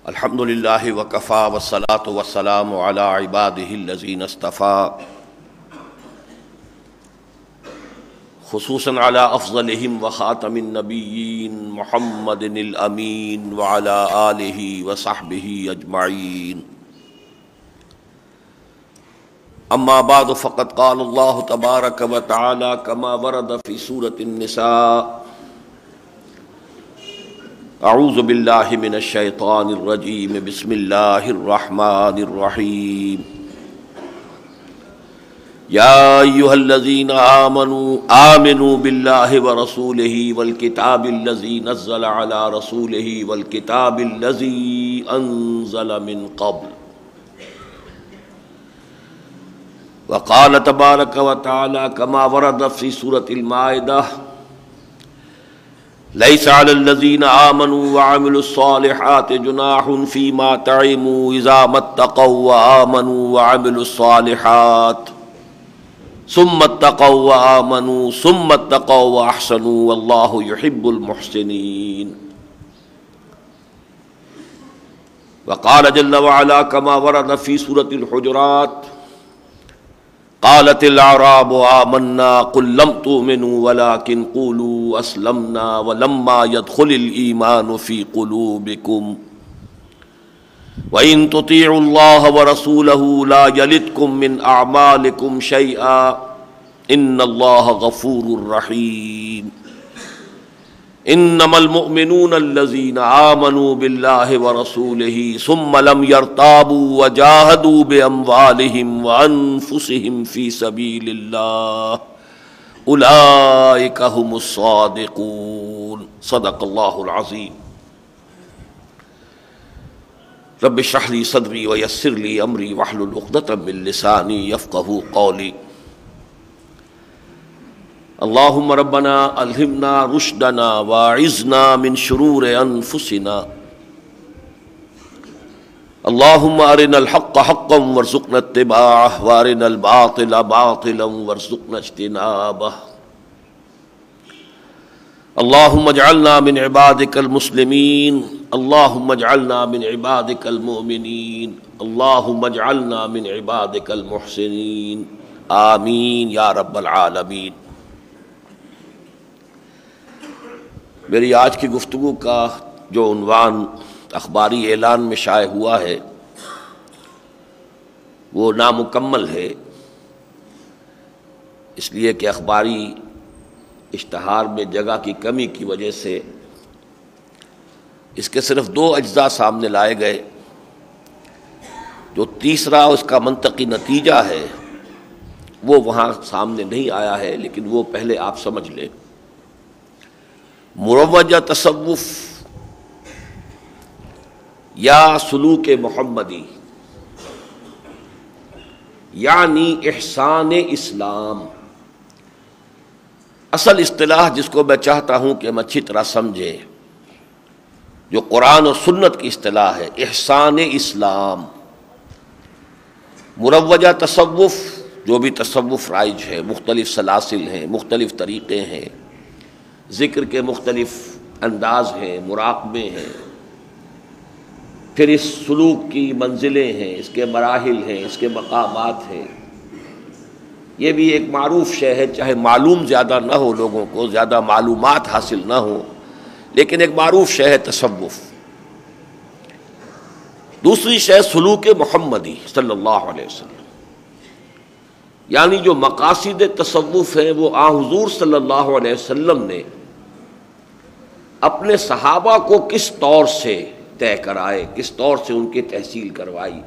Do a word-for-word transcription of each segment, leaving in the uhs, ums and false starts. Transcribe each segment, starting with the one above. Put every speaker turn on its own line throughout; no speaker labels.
الحمد للہ وکفا والصلاة والسلام علی عبادہ الذین اصطفیٰ، خصوصاً علی افضلہم وخاتم النبیین محمد الامین وعلی آلہ وصحبہ اجمعین۔ اما بعد فقد قال اللہ تبارک وتعالی کما ورد فی سورۃ النساء: اعوذ باللہ من الشیطان الرجیم، بسم اللہ الرحمن الرحیم۔ یا ایہا الذین آمنوا آمنوا باللہ ورسولہ والکتاب الذی نزل علی رسولہ والکتاب الذی انزل من قبل۔ وقال تبارک وتعالی کما ورد فی سورۃ المائدہ: لیس علی الذین آمنوا وعملوا الصالحات جناح فیما طعموا اذا ما اتقوا وآمنوا وعملوا الصالحات ثم اتقوا وآمنوا ثم اتقوا واحسنوا واللہ یحب المحسنین۔ وقال جل وعلا کما ورد فی سورۃ الحجرات: قالت الاعراب آمنا قل لم تؤمنوا ولكن قولوا اسلمنا ولما يدخل الايمان في قلوبكم وان تطيعوا الله ورسوله لا يلدكم من اعمالكم شيئا ان الله غفور رحيم۔ انما المؤمنون الذين آمنوا بالله ورسوله ثم لم يرتابوا وجاهدوا بأموالهم وأنفسهم في سبيل الله أولئك هم الصادقون۔ صدق الله العظيم۔ رب اشرح لي صدري ويسر لي أمري واحلل عقدة من لساني يفقهوا قولي۔ اللہم ربنا الہمنا رشدنا واعذنا من شرور انفسنا۔ اللہم ارنا الحق حقا وارزقنا اتباعہ وارنا الباطل باطلا وارزقنا اجتنابہ۔ اللہم اجعلنا من عبادک المسلمین، اللہم اجعلنا من عبادک المؤمنین، اللہم اجعلنا من عبادک المحسنین، آمین یا رب العالمین۔ میری آج کی گفتگو کا جو عنوان اخباری اعلان میں شائع ہوا ہے وہ نامکمل ہے، اس لیے کہ اخباری اشتہار میں جگہ کی کمی کی وجہ سے اس کے صرف دو اجزاء سامنے لائے گئے۔ جو تیسرا اس کا منطقی نتیجہ ہے وہ وہاں سامنے نہیں آیا ہے، لیکن وہ پہلے آپ سمجھ لیں۔ مروجہ تصوف یا سلوک محمدی یعنی احسان اسلام، اصل اصطلاح جس کو میں چاہتا ہوں کہ ہم اچھی طرح سمجھیں، جو قرآن و سنت کی اصطلاح ہے، احسان اسلام۔ مروجہ تصوف، جو بھی تصوف رائج ہے، مختلف سلاسل ہیں، مختلف طریقے ہیں، ذکر کے مختلف انداز ہیں، مراقبے ہیں، پھر اس سلوک کی منزلیں ہیں، اس کے مراحل ہیں، اس کے مقامات ہیں۔ یہ بھی ایک معروف شے ہے، چاہے معلوم زیادہ نہ ہو، لوگوں کو زیادہ معلومات حاصل نہ ہو، لیکن ایک معروف شے ہے تصوف۔ دوسری شے سلوک محمدی صلی اللہ علیہ وسلم، یعنی جو مقاصد تصوف ہیں وہ آن حضور صلی اللہ علیہ وسلم نے اپنے صحابہ کو کس طور سے طے کرائے، کس طور سے ان کی تحصیل کروائی،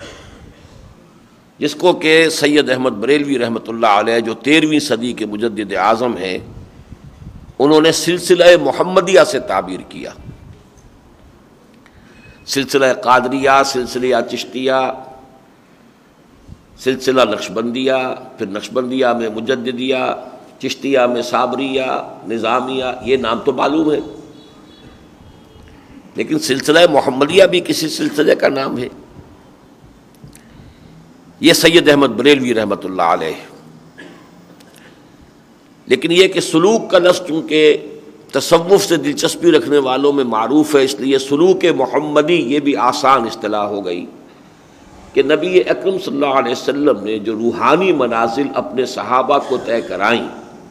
جس کو کہ سید احمد بریلوی رحمۃ اللہ علیہ جو تیرہویں صدی کے مجدد اعظم ہیں، انہوں نے سلسلہ محمدیہ سے تعبیر کیا۔ سلسلہ قادریہ، سلسلہ چشتیہ، سلسلہ نقشبندیہ، پھر نقشبندیہ میں مجددیہ، چشتیہ میں صابریہ، نظامیہ، یہ نام تو معلوم ہے، لیکن سلسلہ محمدیہ بھی کسی سلسلے کا نام ہے۔ یہ سید احمد بریلوی رحمۃ اللہ علیہ۔ لیکن یہ کہ سلوک کا لفظ چونکہ تصوف سے دلچسپی رکھنے والوں میں معروف ہے، اس لیے سلوک محمدی یہ بھی آسان اصطلاح ہو گئی کہ نبی اکرم صلی اللہ علیہ وسلم نے جو روحانی منازل اپنے صحابہ کو طے کرائیں،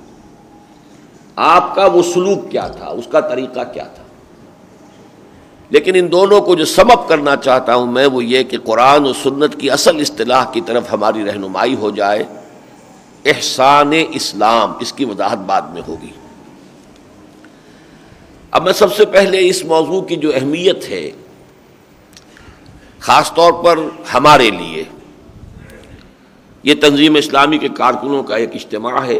آپ کا وہ سلوک کیا تھا، اس کا طریقہ کیا تھا۔ لیکن ان دونوں کو جو سم اپ کرنا چاہتا ہوں میں وہ یہ کہ قرآن و سنت کی اصل اصطلاح کی طرف ہماری رہنمائی ہو جائے۔ احسان اسلام، اس کی وضاحت بعد میں ہوگی۔ اب میں سب سے پہلے اس موضوع کی جو اہمیت ہے خاص طور پر ہمارے لیے، یہ تنظیم اسلامی کے کارکنوں کا ایک اجتماع ہے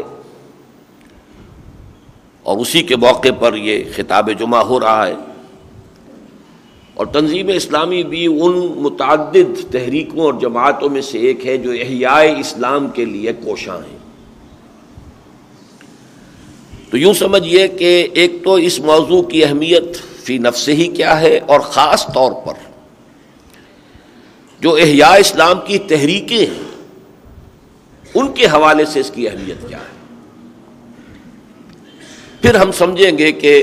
اور اسی کے موقع پر یہ خطاب جمعہ ہو رہا ہے، اور تنظیم اسلامی بھی ان متعدد تحریکوں اور جماعتوں میں سے ایک ہے جو احیاء اسلام کے لیے کوشاں ہیں۔ تو یوں سمجھیے کہ ایک تو اس موضوع کی اہمیت فی نفسہ ہی کیا ہے، اور خاص طور پر جو احیاء اسلام کی تحریکیں ہیں ان کے حوالے سے اس کی اہمیت کیا ہے۔ پھر ہم سمجھیں گے کہ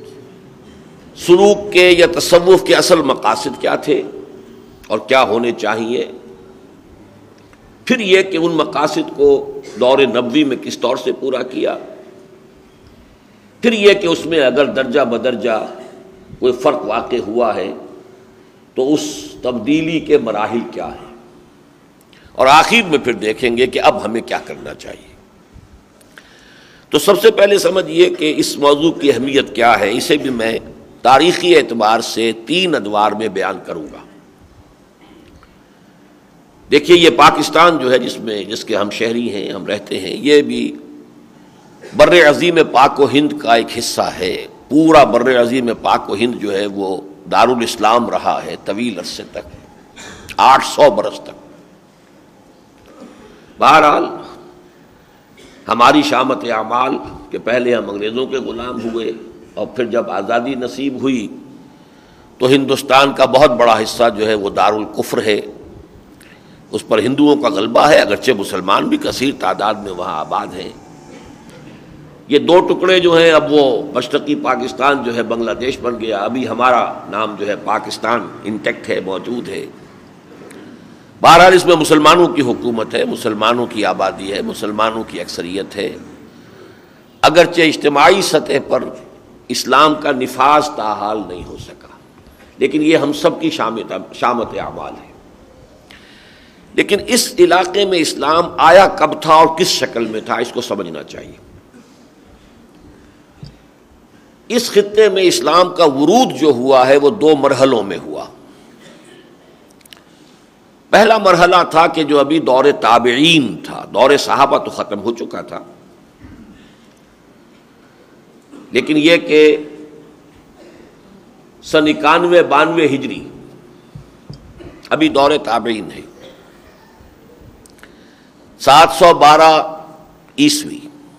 سلوک کے یا تصوف کے اصل مقاصد کیا تھے اور کیا ہونے چاہیے، پھر یہ کہ ان مقاصد کو دور نبوی میں کس طور سے پورا کیا، پھر یہ کہ اس میں اگر درجہ بدرجہ کوئی فرق واقع ہوا ہے تو اس تبدیلی کے مراحل کیا ہیں، اور آخر میں پھر دیکھیں گے کہ اب ہمیں کیا کرنا چاہیے۔ تو سب سے پہلے سمجھیے کہ اس موضوع کی اہمیت کیا ہے، اسے بھی میں تاریخی اعتبار سے تین ادوار میں بیان کروں گا۔ دیکھیے یہ پاکستان جو ہے جس میں جس کے ہم شہری ہیں، ہم رہتے ہیں، یہ بھی بر عظیم پاک و ہند کا ایک حصہ ہے۔ پورا بر عظیم پاک و ہند جو ہے وہ دارالاسلام رہا ہے طویل عرصے تک، آٹھ سو برس تک۔ بہرحال ہماری شامت اعمال کہ پہلے ہم انگریزوں کے غلام ہوئے اور پھر جب آزادی نصیب ہوئی تو ہندوستان کا بہت بڑا حصہ جو ہے وہ دارالکفر ہے، اس پر ہندوؤں کا غلبہ ہے، اگرچہ مسلمان بھی کثیر تعداد میں وہاں آباد ہیں۔ یہ دو ٹکڑے جو ہیں، اب وہ مشرقی پاکستان جو ہے بنگلہ دیش بن گیا، ابھی ہمارا نام جو ہے پاکستان انٹیکٹ ہے، موجود ہے۔ بہرحال اس میں مسلمانوں کی حکومت ہے، مسلمانوں کی آبادی ہے، مسلمانوں کی اکثریت ہے، اگرچہ اجتماعی سطح پر اسلام کا نفاذ تاحال نہیں ہو سکا، لیکن یہ ہم سب کی شامت شامت اعمال ہے۔ لیکن اس علاقے میں اسلام آیا کب تھا اور کس شکل میں تھا، اس کو سمجھنا چاہیے۔ اس خطے میں اسلام کا ورود جو ہوا ہے وہ دو مرحلوں میں ہوا۔ پہلا مرحلہ تھا کہ جو ابھی دور تابعین تھا، دور صحابہ تو ختم ہو چکا تھا، لیکن یہ کہ سن اکانوے بانوے ہجری ابھی دور تابعین ہے، سات سو بارہ عیسوی،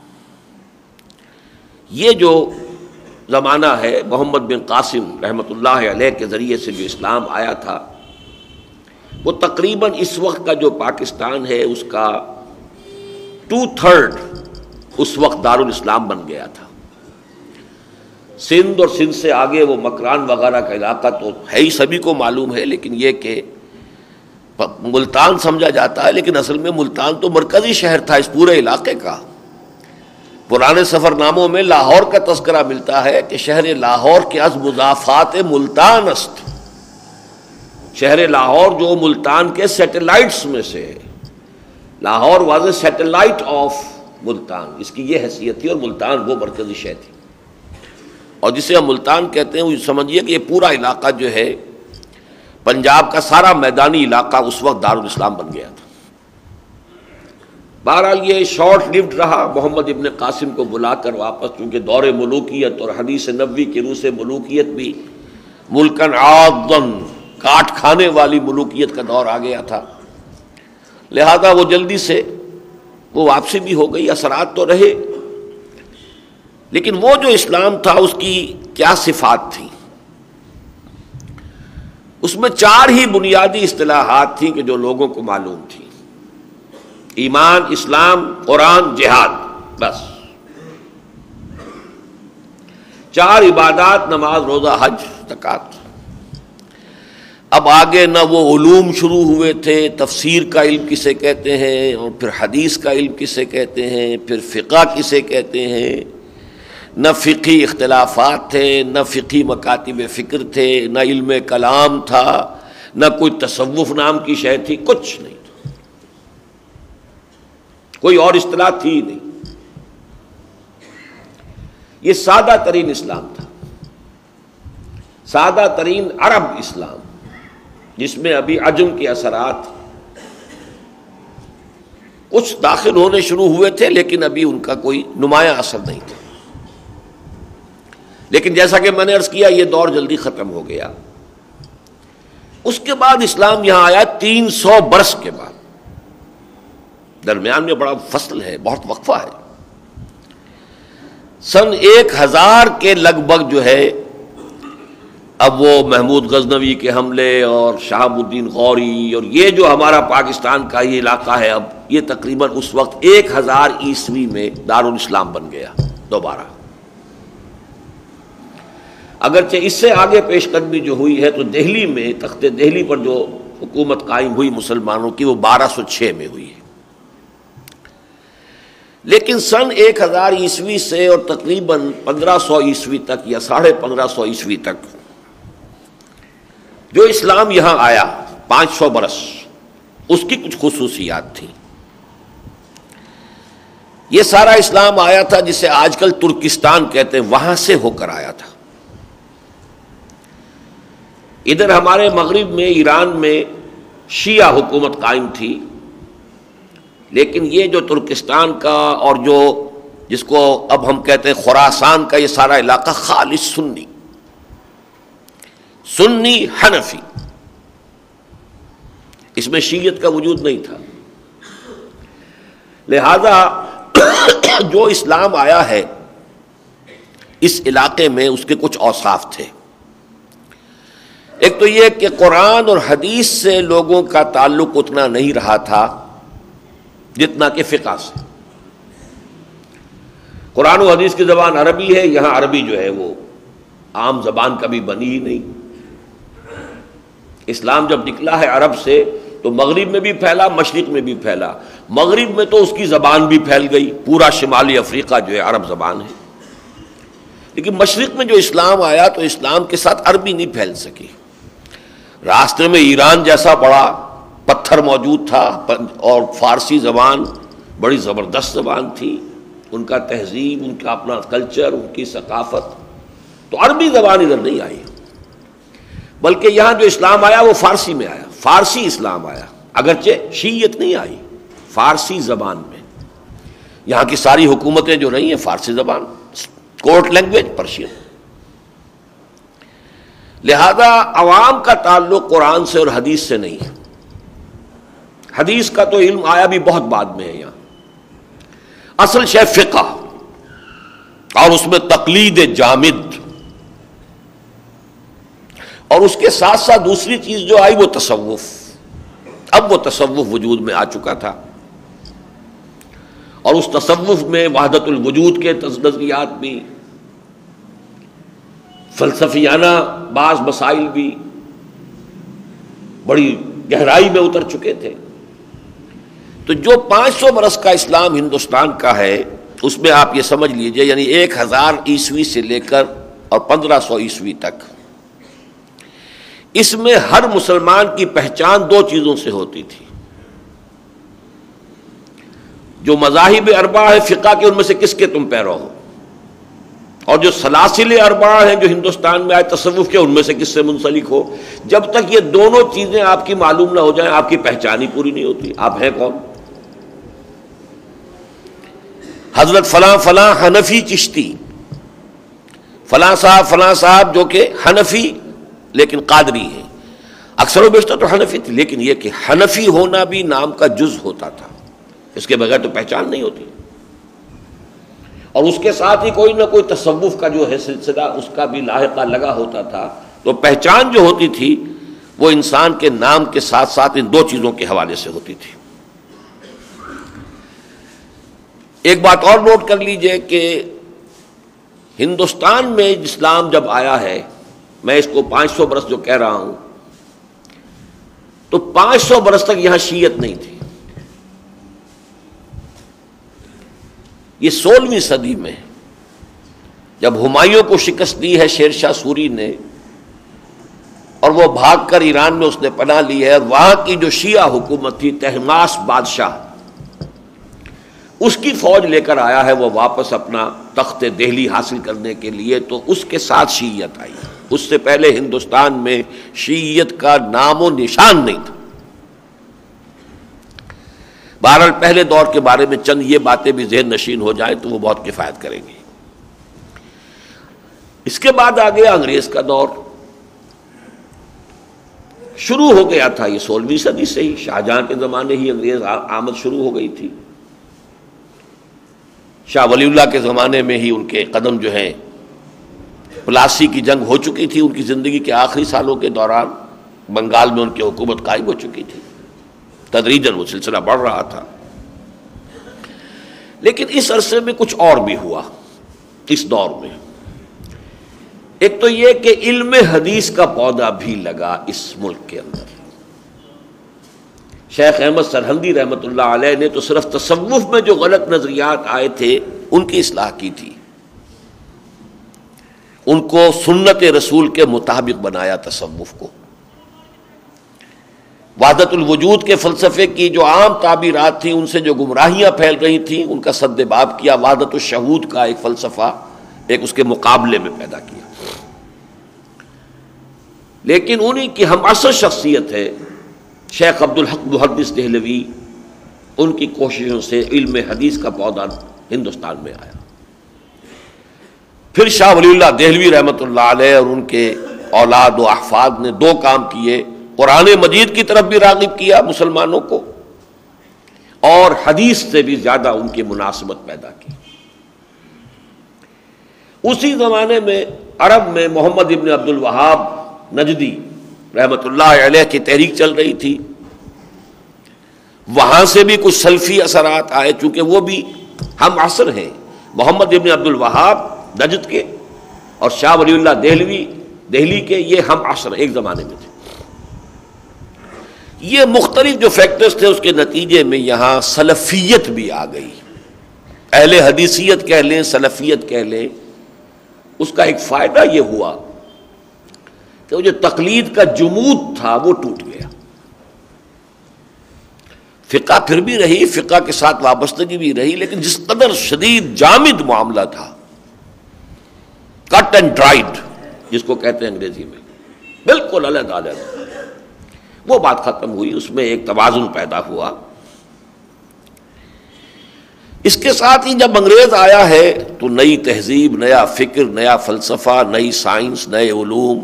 یہ جو زمانہ ہے محمد بن قاسم رحمۃ اللہ علیہ کے ذریعے سے جو اسلام آیا تھا، وہ تقریباً اس وقت کا جو پاکستان ہے اس کا ٹو تھرڈ اس وقت دارالاسلام بن گیا تھا۔ سندھ اور سندھ سے آگے وہ مکران وغیرہ کا علاقہ تو ہے ہی، سبھی کو معلوم ہے، لیکن یہ کہ ملتان سمجھا جاتا ہے، لیکن اصل میں ملتان تو مرکزی شہر تھا اس پورے علاقے کا۔ پرانے سفر ناموں میں لاہور کا تذکرہ ملتا ہے کہ شہر لاہور کے از مضافات ملتان است، شہر لاہور جو ملتان کے سیٹلائٹس میں سے ہے، Lahore was a satellite of Multan, اس کی یہ حیثیت تھی، اور ملتان وہ مرکزی شہر تھی، اور جسے ہم ملتان کہتے ہیں وہ سمجھیے کہ یہ پورا علاقہ جو ہے پنجاب کا سارا میدانی علاقہ اس وقت دارالاسلام بن گیا تھا۔ بہرحال یہ شارٹ لیوڈ رہا، محمد ابن قاسم کو بلا کر واپس، چونکہ دور ملوکیت اور حدیث نبوی کی روح سے ملوکیت بھی ملکن عاضن، کاٹ کھانے والی ملوکیت کا دور آ گیا تھا، لہذا وہ جلدی سے وہ واپسی بھی ہو گئی، اثرات تو رہے، لیکن وہ جو اسلام تھا اس کی کیا صفات تھیں، اس میں چار ہی بنیادی اصطلاحات تھیں کہ جو لوگوں کو معلوم تھی: ایمان، اسلام، قرآن، جہاد، بس۔ چار عبادات، نماز، روزہ، حج، زکوٰۃ۔ اب آگے نہ وہ علوم شروع ہوئے تھے، تفسیر کا علم کسے کہتے ہیں، اور پھر حدیث کا علم کسے کہتے ہیں، پھر فقہ کسے کہتے ہیں، نہ فقہی اختلافات تھے، نہ فقہی مکاتب فکر تھے، نہ علم کلام تھا، نہ کوئی تصوف نام کی شے تھی، کچھ نہیں تھا، کوئی اور اصطلاح تھی نہیں۔ یہ سادہ ترین اسلام تھا، سادہ ترین عرب اسلام، جس میں ابھی عجم کے اثرات کچھ داخل ہونے شروع ہوئے تھے، لیکن ابھی ان کا کوئی نمایاں اثر نہیں تھا۔ لیکن جیسا کہ میں نے عرض کیا، یہ دور جلدی ختم ہو گیا۔ اس کے بعد اسلام یہاں آیا تین سو برس کے بعد، درمیان میں بڑا فصل ہے، بہت وقفہ ہے۔ سن ایک ہزار کے لگ بھگ جو ہے، اب وہ محمود غزنوی کے حملے اور شہاب الدین غوری اور یہ جو ہمارا پاکستان کا یہ علاقہ ہے، اب یہ تقریباً اس وقت ایک ہزار عیسوی میں دارالاسلام بن گیا دوبارہ۔ اگرچہ اس سے آگے پیش قدمی جو ہوئی ہے تو دہلی میں، تخت دہلی پر جو حکومت قائم ہوئی مسلمانوں کی، وہ بارہ سو چھ میں ہوئی ہے۔ لیکن سن ایک ہزار عیسوی سے اور تقریباً پندرہ سو عیسوی تک یا ساڑھے پندرہ سو عیسوی تک جو اسلام یہاں آیا، پانچ سو برس، اس کی کچھ خصوصیات تھیں۔ یہ سارا اسلام آیا تھا جسے آج کل ترکستان کہتے ہیں، وہاں سے ہو کر آیا تھا۔ ادھر ہمارے مغرب میں، ایران میں شیعہ حکومت قائم تھی، لیکن یہ جو ترکستان کا اور جو جس کو اب ہم کہتے ہیں خراسان کا، یہ سارا علاقہ خالص سنی سنی حنفی، اس میں شیعت کا وجود نہیں تھا۔ لہذا جو اسلام آیا ہے اس علاقے میں، اس کے کچھ اوصاف تھے۔ ایک تو یہ کہ قرآن اور حدیث سے لوگوں کا تعلق اتنا نہیں رہا تھا جتنا کہ فقہ سے۔ قرآن و حدیث کی زبان عربی ہے، یہاں عربی جو ہے وہ عام زبان کبھی بنی ہی نہیں۔ اسلام جب نکلا ہے عرب سے تو مغرب میں بھی پھیلا، مشرق میں بھی پھیلا۔ مغرب میں تو اس کی زبان بھی پھیل گئی، پورا شمالی افریقہ جو ہے عرب زبان ہے، لیکن مشرق میں جو اسلام آیا تو اسلام کے ساتھ عربی نہیں پھیل سکی۔ راستے میں ایران جیسا بڑا پتھر موجود تھا، اور فارسی زبان بڑی زبردست زبان تھی، ان کا تہذیب، ان کا اپنا کلچر، ان کی ثقافت، تو عربی زبان ادھر نہیں آئی، بلکہ یہاں جو اسلام آیا وہ فارسی میں آیا، فارسی اسلام آیا، اگرچہ شیعت نہیں آئی، فارسی زبان میں۔ یہاں کی ساری حکومتیں جو رہی ہیں فارسی زبان، کورٹ لینگویج پرشین۔ لہذا عوام کا تعلق قرآن سے اور حدیث سے نہیں ہے۔ حدیث کا تو علم آیا بھی بہت بعد میں ہے یہاں، اصل شے فقہ، اور اس میں تقلید جامد، اور اس کے ساتھ ساتھ دوسری چیز جو آئی وہ تصوف۔ اب وہ تصوف وجود میں آ چکا تھا، اور اس تصوف میں وحدت الوجود کے نظریات بھی، فلسفیانہ بعض مسائل بھی بڑی گہرائی میں اتر چکے تھے۔ تو جو پانچ سو برس کا اسلام ہندوستان کا ہے، اس میں آپ یہ سمجھ لیجئے، یعنی ایک ہزار عیسوی سے لے کر اور پندرہ سو عیسوی تک، اس میں ہر مسلمان کی پہچان دو چیزوں سے ہوتی تھی۔ جو مذاہب اربعہ ہے فقہ کے، ان میں سے کس کے تم پیرو ہو، اور جو سلاسل اربعہ ہیں جو ہندوستان میں آئے تصوف کے، ان میں سے کس سے منسلک ہو۔ جب تک یہ دونوں چیزیں آپ کی معلوم نہ ہو جائیں، آپ کی پہچان ہی پوری نہیں ہوتی، آپ ہیں کون۔ حضرت فلاں فلاں حنفی چشتی، فلاں صاحب فلاں صاحب جو کہ حنفی لیکن قادری ہیں، اکثر و بیشتر تو حنفی تھی، لیکن یہ کہ حنفی ہونا بھی نام کا جز ہوتا تھا، اس کے بغیر تو پہچان نہیں ہوتی۔ اور اس کے ساتھ ہی کوئی نہ کوئی تصوف کا جو ہے سلسلہ، اس کا بھی لاحقہ لگا ہوتا تھا۔ تو پہچان جو ہوتی تھی وہ انسان کے نام کے ساتھ ساتھ ان دو چیزوں کے حوالے سے ہوتی تھی۔ ایک بات اور نوٹ کر لیجئے کہ ہندوستان میں اسلام جب آیا ہے، میں اس کو پانچ سو برس جو کہہ رہا ہوں، تو پانچ سو برس تک یہاں شیعت نہیں تھی. یہ سولہویں صدی میں جب ہمایوں کو شکست دی ہے شیر شاہ سوری نے، اور وہ بھاگ کر ایران میں اس نے پناہ لی ہے، اور وہاں کی جو شیعہ حکومت تھی، طہماسپ بادشاہ، اس کی فوج لے کر آیا ہے وہ واپس اپنا تخت دہلی حاصل کرنے کے لیے، تو اس کے ساتھ شیعیت آئی. اس سے پہلے ہندوستان میں شیعیت کا نام و نشان نہیں تھا. بہرحال پہلے دور کے بارے میں چند یہ باتیں بھی ذہن نشین ہو جائیں تو وہ بہت کفایت کریں گی. اس کے بعد آ گیا انگریز کا دور. شروع ہو گیا تھا یہ سولہویں صدی سے ہی، شاہجہاں کے زمانے ہی انگریز آمد شروع ہو گئی تھی. شاہ ولی اللہ کے زمانے میں ہی ان کے قدم جو ہیں، پلاسی کی جنگ ہو چکی تھی ان کی زندگی کے آخری سالوں کے دوران، بنگال میں ان کی حکومت قائم ہو چکی تھی، تدریجاً وہ سلسلہ بڑھ رہا تھا. لیکن اس عرصے میں کچھ اور بھی ہوا. اس دور میں ایک تو یہ کہ علم حدیث کا پودا بھی لگا اس ملک کے اندر. شیخ احمد سرہندی رحمۃ اللہ علیہ نے تو صرف تصوف میں جو غلط نظریات آئے تھے ان کی اصلاح کی تھی، ان کو سنت رسول کے مطابق بنایا تصوف کو. وحدت الوجود کے فلسفے کی جو عام تعبیرات تھیں، ان سے جو گمراہیاں پھیل رہی تھیں، ان کا سد باب کیا. وحدت الشہود کا ایک فلسفہ ایک اس کے مقابلے میں پیدا کیا. لیکن انہی کی ہم عصر شخصیت ہے شیخ عبدالحق محدث دہلوی، ان کی کوششوں سے علم حدیث کا پودا ہندوستان میں آیا. پھر شاہ ولی اللہ دہلوی رحمۃ اللہ علیہ اور ان کے اولاد و احفاد نے دو کام کیے: قرآن مجید کی طرف بھی راغب کیا مسلمانوں کو، اور حدیث سے بھی زیادہ ان کی مناسبت پیدا کی. اسی زمانے میں عرب میں محمد ابن عبد الوہاب نجدی رحمۃ اللہ علیہ کی تحریک چل رہی تھی. وہاں سے بھی کچھ سلفی اثرات آئے، چونکہ وہ بھی ہم عصر ہیں. محمد ابن عبد الوہاب نجد کے اور شاہ ولی اللہ دہلوی دہلی کے، یہ ہم عصر ایک زمانے میں تھے. یہ مختلف جو فیکٹرز تھے اس کے نتیجے میں یہاں سلفیت بھی آ گئی. اہل حدیثیت کہہ لیں، سلفیت کہہ لیں. اس کا ایک فائدہ یہ ہوا کہ وہ جو تقلید کا جمود تھا وہ ٹوٹ گیا. فقہ پھر بھی رہی، فقہ کے ساتھ وابستگی بھی رہی، لیکن جس قدر شدید جامد معاملہ تھا، کٹ اینڈ ڈرائیڈ جس کو کہتے ہیں انگریزی میں، بالکل علیحدہ علیحدہ، وہ بات ختم ہوئی. اس میں ایک توازن پیدا ہوا. اس کے ساتھ ہی جب انگریز آیا ہے تو نئی تہذیب، نیا فکر، نیا فلسفہ، نئی سائنس، نئے علوم.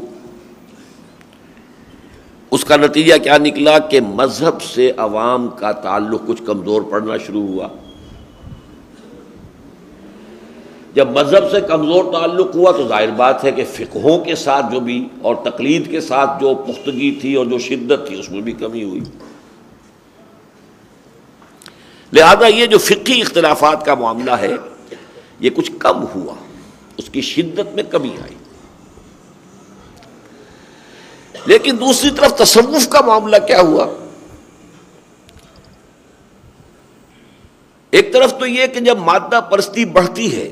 اس کا نتیجہ کیا نکلا کہ مذہب سے عوام کا تعلق کچھ کمزور پڑنا شروع ہوا. جب مذہب سے کمزور تعلق ہوا تو ظاہر بات ہے کہ فقہوں کے ساتھ جو بھی اور تقلید کے ساتھ جو پختگی تھی اور جو شدت تھی اس میں بھی کمی ہوئی. لہذا یہ جو فقہی اختلافات کا معاملہ ہے یہ کچھ کم ہوا، اس کی شدت میں کمی آئی. لیکن دوسری طرف تصوف کا معاملہ کیا ہوا؟ ایک طرف تو یہ کہ جب مادہ پرستی بڑھتی ہے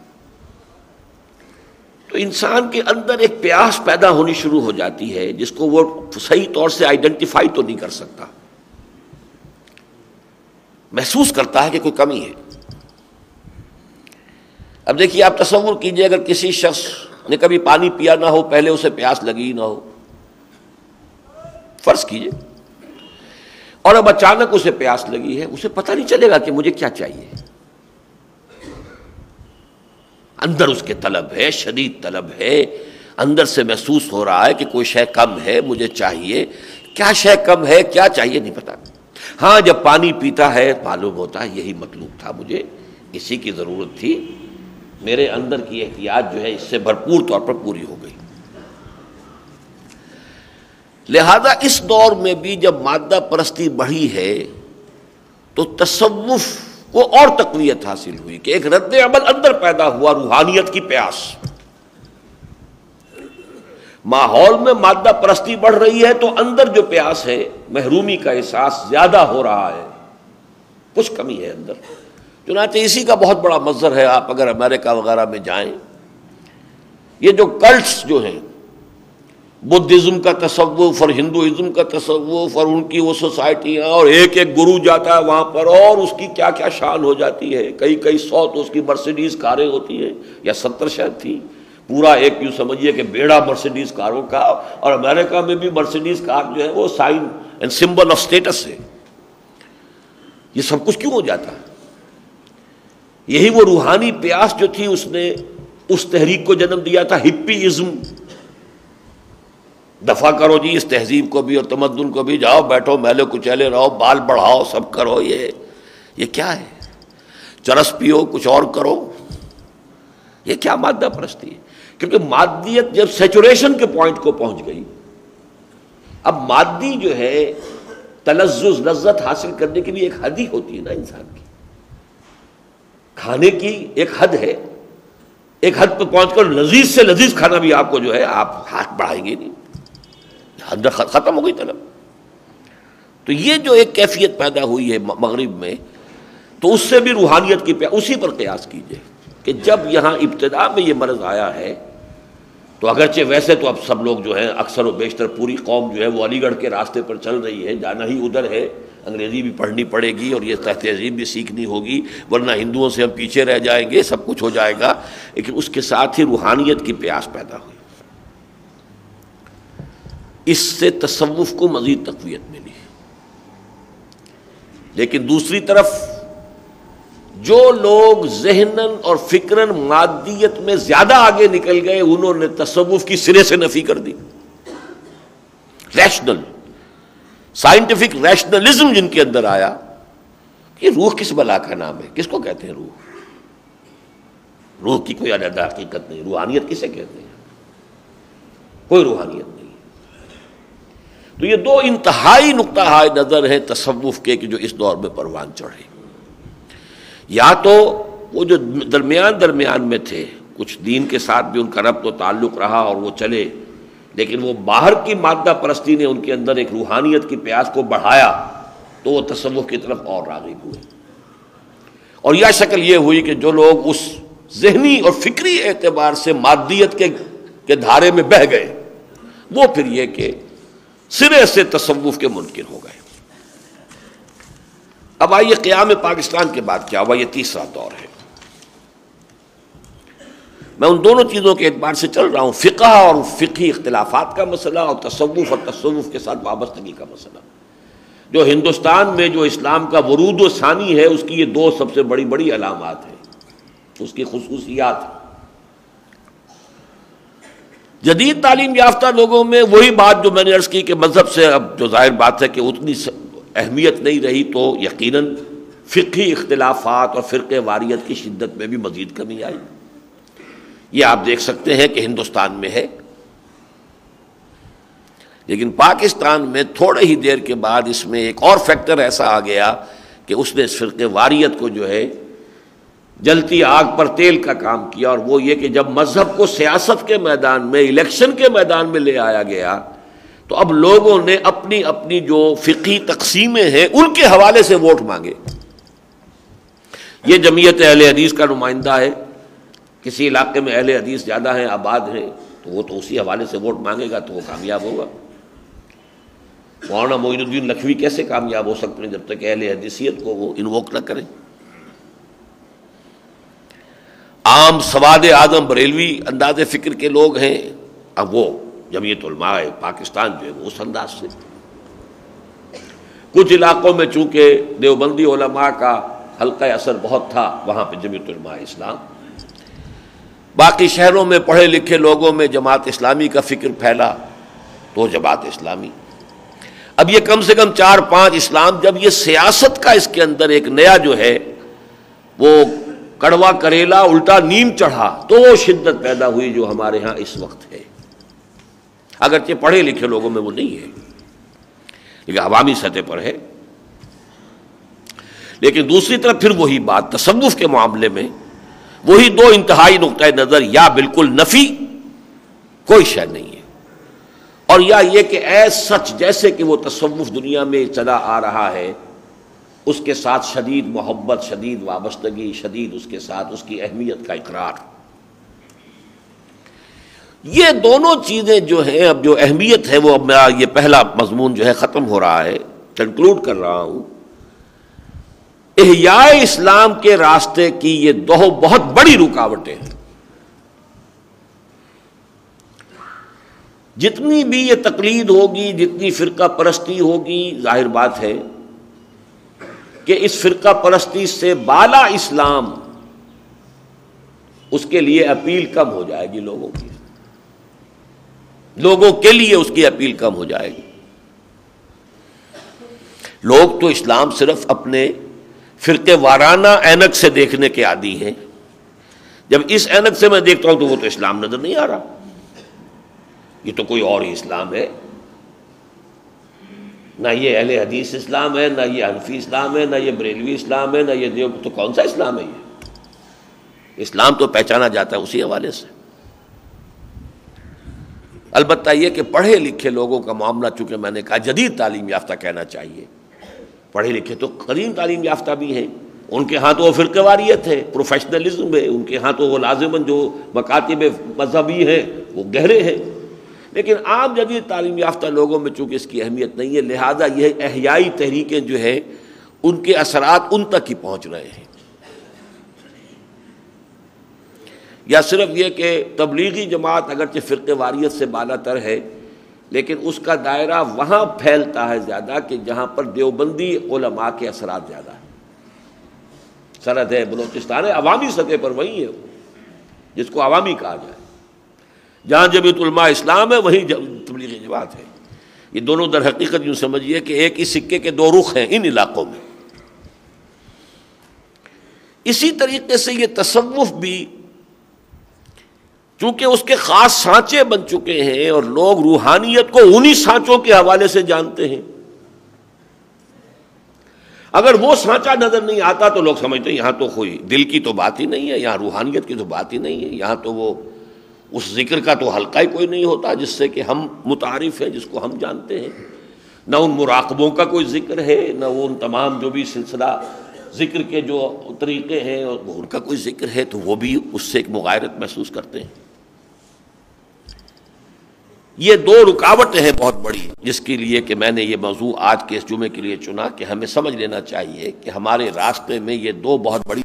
تو انسان کے اندر ایک پیاس پیدا ہونی شروع ہو جاتی ہے جس کو وہ صحیح طور سے آئیڈینٹیفائی تو نہیں کر سکتا. محسوس کرتا ہے کہ کوئی کمی ہے. اب دیکھیے، آپ تصور کیجئے اگر کسی شخص نے کبھی پانی پیا نہ ہو، پہلے اسے پیاس لگی ہی نہ ہو، فرض کیجئے، اور اب اچانک اسے پیاس لگی ہے، اسے پتہ نہیں چلے گا کہ مجھے کیا چاہیے. اندر اس کے طلب ہے، شدید طلب ہے، اندر سے محسوس ہو رہا ہے کہ کوئی شے کم ہے، مجھے چاہیے. کیا شے کم ہے، کیا چاہیے، نہیں پتا. ہاں جب پانی پیتا ہے معلوم ہوتا ہے یہی مطلوب تھا، مجھے اسی کی ضرورت تھی، میرے اندر کی احتیاج جو ہے اس سے بھرپور طور پر پوری ہو گئی. لہذا اس دور میں بھی جب مادہ پرستی بڑھی ہے تو تصوف وہ اور تقویت حاصل ہوئی کہ ایک رد عمل اندر پیدا ہوا، روحانیت کی پیاس۔ ماحول میں مادہ پرستی بڑھ رہی ہے تو اندر جو پیاس ہے، محرومی کا احساس زیادہ ہو رہا ہے، کچھ کمی ہے اندر۔ چنانچہ اسی کا بہت بڑا مظہر ہے، آپ اگر امریکہ وغیرہ میں جائیں، یہ جو کلٹس جو ہیں، بدھزم کا تصوف اور ہندوازم کا تصوف اور ان کی وہ سوسائٹیاں، اور ایک ایک گرو جاتا ہے وہاں پر اور اس کی کیا کیا شان ہو جاتی ہے، کئی کئی سو تو اس کی مرسیڈیز کاریں ہوتی ہیں، یا ستر شاید تھی، پورا ایک یوں سمجھیے کہ بیڑا مرسیڈیز کاروں کا۔ اور امریکہ میں بھی مرسیڈیز کار جو ہے وہ sign and symbol of status ہے۔ یہ سب کچھ کیوں ہو جاتا ہے؟ یہی وہ روحانی پیاس جو تھی، اس نے اس تحریک کو جنم دیا تھا، ہپی ازم۔ دفع کرو جی اس تہذیب کو بھی اور تمدن کو بھی، جاؤ بیٹھو میلے کچیلے رہو، بال بڑھاؤ، سب کرو۔ یہ یہ کیا ہے؟ چرس پیو، کچھ اور کرو۔ یہ کیا مادہ پرستی ہے؟ کیونکہ مادیت جب سیچوریشن کے پوائنٹ کو پہنچ گئی، اب مادی جو ہے تلذذ، لذت حاصل کرنے کے لیے ایک حد ہی ہوتی ہے نا انسان کی۔ کھانے کی ایک حد ہے، ایک حد پہ پہنچ کر لذیذ سے لذیذ کھانا بھی آپ کو جو ہے آپ ہاتھ بڑھائیں گے نہیں، حد ختم ہو گئی طلب۔ تو یہ جو ایک کیفیت پیدا ہوئی ہے مغرب میں، تو اس سے بھی روحانیت کی پیاس، اسی پر قیاس کیجئے کہ جب یہاں ابتدا میں یہ مرض آیا ہے، تو اگرچہ ویسے تو اب سب لوگ جو ہیں اکثر و بیشتر پوری قوم جو ہے وہ علی گڑھ کے راستے پر چل رہی ہے، جانا ہی ادھر ہے، انگریزی بھی پڑھنی پڑے گی اور یہ تہذیب بھی سیکھنی ہوگی، ورنہ ہندوؤں سے ہم پیچھے رہ جائیں گے، سب کچھ ہو جائے گا۔ لیکن اس کے ساتھ ہی روحانیت کی پیاس پیدا ہوئی، اس سے تصوف کو مزید تقویت ملی۔ لیکن دوسری طرف جو لوگ ذہناً اور فکراً مادیت میں زیادہ آگے نکل گئے، انہوں نے تصوف کی سرے سے نفی کر دی۔ ریشنل، سائنٹیفک ریشنلزم جن کے اندر آیا، کہ روح کس بلا کا نام ہے، کس کو کہتے ہیں روح؟ روح کی کوئی علیحدہ حقیقت نہیں، روحانیت کسے کہتے ہیں؟ کوئی روحانیت نہیں۔ تو یہ دو انتہائی نقطہ ہائے نظر ہیں تصوف کے کہ جو اس دور میں پروان چڑھے۔ یا تو وہ جو درمیان درمیان میں تھے، کچھ دین کے ساتھ بھی ان کا ربط و تعلق رہا اور وہ چلے، لیکن وہ باہر کی مادہ پرستی نے ان کے اندر ایک روحانیت کی پیاس کو بڑھایا، تو وہ تصوف کی طرف اور راغب ہوئے۔ اور یہ شکل یہ ہوئی کہ جو لوگ اس ذہنی اور فکری اعتبار سے مادیت کے کے دھارے میں بہہ گئے، وہ پھر یہ کہ سرے سے تصوف کے منکر ہو گئے۔ اب آئیے قیام پاکستان کے بعد کیا ہوا، یہ تیسرا دور ہے۔ میں ان دونوں چیزوں کے اعتبار سے چل رہا ہوں، فقہ اور فقہی اختلافات کا مسئلہ، اور تصوف اور تصوف کے ساتھ وابستگی کا مسئلہ۔ جو ہندوستان میں جو اسلام کا ورود و ثانی ہے، اس کی یہ دو سب سے بڑی بڑی علامات ہیں، اس کی خصوصیات۔ جدید تعلیم یافتہ لوگوں میں وہی بات جو میں نے عرض کی کہ مذہب سے اب جو ظاہر بات ہے کہ اتنی اہمیت نہیں رہی، تو یقیناً فقہی اختلافات اور فرقہ واریت کی شدت میں بھی مزید کمی آئی۔ یہ آپ دیکھ سکتے ہیں کہ ہندوستان میں ہے، لیکن پاکستان میں تھوڑے ہی دیر کے بعد اس میں ایک اور فیکٹر ایسا آ گیا کہ اس نے اس فرقہ واریت کو جو ہے جلتی آگ پر تیل کا کام کیا، اور وہ یہ کہ جب مذہب کو سیاست کے میدان میں، الیکشن کے میدان میں لے آیا گیا، تو اب لوگوں نے اپنی اپنی جو فقہی تقسیمیں ہیں ان کے حوالے سے ووٹ مانگے۔ یہ جمعیت اہل حدیث کا نمائندہ ہے، کسی علاقے میں اہل حدیث زیادہ ہیں، آباد ہیں، تو وہ تو اسی حوالے سے ووٹ مانگے گا تو وہ کامیاب ہوگا۔ مولانا معین الدین لکھوی کیسے کامیاب ہو سکتے ہیں جب تک اہل حدیثیت کو وہ انووک نہ کریں؟ عام سواد اعظم بریلوی انداز فکر کے لوگ ہیں، اب وہ جمعیت علماء پاکستان جو ہے وہ اس انداز سے۔ کچھ علاقوں میں چونکہ دیوبندی علماء کا حلقہ اثر بہت تھا، وہاں پہ جمعیت علماء اسلام۔ باقی شہروں میں پڑھے لکھے لوگوں میں جماعت اسلامی کا فکر پھیلا تو جماعت اسلامی۔ اب یہ کم سے کم چار پانچ اسلام، جب یہ سیاست کا اس کے اندر ایک نیا جو ہے وہ کڑوا کریلا الٹا نیم چڑھا، تو وہ شدت پیدا ہوئی جو ہمارے ہاں اس وقت ہے۔ اگرچہ پڑھے لکھے لوگوں میں وہ نہیں ہے، لیکن عوامی سطح پر ہے۔ لیکن دوسری طرف پھر وہی بات، تصوف کے معاملے میں وہی دو انتہائی نقطۂ نظر، یا بالکل نفی، کوئی شے نہیں ہے، اور یا یہ کہ اے سچ جیسے کہ وہ تصوف دنیا میں چلا آ رہا ہے، اس کے ساتھ شدید محبت، شدید وابستگی، شدید اس کے ساتھ اس کی اہمیت کا اقرار۔ یہ دونوں چیزیں جو ہیں، اب جو اہمیت ہے وہ اب میرا یہ پہلا مضمون جو ہے ختم ہو رہا ہے، کنکلوڈ کر رہا ہوں۔ احیاء اسلام کے راستے کی یہ دو بہت بڑی رکاوٹیں ہیں۔ جتنی بھی یہ تقلید ہوگی، جتنی فرقہ پرستی ہوگی، ظاہر بات ہے کہ اس فرقہ پرستی سے بالا اسلام، اس کے لیے اپیل کم ہو جائے گی، لوگوں کی لوگوں کے لیے اس کی اپیل کم ہو جائے گی۔ لوگ تو اسلام صرف اپنے فرقے وارانہ اینک سے دیکھنے کے عادی ہیں۔ جب اس اینک سے میں دیکھتا ہوں تو وہ تو اسلام نظر نہیں آ رہا، یہ تو کوئی اور ہی اسلام ہے، نہ یہ اہل حدیث اسلام ہے، نہ یہ حنفی اسلام ہے، نہ یہ بریلوی اسلام ہے، نہ یہ دیو، تو کون سا اسلام ہے یہ؟ اسلام تو پہچانا جاتا ہے اسی حوالے سے۔ البتہ یہ کہ پڑھے لکھے لوگوں کا معاملہ، چونکہ میں نے کہا جدید تعلیم یافتہ کہنا چاہیے، پڑھے لکھے تو قدیم تعلیم یافتہ بھی ہیں، ان کے ہاں تو وہ فرقہ واریت ہے، پروفیشنلزم ہے، ان کے ہاں تو وہ لازماً جو مکاتب مذہبی ہیں وہ گہرے ہیں، لیکن عام جدید تعلیم یافتہ لوگوں میں چونکہ اس کی اہمیت نہیں ہے، لہذا یہ احیائی تحریکیں جو ہے ان کے اثرات ان تک ہی پہنچ رہے ہیں۔ یا صرف یہ کہ تبلیغی جماعت اگرچہ فرقہ واریت سے بالا تر ہے، لیکن اس کا دائرہ وہاں پھیلتا ہے زیادہ کہ جہاں پر دیوبندی علماء کے اثرات زیادہ ہیں۔ سرحد ہے، بلوچستان ہے، عوامی سطح پر وہی ہے وہ، جس کو عوامی کہا جائے۔ جہاں جمعیت علماء اسلام ہے وہیں تبلیغی جماعت ہے۔ یہ دونوں در حقیقت یوں سمجھیے کہ ایک ہی سکے کے دو رخ ہیں ان علاقوں میں۔ اسی طریقے سے یہ تصوف بھی چونکہ اس کے خاص سانچے بن چکے ہیں اور لوگ روحانیت کو انہی سانچوں کے حوالے سے جانتے ہیں، اگر وہ سانچہ نظر نہیں آتا تو لوگ سمجھتے ہیں یہاں تو کوئی دل کی تو بات ہی نہیں ہے، یہاں روحانیت کی تو بات ہی نہیں ہے، یہاں تو وہ اس ذکر کا تو حلقہ ہی کوئی نہیں ہوتا جس سے کہ ہم متعارف ہیں، جس کو ہم جانتے ہیں، نہ ان مراقبوں کا کوئی ذکر ہے، نہ وہ ان تمام جو بھی سلسلہ ذکر کے جو طریقے ہیں ان کا کوئی ذکر ہے، تو وہ بھی اس سے ایک مغایرت محسوس کرتے ہیں۔ یہ دو رکاوٹیں ہیں بہت بڑی، جس کے لیے کہ میں نے یہ موضوع آج کے اس جمعے کے لیے چنا کہ ہمیں سمجھ لینا چاہیے کہ ہمارے راستے میں یہ دو بہت بڑی۔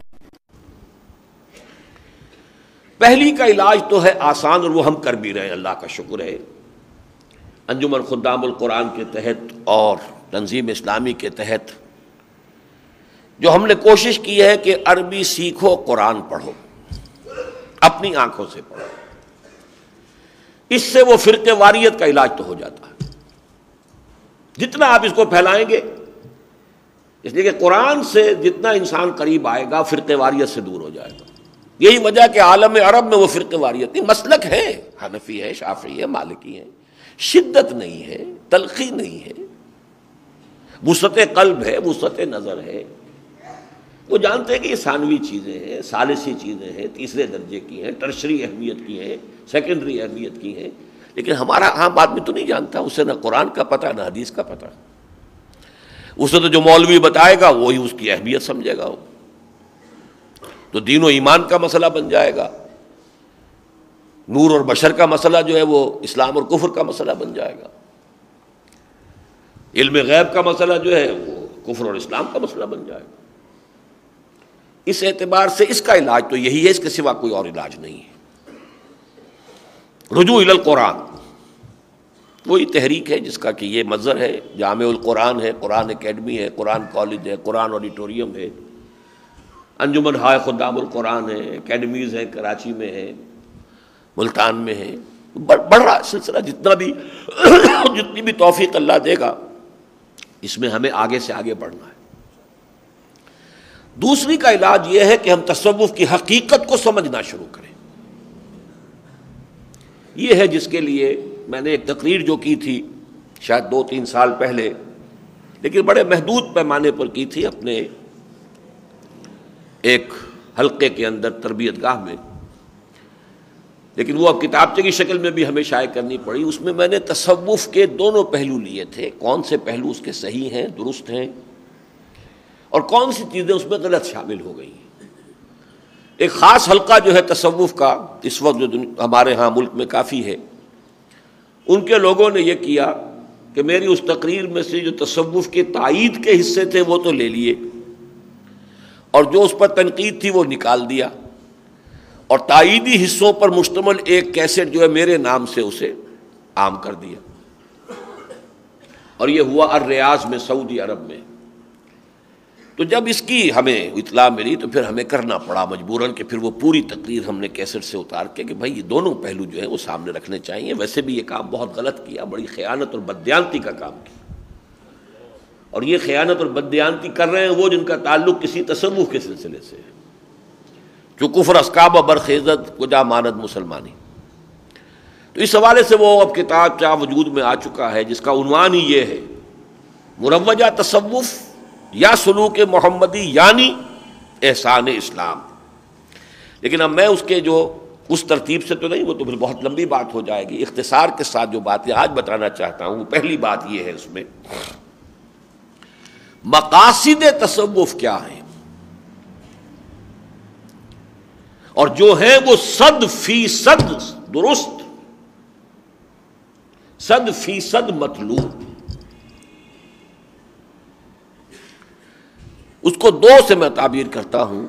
پہلی کا علاج تو ہے آسان اور وہ ہم کر بھی رہے ہیں، اللہ کا شکر ہے۔ انجمن خدام القرآن کے تحت اور تنظیم اسلامی کے تحت جو ہم نے کوشش کی ہے کہ عربی سیکھو، قرآن پڑھو، اپنی آنکھوں سے پڑھو، اس سے وہ فرقے واریت کا علاج تو ہو جاتا ہے۔ جتنا آپ اس کو پھیلائیں گے، اس لیے کہ قرآن سے جتنا انسان قریب آئے گا فرقے واریت سے دور ہو جائے گا۔ یہی وجہ کہ عالم عرب میں وہ فرقے واریت نہیں، مسلک ہے، حنفی ہے، شافعی ہے، مالکی ہے، شدت نہیں ہے، تلخی نہیں ہے، وسعت قلب ہے، وسعت نظر ہے۔ وہ جانتے ہیں کہ یہ ثانوی چیزیں ہیں، ثالثی چیزیں ہیں، تیسرے درجے کی ہیں، ٹرشری اہمیت کی ہیں، سیکنڈری اہمیت کی ہیں، لیکن ہمارا عام آدمی تو نہیں جانتا، اسے نہ قرآن کا پتہ نہ حدیث کا پتہ، اسے تو جو مولوی بتائے گا وہی اس کی اہمیت سمجھے گا، وہ تو دین و ایمان کا مسئلہ بن جائے گا، نور اور بشر کا مسئلہ جو ہے وہ اسلام اور کفر کا مسئلہ بن جائے گا، علم غیب کا مسئلہ جو ہے وہ کفر اور اسلام کا مسئلہ بن جائے گا۔ اس اعتبار سے اس کا علاج تو یہی ہے، اس کے سوا کوئی اور علاج نہیں ہے۔ رجوع الی القرآن وہی تحریک ہے جس کا کہ یہ مظہر ہے، جامع القرآن ہے، قرآن اکیڈمی ہے، قرآن کالج ہے، قرآن آڈیٹوریم ہے، انجمن ہائے خدام القرآن ہے، اکیڈمیز ہیں، کراچی میں ہے، ملتان میں ہے، بڑھ رہا سلسلہ، جتنا بھی جتنی بھی توفیق اللہ دے گا اس میں ہمیں آگے سے آگے بڑھنا ہے۔ دوسری کا علاج یہ ہے کہ ہم تصوف کی حقیقت کو سمجھنا شروع کریں۔ یہ ہے جس کے لیے میں نے ایک تقریر جو کی تھی شاید دو تین سال پہلے، لیکن بڑے محدود پیمانے پر کی تھی، اپنے ایک حلقے کے اندر تربیت گاہ میں، لیکن وہ اب کتابچے کی شکل میں بھی ہمیں شائع کرنی پڑی۔ اس میں میں نے تصوف کے دونوں پہلو لیے تھے، کون سے پہلو اس کے صحیح ہیں، درست ہیں، اور کون سی چیزیں اس میں غلط شامل ہو گئی۔ ایک خاص حلقہ جو ہے تصوف کا اس وقت جو ہمارے ہاں ملک میں کافی ہے، ان کے لوگوں نے یہ کیا کہ میری اس تقریر میں سے جو تصوف کے تائید کے حصے تھے وہ تو لے لیے، اور جو اس پر تنقید تھی وہ نکال دیا، اور تائیدی حصوں پر مشتمل ایک کیسٹ جو ہے میرے نام سے اسے عام کر دیا، اور یہ ہوا الریاض میں، سعودی عرب میں۔ تو جب اس کی ہمیں اطلاع ملی تو پھر ہمیں کرنا پڑا مجبوراً کہ پھر وہ پوری تقریر ہم نے کیسٹ سے اتار کے کہ بھائی یہ دونوں پہلو جو ہیں وہ سامنے رکھنے چاہیے۔ ویسے بھی یہ کام بہت غلط کیا، بڑی خیانت اور بددیانتی کا کام کیا، اور یہ خیانت اور بددیانتی کر رہے ہیں وہ جن کا تعلق کسی تصوف کے سلسلے سے ہے، جو کفر اسکاب برخیزت کجا ماند مسلمانی۔ تو اس حوالے سے وہ اب کتاب چاہ وجود میں آ چکا ہے جس کا عنوان ہی یہ ہے، مروجہ تصوف یا سلوک محمدی یعنی احسان اسلام۔ لیکن اب میں اس کے جو اس ترتیب سے تو نہیں، وہ تو پھر بہت لمبی بات ہو جائے گی، اختصار کے ساتھ جو باتیں آج بتانا چاہتا ہوں، پہلی بات یہ ہے اس میں مقاصد تصوف کیا ہیں، اور جو ہیں وہ صد فیصد درست، صد فیصد مطلوب۔ اس کو دو سے میں تعبیر کرتا ہوں۔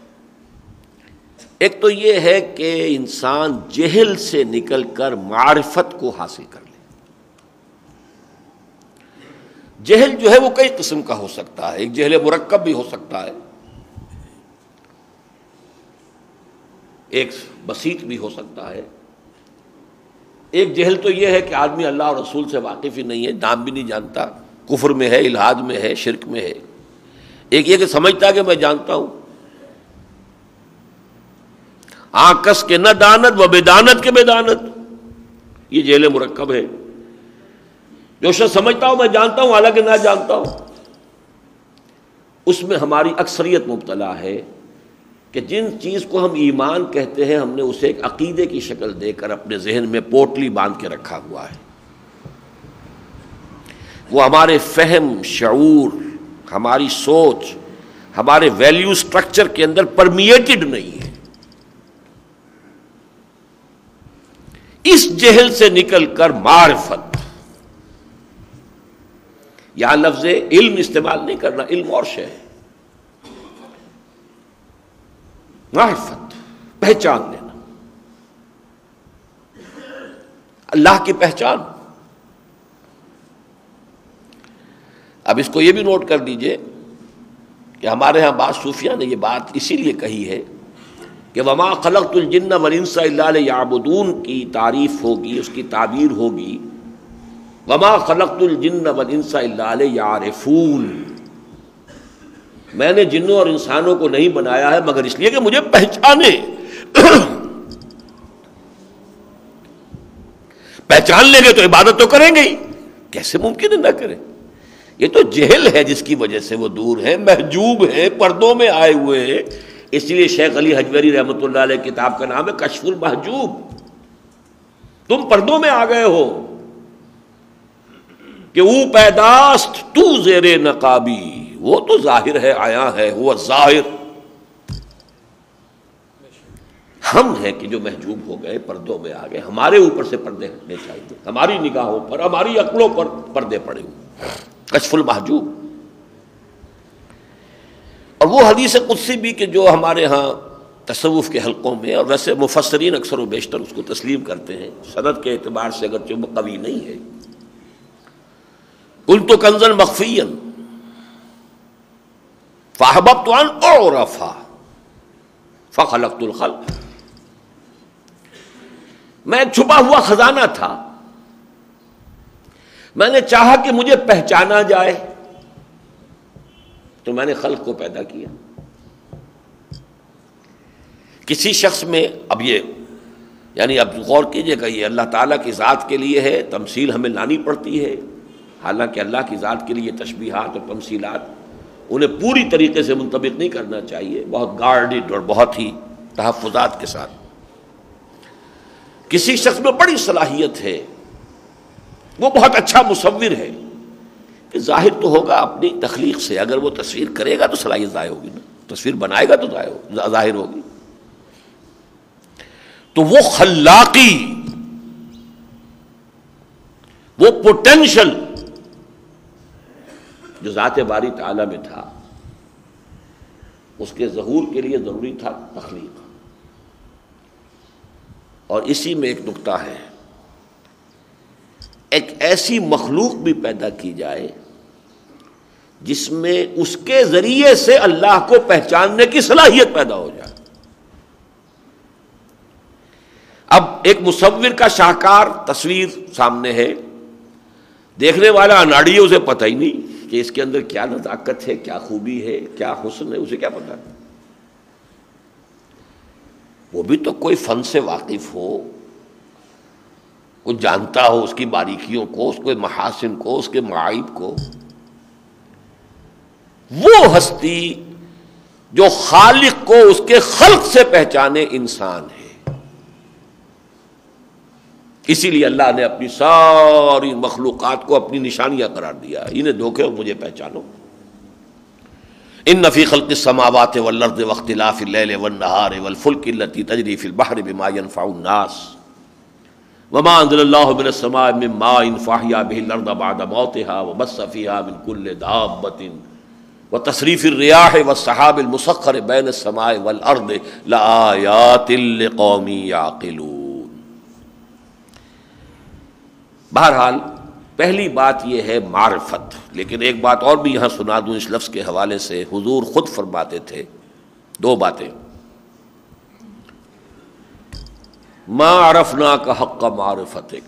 ایک تو یہ ہے کہ انسان جہل سے نکل کر معرفت کو حاصل کر لے۔ جہل جو ہے وہ کئی قسم کا ہو سکتا ہے، ایک جہل مرکب بھی ہو سکتا ہے، ایک بسیط بھی ہو سکتا ہے۔ ایک جہل تو یہ ہے کہ آدمی اللہ اور رسول سے واقف ہی نہیں ہے، نام بھی نہیں جانتا، کفر میں ہے، الحاد میں ہے، شرک میں ہے۔ ایک یہ کہ سمجھتا کہ میں جانتا ہوں، آکس کے نہ دانت و بدانت کے بدانت، یہ جہل مرکب ہے۔ جو شخص سمجھتا ہوں میں جانتا ہوں حالانکہ نہ جانتا ہوں، اس میں ہماری اکثریت مبتلا ہے کہ جن چیز کو ہم ایمان کہتے ہیں ہم نے اسے ایک عقیدے کی شکل دے کر اپنے ذہن میں پوٹلی باندھ کے رکھا ہوا ہے، وہ ہمارے فہم، شعور، ہماری سوچ، ہمارے ویلیو سٹرکچر کے اندر پرمیٹڈ نہیں ہے۔ اس جہل سے نکل کر معرفت، یہاں لفظ علم استعمال نہیں کرنا، علم اور شے ہے، معرفت، پہچان لینا، اللہ کی پہچان۔ اب اس کو یہ بھی نوٹ کر دیجئے کہ ہمارے ہاں بعض صوفیہ نے یہ بات اسی لیے کہی ہے کہ وما خلقت الجن والانس الا لیعبدون کی تعریف ہوگی، اس کی تعبیر ہوگی وما خلقت الجن والانس الا لیعرفون، میں نے جنوں اور انسانوں کو نہیں بنایا ہے مگر اس لیے کہ مجھے پہچانے۔ پہچان لیں گے تو عبادت تو کریں گے ہی، کیسے ممکن ہے نہ کریں؟ یہ تو جہل ہے جس کی وجہ سے وہ دور ہیں، محجوب ہیں، پردوں میں آئے ہوئے ہیں۔ اس لیے شیخ علی حجویری رحمۃ اللہ علیہ کتاب کا نام ہے کشف المحجوب۔ تم پردوں میں آ گئے ہو کہ او پیداست تو زیر نقابی، وہ تو ظاہر ہے، آیا ہے، وہ ظاہر۔ ہم ہیں کہ جو محجوب ہو گئے، پردوں میں آ گئے، ہمارے اوپر سے پردے ہٹنے چاہیے، ہماری نگاہوں پر، ہماری عقلوں پر پردے پڑے ہوئے، کشف المحجوب۔ اور وہ حدیث قدسی بھی کہ جو ہمارے ہاں تصوف کے حلقوں میں، اور ویسے مفسرین اکثر و بیشتر اس کو تسلیم کرتے ہیں، سند کے اعتبار سے اگرچہ وہ قوی نہیں ہے، قلت کنزا مخفیا فاحببت ان اعرف فخلقت الخلق، میں ایک چھپا ہوا خزانہ تھا، میں نے چاہا کہ مجھے پہچانا جائے تو میں نے خلق کو پیدا کیا۔ کسی شخص میں اب یہ یعنی اب غور کیجئے گا، یہ اللہ تعالیٰ کی ذات کے لیے ہے، تمثیل ہمیں لانی پڑتی ہے، حالانکہ اللہ کی ذات کے لیے تشبیہات اور تمثیلات انہیں پوری طریقے سے منطبق نہیں کرنا چاہیے، بہت گارڈڈ اور بہت ہی تحفظات کے ساتھ۔ کسی شخص میں بڑی صلاحیت ہے، وہ بہت اچھا مصور ہے، کہ ظاہر تو ہوگا اپنی تخلیق سے، اگر وہ تصویر کرے گا تو صلاحیت ظاہر ہوگی نا، تصویر بنائے گا تو ظاہر ہوگی۔ تو وہ خلاقی، وہ پوٹینشل جو ذات باری تعالیٰ میں تھا، اس کے ظہور کے لیے ضروری تھا تخلیق۔ اور اسی میں ایک نکتہ ہے، ایک ایسی مخلوق بھی پیدا کی جائے جس میں اس کے ذریعے سے اللہ کو پہچاننے کی صلاحیت پیدا ہو جائے۔ اب ایک مصور کا شاہکار تصویر سامنے ہے، دیکھنے والا اناڑی ہے، اسے پتہ ہی نہیں کہ اس کے اندر کیا نزاکت ہے، کیا خوبی ہے، کیا حسن ہے، اسے کیا پتہ ہے؟ وہ بھی تو کوئی فن سے واقف ہو، کوئی جانتا ہو اس کی باریکیوں کو، اس کے محاسن کو، اس کے معائب کو۔ وہ ہستی جو خالق کو اس کے خلق سے پہچانے انسان ہے۔ اسی لیے اللہ نے اپنی ساری مخلوقات کو اپنی نشانیاں قرار دیا، انہیں دھوکے اور مجھے پہچانو۔ ان فی خلق السماوات والارض واختلاف اللیل والنہار والفلک التی تجری فی البحر بما ينفع الناس وما انزل اللہ من السماء من ماء فاحیا به الارض بعد موتها وبث فیها من کل دابۃ وتصریف الرياح والسحاب المسخر بین السماء والارض لآیات لقوم یعقلون۔ بہرحال پہلی بات یہ ہے معرفت، لیکن ایک بات اور بھی یہاں سنا دوں اس لفظ کے حوالے سے۔ حضور خود فرماتے تھے دو باتیں، ما عرفناک حق معرفتک،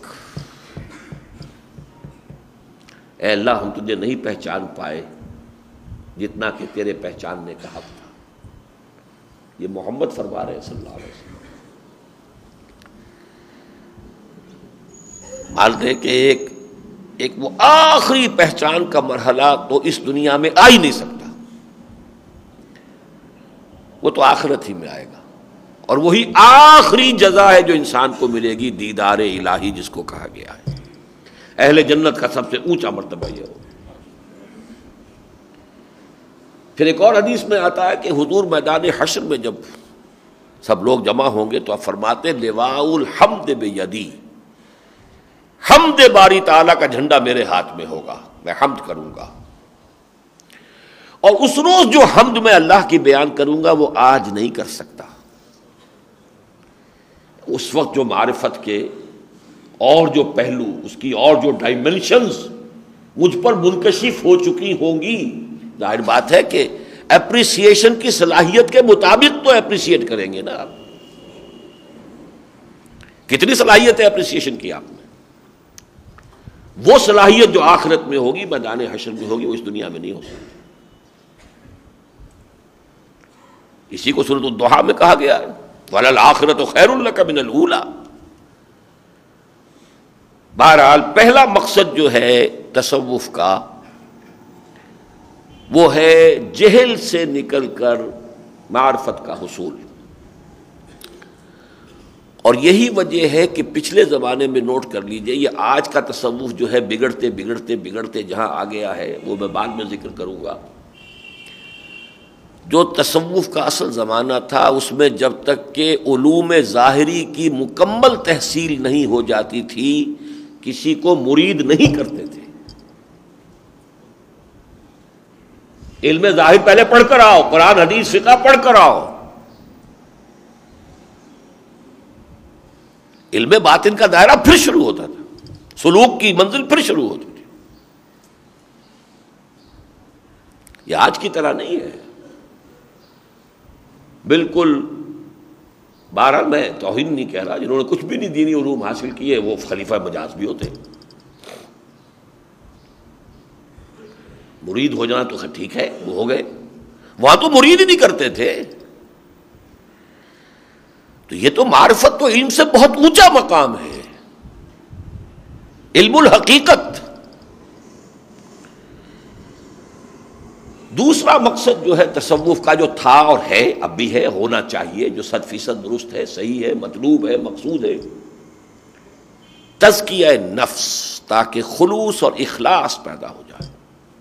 اے اللہ ہم تجھے نہیں پہچان پائے جتنا کہ تیرے پہچاننے کا حق تھا۔ یہ محمد فرما رہے ہیں صلی اللہ علیہ وسلم۔ مانتے کہ ایک ایک وہ آخری پہچان کا مرحلہ تو اس دنیا میں آ ہی نہیں سکتا، وہ تو آخرت ہی میں آئے گا، اور وہی آخری جزا ہے جو انسان کو ملے گی، دیدار الہی جس کو کہا گیا ہے۔ اہل جنت کا سب سے اونچا مرتبہ یہ ہو۔ پھر ایک اور حدیث میں آتا ہے کہ حضور میدان حشر میں جب سب لوگ جمع ہوں گے تو آپ فرماتے لواء الحمد بیدی، حمد باری تعالیٰ کا جھنڈا میرے ہاتھ میں ہوگا، میں حمد کروں گا۔ اور اس روز جو حمد میں اللہ کی بیان کروں گا وہ آج نہیں کر سکتا۔ اس وقت جو معرفت کے اور جو پہلو، اس کی اور جو ڈائمنشنز مجھ پر منکشف ہو چکی ہوں گی، ظاہر بات ہے کہ اپریسیشن کی صلاحیت کے مطابق تو اپریسیٹ کریں گے نا آپ۔ کتنی صلاحیت ہے اپریسیشن کی آپ میں؟ وہ صلاحیت جو آخرت میں ہوگی، میدان حشر میں ہوگی، وہ اس دنیا میں نہیں ہو سکتی۔ اسی کو سورۃ الضحیٰ میں کہا گیا ہے وَلَلْآخِرَةُ خَيْرٌ لَكَ مِنَ الْأُولَىٰ۔ بہرحال پہلا مقصد جو ہے تصوف کا وہ ہے جہل سے نکل کر معرفت کا حصول، اور یہی وجہ ہے کہ پچھلے زمانے میں نوٹ کر لیجئے، یہ آج کا تصوف جو ہے بگڑتے بگڑتے بگڑتے جہاں آ گیا ہے وہ میں بعد میں ذکر کروں گا۔ جو تصوف کا اصل زمانہ تھا اس میں جب تک کہ علوم ظاہری کی مکمل تحصیل نہیں ہو جاتی تھی کسی کو مرید نہیں کرتے تھے۔ علم ظاہر پہلے پڑھ کر آؤ، قرآن حدیث فقہ پڑھ کر آؤ، علم باطن کا دائرہ پھر شروع ہوتا تھا، سلوک کی منزل پھر شروع ہوتی تھی۔ یہ آج کی طرح نہیں ہے بالکل۔ بہرحال میں توہین نہیں کہہ رہا، جنہوں نے کچھ بھی نہیں دینی علوم حاصل کیے وہ خلیفہ مجاز بھی ہوتے، مرید ہو جانا تو ٹھیک ہے، وہ ہو گئے، وہاں تو مرید ہی نہیں کرتے تھے۔ تو یہ تو معرفت تو علم سے بہت اونچا مقام ہے، علم الحقیقت۔ دوسرا مقصد جو ہے تصوف کا، جو تھا اور ہے اب بھی ہے، ہونا چاہیے، جو صد فیصد درست ہے، صحیح ہے، مطلوب ہے، مقصود ہے، تزکیہ نفس، تاکہ خلوص اور اخلاص پیدا ہو جائے۔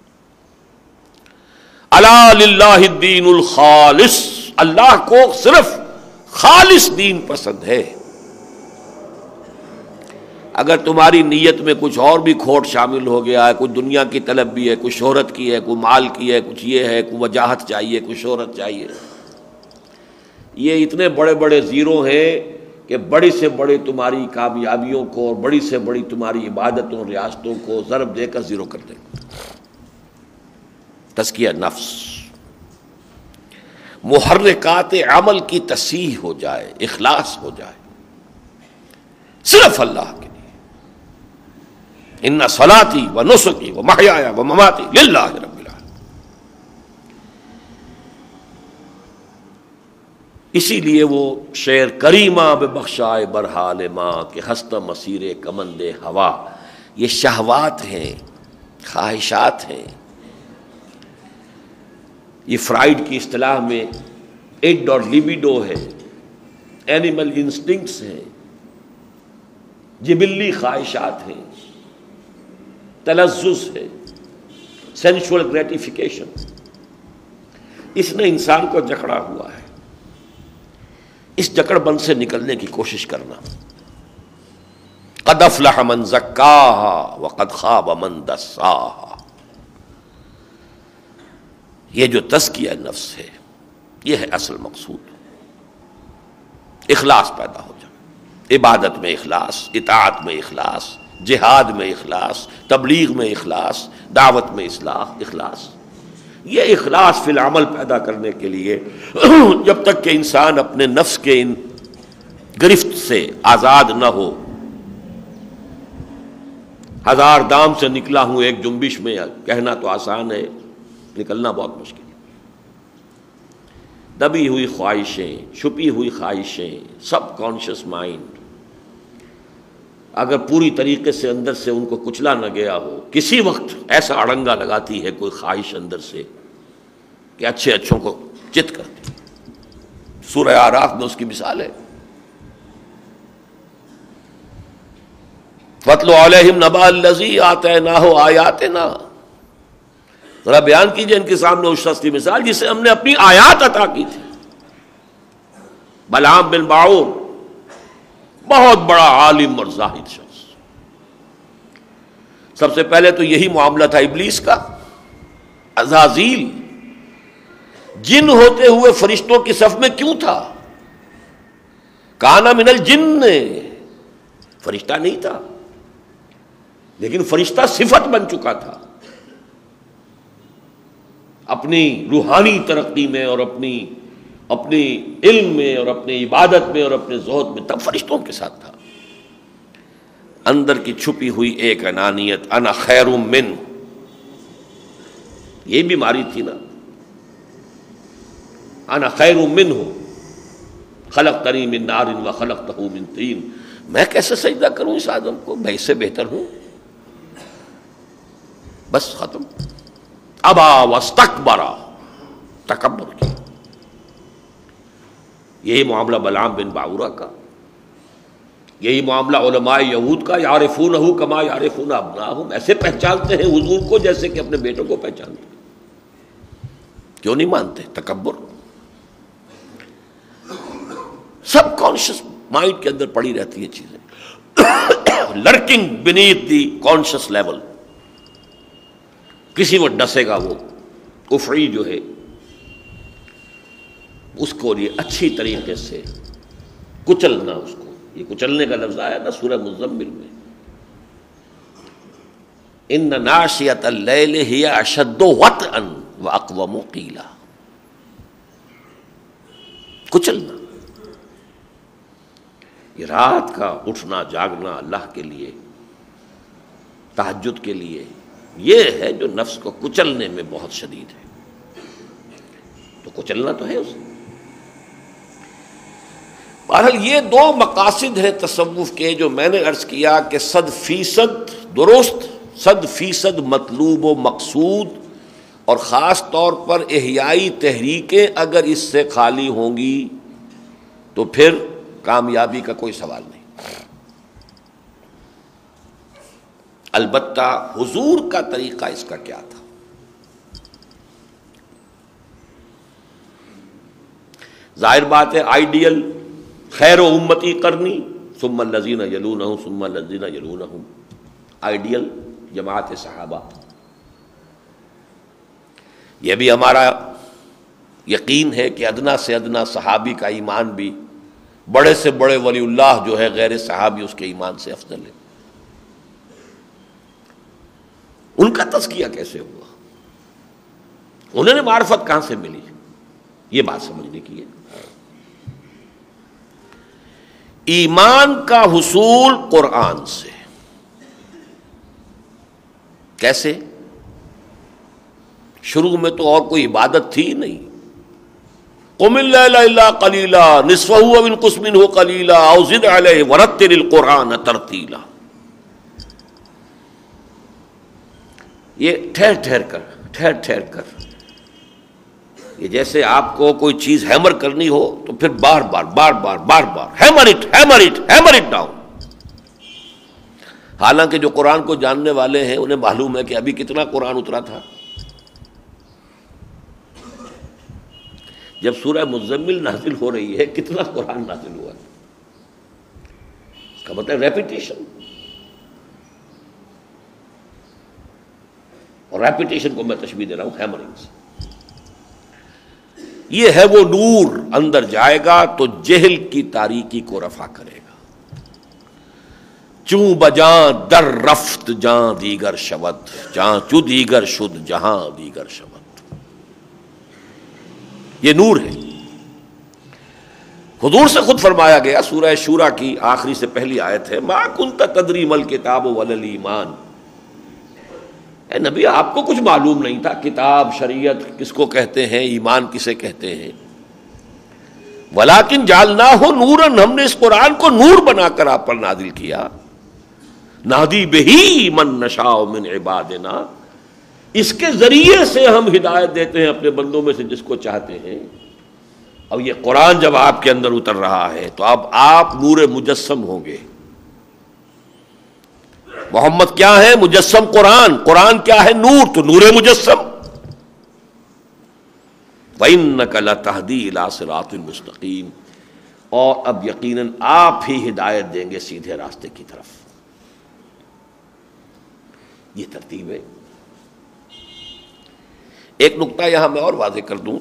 الا للہ الدین الخالص، اللہ کو صرف خالص دین پسند ہے۔ اگر تمہاری نیت میں کچھ اور بھی کھوٹ شامل ہو گیا ہے، کچھ دنیا کی طلب بھی ہے، کچھ شہرت کی ہے، کوئی مال کی ہے، کچھ یہ ہے، کوئی وجاہت چاہیے، کوئی شہرت چاہیے، یہ اتنے بڑے بڑے زیرو ہیں کہ بڑی سے بڑی تمہاری کامیابیوں کو اور بڑی سے بڑی تمہاری عبادتوں ریاستوں کو ضرب دے کر زیرو کر دیں۔ تزکیہ نفس، محرکات عمل کی تصحیح ہو جائے، اخلاص ہو جائے صرف اللہ کے لیے۔ ان صلاتی و نسکی و محیای و مماتی للہ رب العالمین۔ اسی لیے وہ شعر کریمہ بے بخشائے برحال ماں کہ ہستہ مسیر کمند ہوا، یہ شہوات ہیں، خواہشات ہیں، یہ فرائیڈ کی اصطلاح میں اڈ اور لیبیڈو ہے، اینیمل انسٹنکٹس ہیں، جبلی خواہشات ہیں، تلذذ ہے، سینشول گریٹیفیکیشن، اس نے انسان کو جکڑا ہوا ہے۔ اس جکڑ بند سے نکلنے کی کوشش کرنا۔ قد افلح من زکاہا وقد خاب من دساہا، یہ جو تزکیہ نفس ہے یہ ہے اصل مقصود۔ اخلاص پیدا ہو جائے، عبادت میں اخلاص، اطاعت میں اخلاص، جہاد میں اخلاص، تبلیغ میں اخلاص، دعوت میں اصلاح اخلاص۔ یہ اخلاص فی العمل پیدا کرنے کے لیے جب تک کہ انسان اپنے نفس کے ان گرفت سے آزاد نہ ہو، ہزار دام سے نکلا ہوں ایک جنبش میں، کہنا تو آسان ہے، نکلنا بہت مشکل ہے۔ دبی ہوئی خواہشیں، چھپی ہوئی خواہشیں، سب کانشیس مائنڈ اگر پوری طریقے سے اندر سے ان کو کچلا نہ گیا ہو، کسی وقت ایسا اڑنگا لگاتی ہے کوئی خواہش اندر سے کہ اچھے اچھوں کو چت کرتی۔ سورہ اعراف میں اس کی مثال ہے، وَاتْلُ عَلَيْهِمْ نَبَأَ الَّذِي آتَيْنَاهُ آيَاتِنَا، ذرا بیان کیجئے ان کے سامنے اس شخص کی مثال جسے ہم نے اپنی آیات عطا کی تھی۔ بلعام بن باعور، بہت بڑا عالم اور زاہد شخص، سب سے پہلے تو یہی معاملہ تھا ابلیس کا۔ عزازیل جن ہوتے ہوئے فرشتوں کی صف میں کیوں تھا؟ کانا من الجن، فرشتہ نہیں تھا لیکن فرشتہ صفت بن چکا تھا۔ اپنی روحانی ترقی میں اور اپنی اپنی علم میں اور اپنی عبادت میں اور اپنے زہد میں تب فرشتوں کے ساتھ تھا۔ اندر کی چھپی ہوئی ایک انانیت، انا خیر من، یہ بیماری تھی نا، انا خیر منہ خلقتنی من نار وخلقتہ من طین، میں کیسے سجدہ کروں اس آدم کو، میں اس سے بہتر ہوں، بس ختم۔ ابا واستکبر، تکبر کیا۔ یہی معاملہ بلعام بن باعورہ کا، یہی معاملہ علماء یہود کا، یعرفونہ کما یعرفون ابناءہم، ایسے پہچانتے ہیں حضور کو جیسے کہ اپنے بیٹوں کو پہچانتے ہیں۔ کیوں نہیں مانتے؟ تکبر، سب کانشیس مائنڈ کے اندر پڑی رہتی ہے چیزیں، lurking beneath the conscious level, کسی وہ ڈسے گا، وہ کفری جو ہے اس کو یہ اچھی طریقے سے کچلنا، اس کو، یہ کچلنے کا لفظ آیا نا سورہ مزمل میں، ان ناشئۃ اللیل ہی اشد وطئا واقوم قیلا، کچلنا۔ یہ رات کا اٹھنا جاگنا اللہ کے لیے، تہجد کے لیے، یہ ہے جو نفس کو کچلنے میں بہت شدید ہے، تو کچلنا تو ہے اسے۔ بہرحال یہ دو مقاصد ہیں تصوف کے جو میں نے عرض کیا کہ صد فیصد درست، صد فیصد مطلوب و مقصود، اور خاص طور پر احیائی تحریکیں اگر اس سے خالی ہوں گی تو پھر کامیابی کا کوئی سوال نہیں۔ البتہ حضور کا طریقہ اس کا کیا تھا؟ ظاہر بات ہے آئیڈیل خیر و امتی کرنی ثم الذین یلونہم ثم الذین یلونہم، آئیڈیل جماعت صحابہ۔ یہ بھی ہمارا یقین ہے کہ ادنا سے ادنا صحابی کا ایمان بھی بڑے سے بڑے ولی اللہ جو ہے غیر صحابی اس کے ایمان سے افضل ہے۔ ان کا تزکیہ کیسے ہوا؟ انہوں نے معرفت کہاں سے ملی؟ یہ بات سمجھنے کی ہے۔ ایمان کا حصول قرآن سے۔ کیسے؟ شروع میں تو اور کوئی عبادت تھی نہیں۔ قم اللیل الا قلیلا نصفہ او انقص منہ قلیلا او زد علیہ ورتل القرآن ترتیلا۔ یہ ٹھہر ٹھہر کر ٹھہر ٹھہر کر، یہ جیسے آپ کو کوئی چیز ہیمر کرنی ہو تو پھر بار بار بار بار بار بار hammer it hammer it hammer it down. حالانکہ جو قرآن کو جاننے والے ہیں انہیں معلوم ہے کہ ابھی کتنا قرآن اترا تھا۔ جب سورہ مزمل نازل ہو رہی ہے کتنا قرآن نازل ہوا ہے، اس کا مطلب ریپیٹیشن، اور ریپیٹیشن کو میں تشبیہ دے رہا ہوں ہیمرنگ سے۔ یہ ہے وہ نور، اندر جائے گا تو جہل کی تاریکی کو رفع کرے گا۔ چوں بجاں در رفت جاں دیگر شود، جاں چو دیگر شد جہاں دیگر شود۔ یہ نور ہے۔ حضور سے خود فرمایا گیا، سورہ شورى کی آخری سے پہلی آیت ہے، ما کنت تدری ما الکتاب ولا الایمان۔ اے نبی آپ کو کچھ معلوم نہیں تھا کتاب شریعت کس کو کہتے ہیں، ایمان کسے کہتے ہیں۔ ولیکن جعلناہ نورا، ہم نے اس قرآن کو نور بنا کر آپ پر نازل کیا۔ نہدی بہی من نشاء من عبادنا، اس کے ذریعے سے ہم ہدایت دیتے ہیں اپنے بندوں میں سے جس کو چاہتے ہیں۔ اب یہ قرآن جب آپ کے اندر اتر رہا ہے تو اب آپ نور مجسم ہوں گے۔ محمد کیا ہے؟ مجسم قرآن، قرآن کیا ہے؟ نور، تو نور مجسم۔ وَإِنَّكَ لَتَهْدِي إِلَىٰ صِرَاطٍ مُسْتَقِيمٍ، اور اب یقیناً آپ ہی ہدایت دیں گے سیدھے راستے کی طرف۔ یہ ترتیب ہے۔ ایک نقطہ یہاں میں اور واضح کر دوں،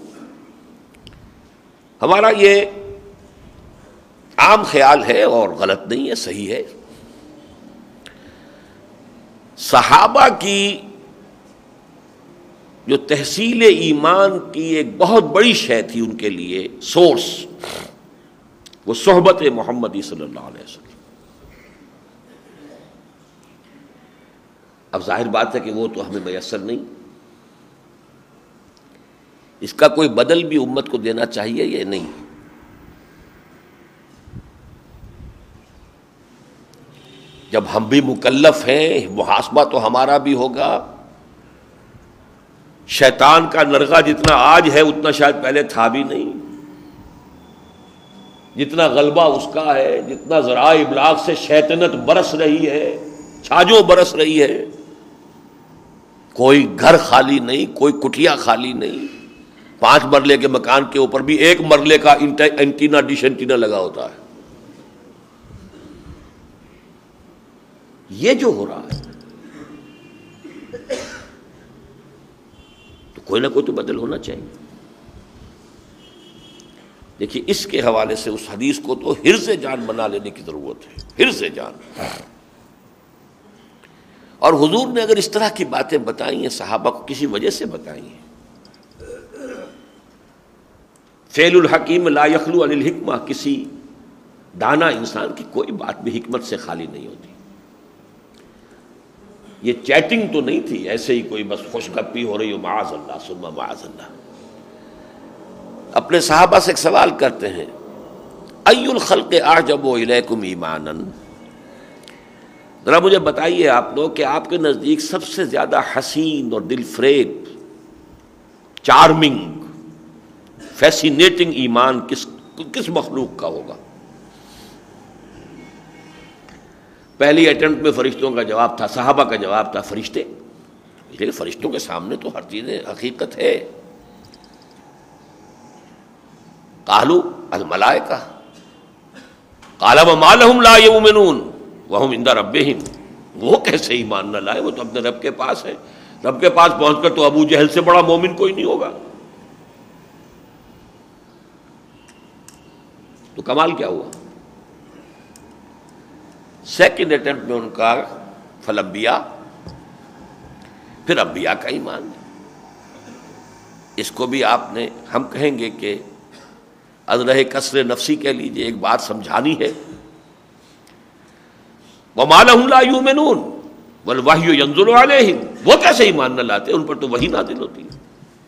ہمارا یہ عام خیال ہے اور غلط نہیں ہے، صحیح ہے، صحابہ کی جو تحصیل ایمان کی ایک بہت بڑی شے تھی ان کے لیے، سورس، وہ صحبت محمدی صلی اللہ علیہ وسلم۔ اب ظاہر بات ہے کہ وہ تو ہمیں میسر نہیں، اس کا کوئی بدل بھی امت کو دینا چاہیے یا نہیں؟ جب ہم بھی مکلف ہیں، محاسبہ تو ہمارا بھی ہوگا۔ شیطان کا نرغہ جتنا آج ہے اتنا شاید پہلے تھا بھی نہیں، جتنا غلبہ اس کا ہے، جتنا ذرائع ابلاغ سے شیطنت برس رہی ہے، چھاجو برس رہی ہے، کوئی گھر خالی نہیں، کوئی کٹھیا خالی نہیں۔ پانچ مرلے کے مکان کے اوپر بھی ایک مرلے کا اینٹینا ڈش اینٹینا لگا ہوتا ہے۔ یہ جو ہو رہا ہے تو کوئی نہ کوئی تو بدل ہونا چاہیے۔ دیکھیے اس کے حوالے سے اس حدیث کو تو حرز جان بنا لینے کی ضرورت ہے، حرز جان۔ اور حضور نے اگر اس طرح کی باتیں بتائی ہیں صحابہ کو، کسی وجہ سے بتائی ہیں۔ فعل الحکیم لا یخلو عن الحکمہ، کسی دانا انسان کی کوئی بات بھی حکمت سے خالی نہیں ہوتی۔ یہ چیٹنگ تو نہیں تھی ایسے ہی کوئی بس خوش گپی ہو رہی ہو، معاذ اللہ ثم معاذ اللہ۔ اپنے صحابہ سے ایک سوال کرتے ہیں، ای الخلق اعجب الیکم ایمانا، ذرا مجھے بتائیے آپ لوگ کہ آپ کے نزدیک سب سے زیادہ حسین اور دل فریب چارمنگ فیسینیٹنگ ایمان کس کس مخلوق کا ہوگا؟ پہلی اٹمپٹ میں فرشتوں کا جواب تھا، صحابہ کا جواب تھا فرشتے، لیکن فرشتوں کے سامنے تو ہر چیز حقیقت ہے۔ قالوا الملائکہ قال وما لهم لا یؤمنون وهم عند ربهم، وہ کیسے ایمان نہ لائے؟ وہ تو اپنے رب کے پاس ہے، رب کے پاس پہنچ کر تو ابو جہل سے بڑا مومن کوئی نہیں ہوگا۔ تو کمال کیا ہوا؟ سیکنڈ اٹمپٹ میں ان کا فلانبیاء، پھر انبیاء کا ایمان۔ اس کو بھی آپ نے، ہم کہیں گے کہ ازرہ کسر نفسی کہہ لیجیے، ایک بات سمجھانی ہے۔ وَمَا لَهُمْ لَا يُؤْمِنُونَ وَالْوَحْيُ يَنزِلُ عَلَيْهِمْ، وہ کیسے ایمان نہ لاتے؟ ان پر تو وحی نازل ہوتی ہے۔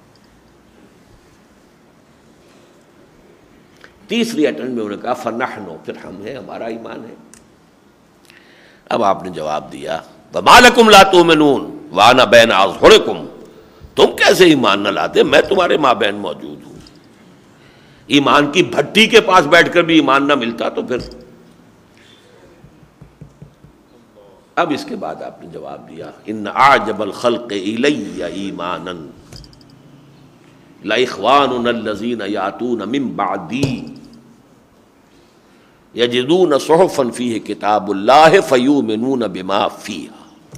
تیسری اٹمپٹ میں انہوں نے کہا فَنَحْنُ، پھر ہم ہیں، ہمارا ایمان ہے۔ اب آپ نے جواب دیا وَمَا لَكُمْ لَا تُؤْمِنُونَ وَأَنَا بَيْنَ أَظْهُرِكُمْ، تم کیسے ایمان نہ لاتے؟ میں تمہارے مابین موجود ہوں۔ ایمان کی بھٹی کے پاس بیٹھ کر بھی ایمان نہ ملتا تو پھر۔ اب اس کے بعد آپ نے جواب دیا ان اعجب الخلق الی ایمانا لاخواننا الذین یاتون من بعدی یجدون صحفا فیہ کتاب اللہ فیؤمنون بما فیہا۔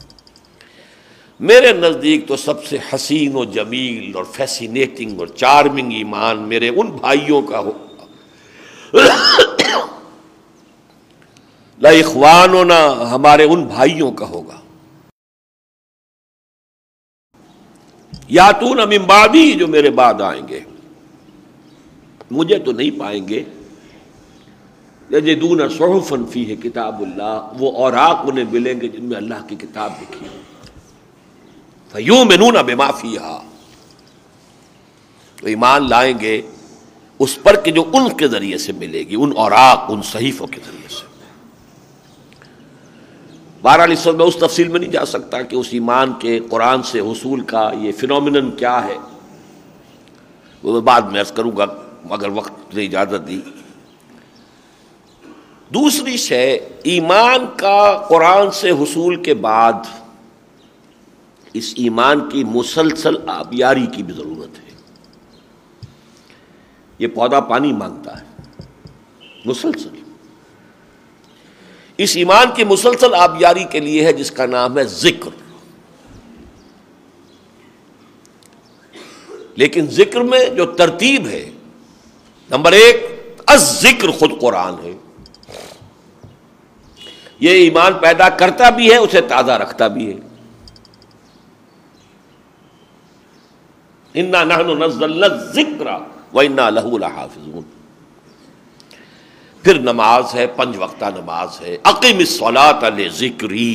میرے نزدیک تو سب سے حسین و جمیل اور فیسینیٹنگ اور چارمنگ ایمان میرے ان بھائیوں کا ہو لا اخواننا، ہمارے ان بھائیوں کا ہوگا، یاتون من بعدی، جو میرے بعد آئیں گے، مجھے تو نہیں پائیں گے۔ یجدون صحفا فیہ کتاب اللہ، وہ اوراق انہیں ملیں گے جن میں اللہ کی کتاب لکھی ہے۔ فیؤمنون بما فیہا، تو ایمان لائیں گے اس پر کہ جو ان کے ذریعے سے ملے گی، ان اوراق، ان صحیفوں کے ذریعے سے۔ بہرحال اس وقت میں اس تفصیل میں نہیں جا سکتا کہ اس ایمان کے قرآن سے حصول کا یہ فینومینن کیا ہے، وہ میں بعد میں عرض کروں گا اگر وقت نے اجازت دی۔ دوسری شے، ایمان کا قرآن سے حصول کے بعد اس ایمان کی مسلسل آبیاری کی بھی ضرورت ہے۔ یہ پودا پانی مانگتا ہے مسلسل۔ اس ایمان کی مسلسل آبیاری کے لیے ہے جس کا نام ہے ذکر۔ لیکن ذکر میں جو ترتیب ہے، نمبر ایک الذکر خود قرآن ہے، یہ ایمان پیدا کرتا بھی ہے، اسے تازہ رکھتا بھی ہے۔ اِنَّا نَحْنُ نَزَّلْنَا الذِّكْرَ وَإِنَّا لَهُ لَحَافِظُونَ۔ پھر نماز ہے، پنج وقتہ نماز ہے، اقم الصلاۃ لذکری،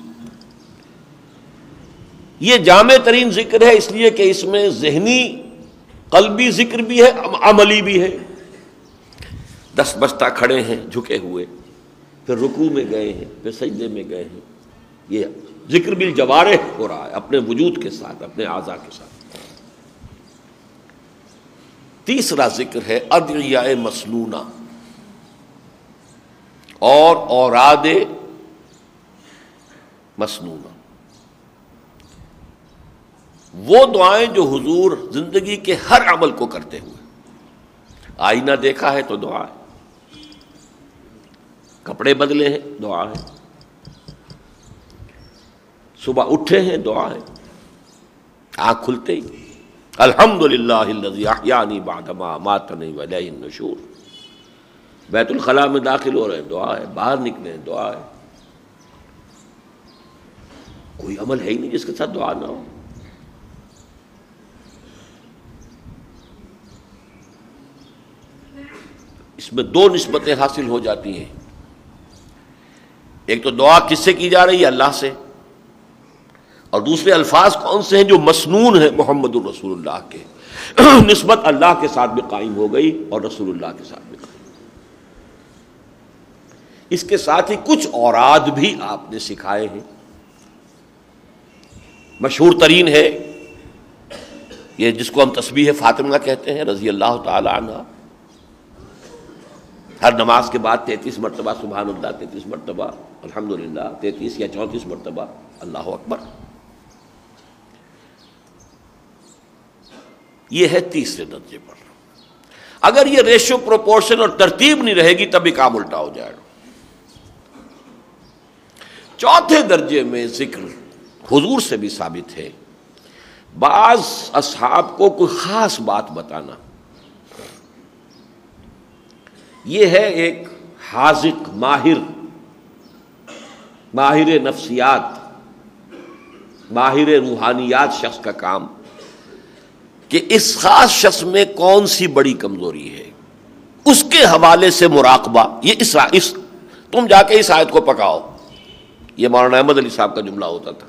یہ جامع ترین ذکر ہے، اس لیے کہ اس میں ذہنی قلبی ذکر بھی ہے، عملی بھی ہے۔ دس بستہ کھڑے ہیں جھکے ہوئے، پھر رکوع میں گئے ہیں، پھر سجدے میں گئے ہیں، یہ ذکر بالجوارح ہو رہا ہے، اپنے وجود کے ساتھ، اپنے اعضاء کے ساتھ۔ تیسرا ذکر ہے ادعیاء مسنونہ اور اوراد مسنونہ، وہ دعائیں جو حضور زندگی کے ہر عمل کو کرتے ہوئے، آئینہ دیکھا ہے تو دعا ہے، کپڑے بدلے ہیں دعا ہے، صبح اٹھے ہیں دعا ہے، آنکھ کھلتے ہی الحمدللہ الذی احیانی بعد ما اماتنی والیہ النشور، بیت الخلاء میں داخل ہو رہے ہیں دعا ہے، باہر نکلے ہیں دعا ہے۔ کوئی عمل ہے ہی نہیں جس کے ساتھ دعا نہ ہو۔ اس میں دو نسبتیں حاصل ہو جاتی ہیں، ایک تو دعا کس سے کی جا رہی ہے؟ اللہ سے، اور دوسرے الفاظ کون سے ہیں جو مسنون ہیں محمد الرسول اللہ کے، نسبت اللہ کے ساتھ بھی قائم ہو گئی اور رسول اللہ کے ساتھ بھی قائم۔ اس کے ساتھ ہی کچھ اوراد بھی آپ نے سکھائے ہیں، مشہور ترین ہے یہ جس کو ہم تسبیح فاطمہ کہتے ہیں رضی اللہ تعالی عنہ، ہر نماز کے بعد تینتیس مرتبہ سبحان اللہ، تینتیس مرتبہ الحمدللہ، تینتیس یا چونتیس مرتبہ اللہ اکبر. یہ ہے تیسرے درجے پر. اگر یہ ریشو پروپورشن اور ترتیب نہیں رہے گی تب بھی کام الٹا ہو جائے گا. چوتھے درجے میں ذکر حضور سے بھی ثابت ہے، بعض اصحاب کو کوئی خاص بات بتانا. یہ ہے ایک حاذق، ماہر ماہر نفسیات، ماہر روحانیات شخص کا کام کہ اس خاص شخص میں کون سی بڑی کمزوری ہے، اس کے حوالے سے مراقبہ. یہ اس, اس تم جا کے اس آیت کو پکاؤ، یہ مولانا احمد علی صاحب کا جملہ ہوتا تھا.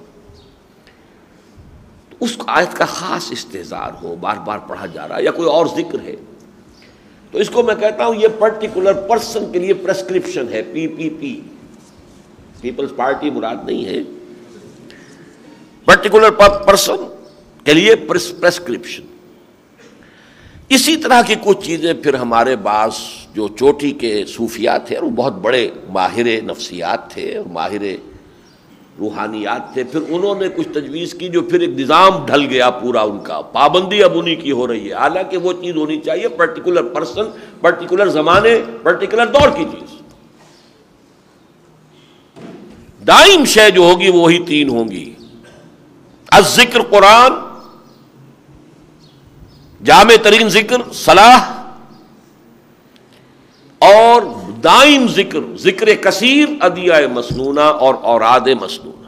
اس آیت کا خاص استحضار ہو، بار بار پڑھا جا رہا ہے، یا کوئی اور ذکر ہے، تو اس کو میں کہتا ہوں یہ پرٹیکولر پرسن کے لیے پرسکرپشن ہے. پی پی پی پیپلز پارٹی مراد نہیں ہے، پرٹیکولر پرسن کے لیے پرسکرپشن. اسی طرح کی کچھ چیزیں پھر ہمارے بعض جو چوٹی کے صوفیات تھے، اور وہ بہت بڑے ماہر نفسیات تھے اور ماہر روحانیات تھے، پھر انہوں نے کچھ تجویز کی جو پھر ایک نظام ڈھل گیا پورا ان کا. پابندی اب انہی کی ہو رہی ہے، حالانکہ وہ چیز ہونی چاہیے پرٹیکولر پرسن، پرٹیکولر زمانے، پرٹیکولر دور کی چیز. دائم شے جو ہوگی وہی تین ہوں گی: الذکر قرآن، جامع ترین ذکر صلاح، اور دائم ذکر ذکر کثیر، ادعیہ مسنونہ اور اوراد مسنونہ.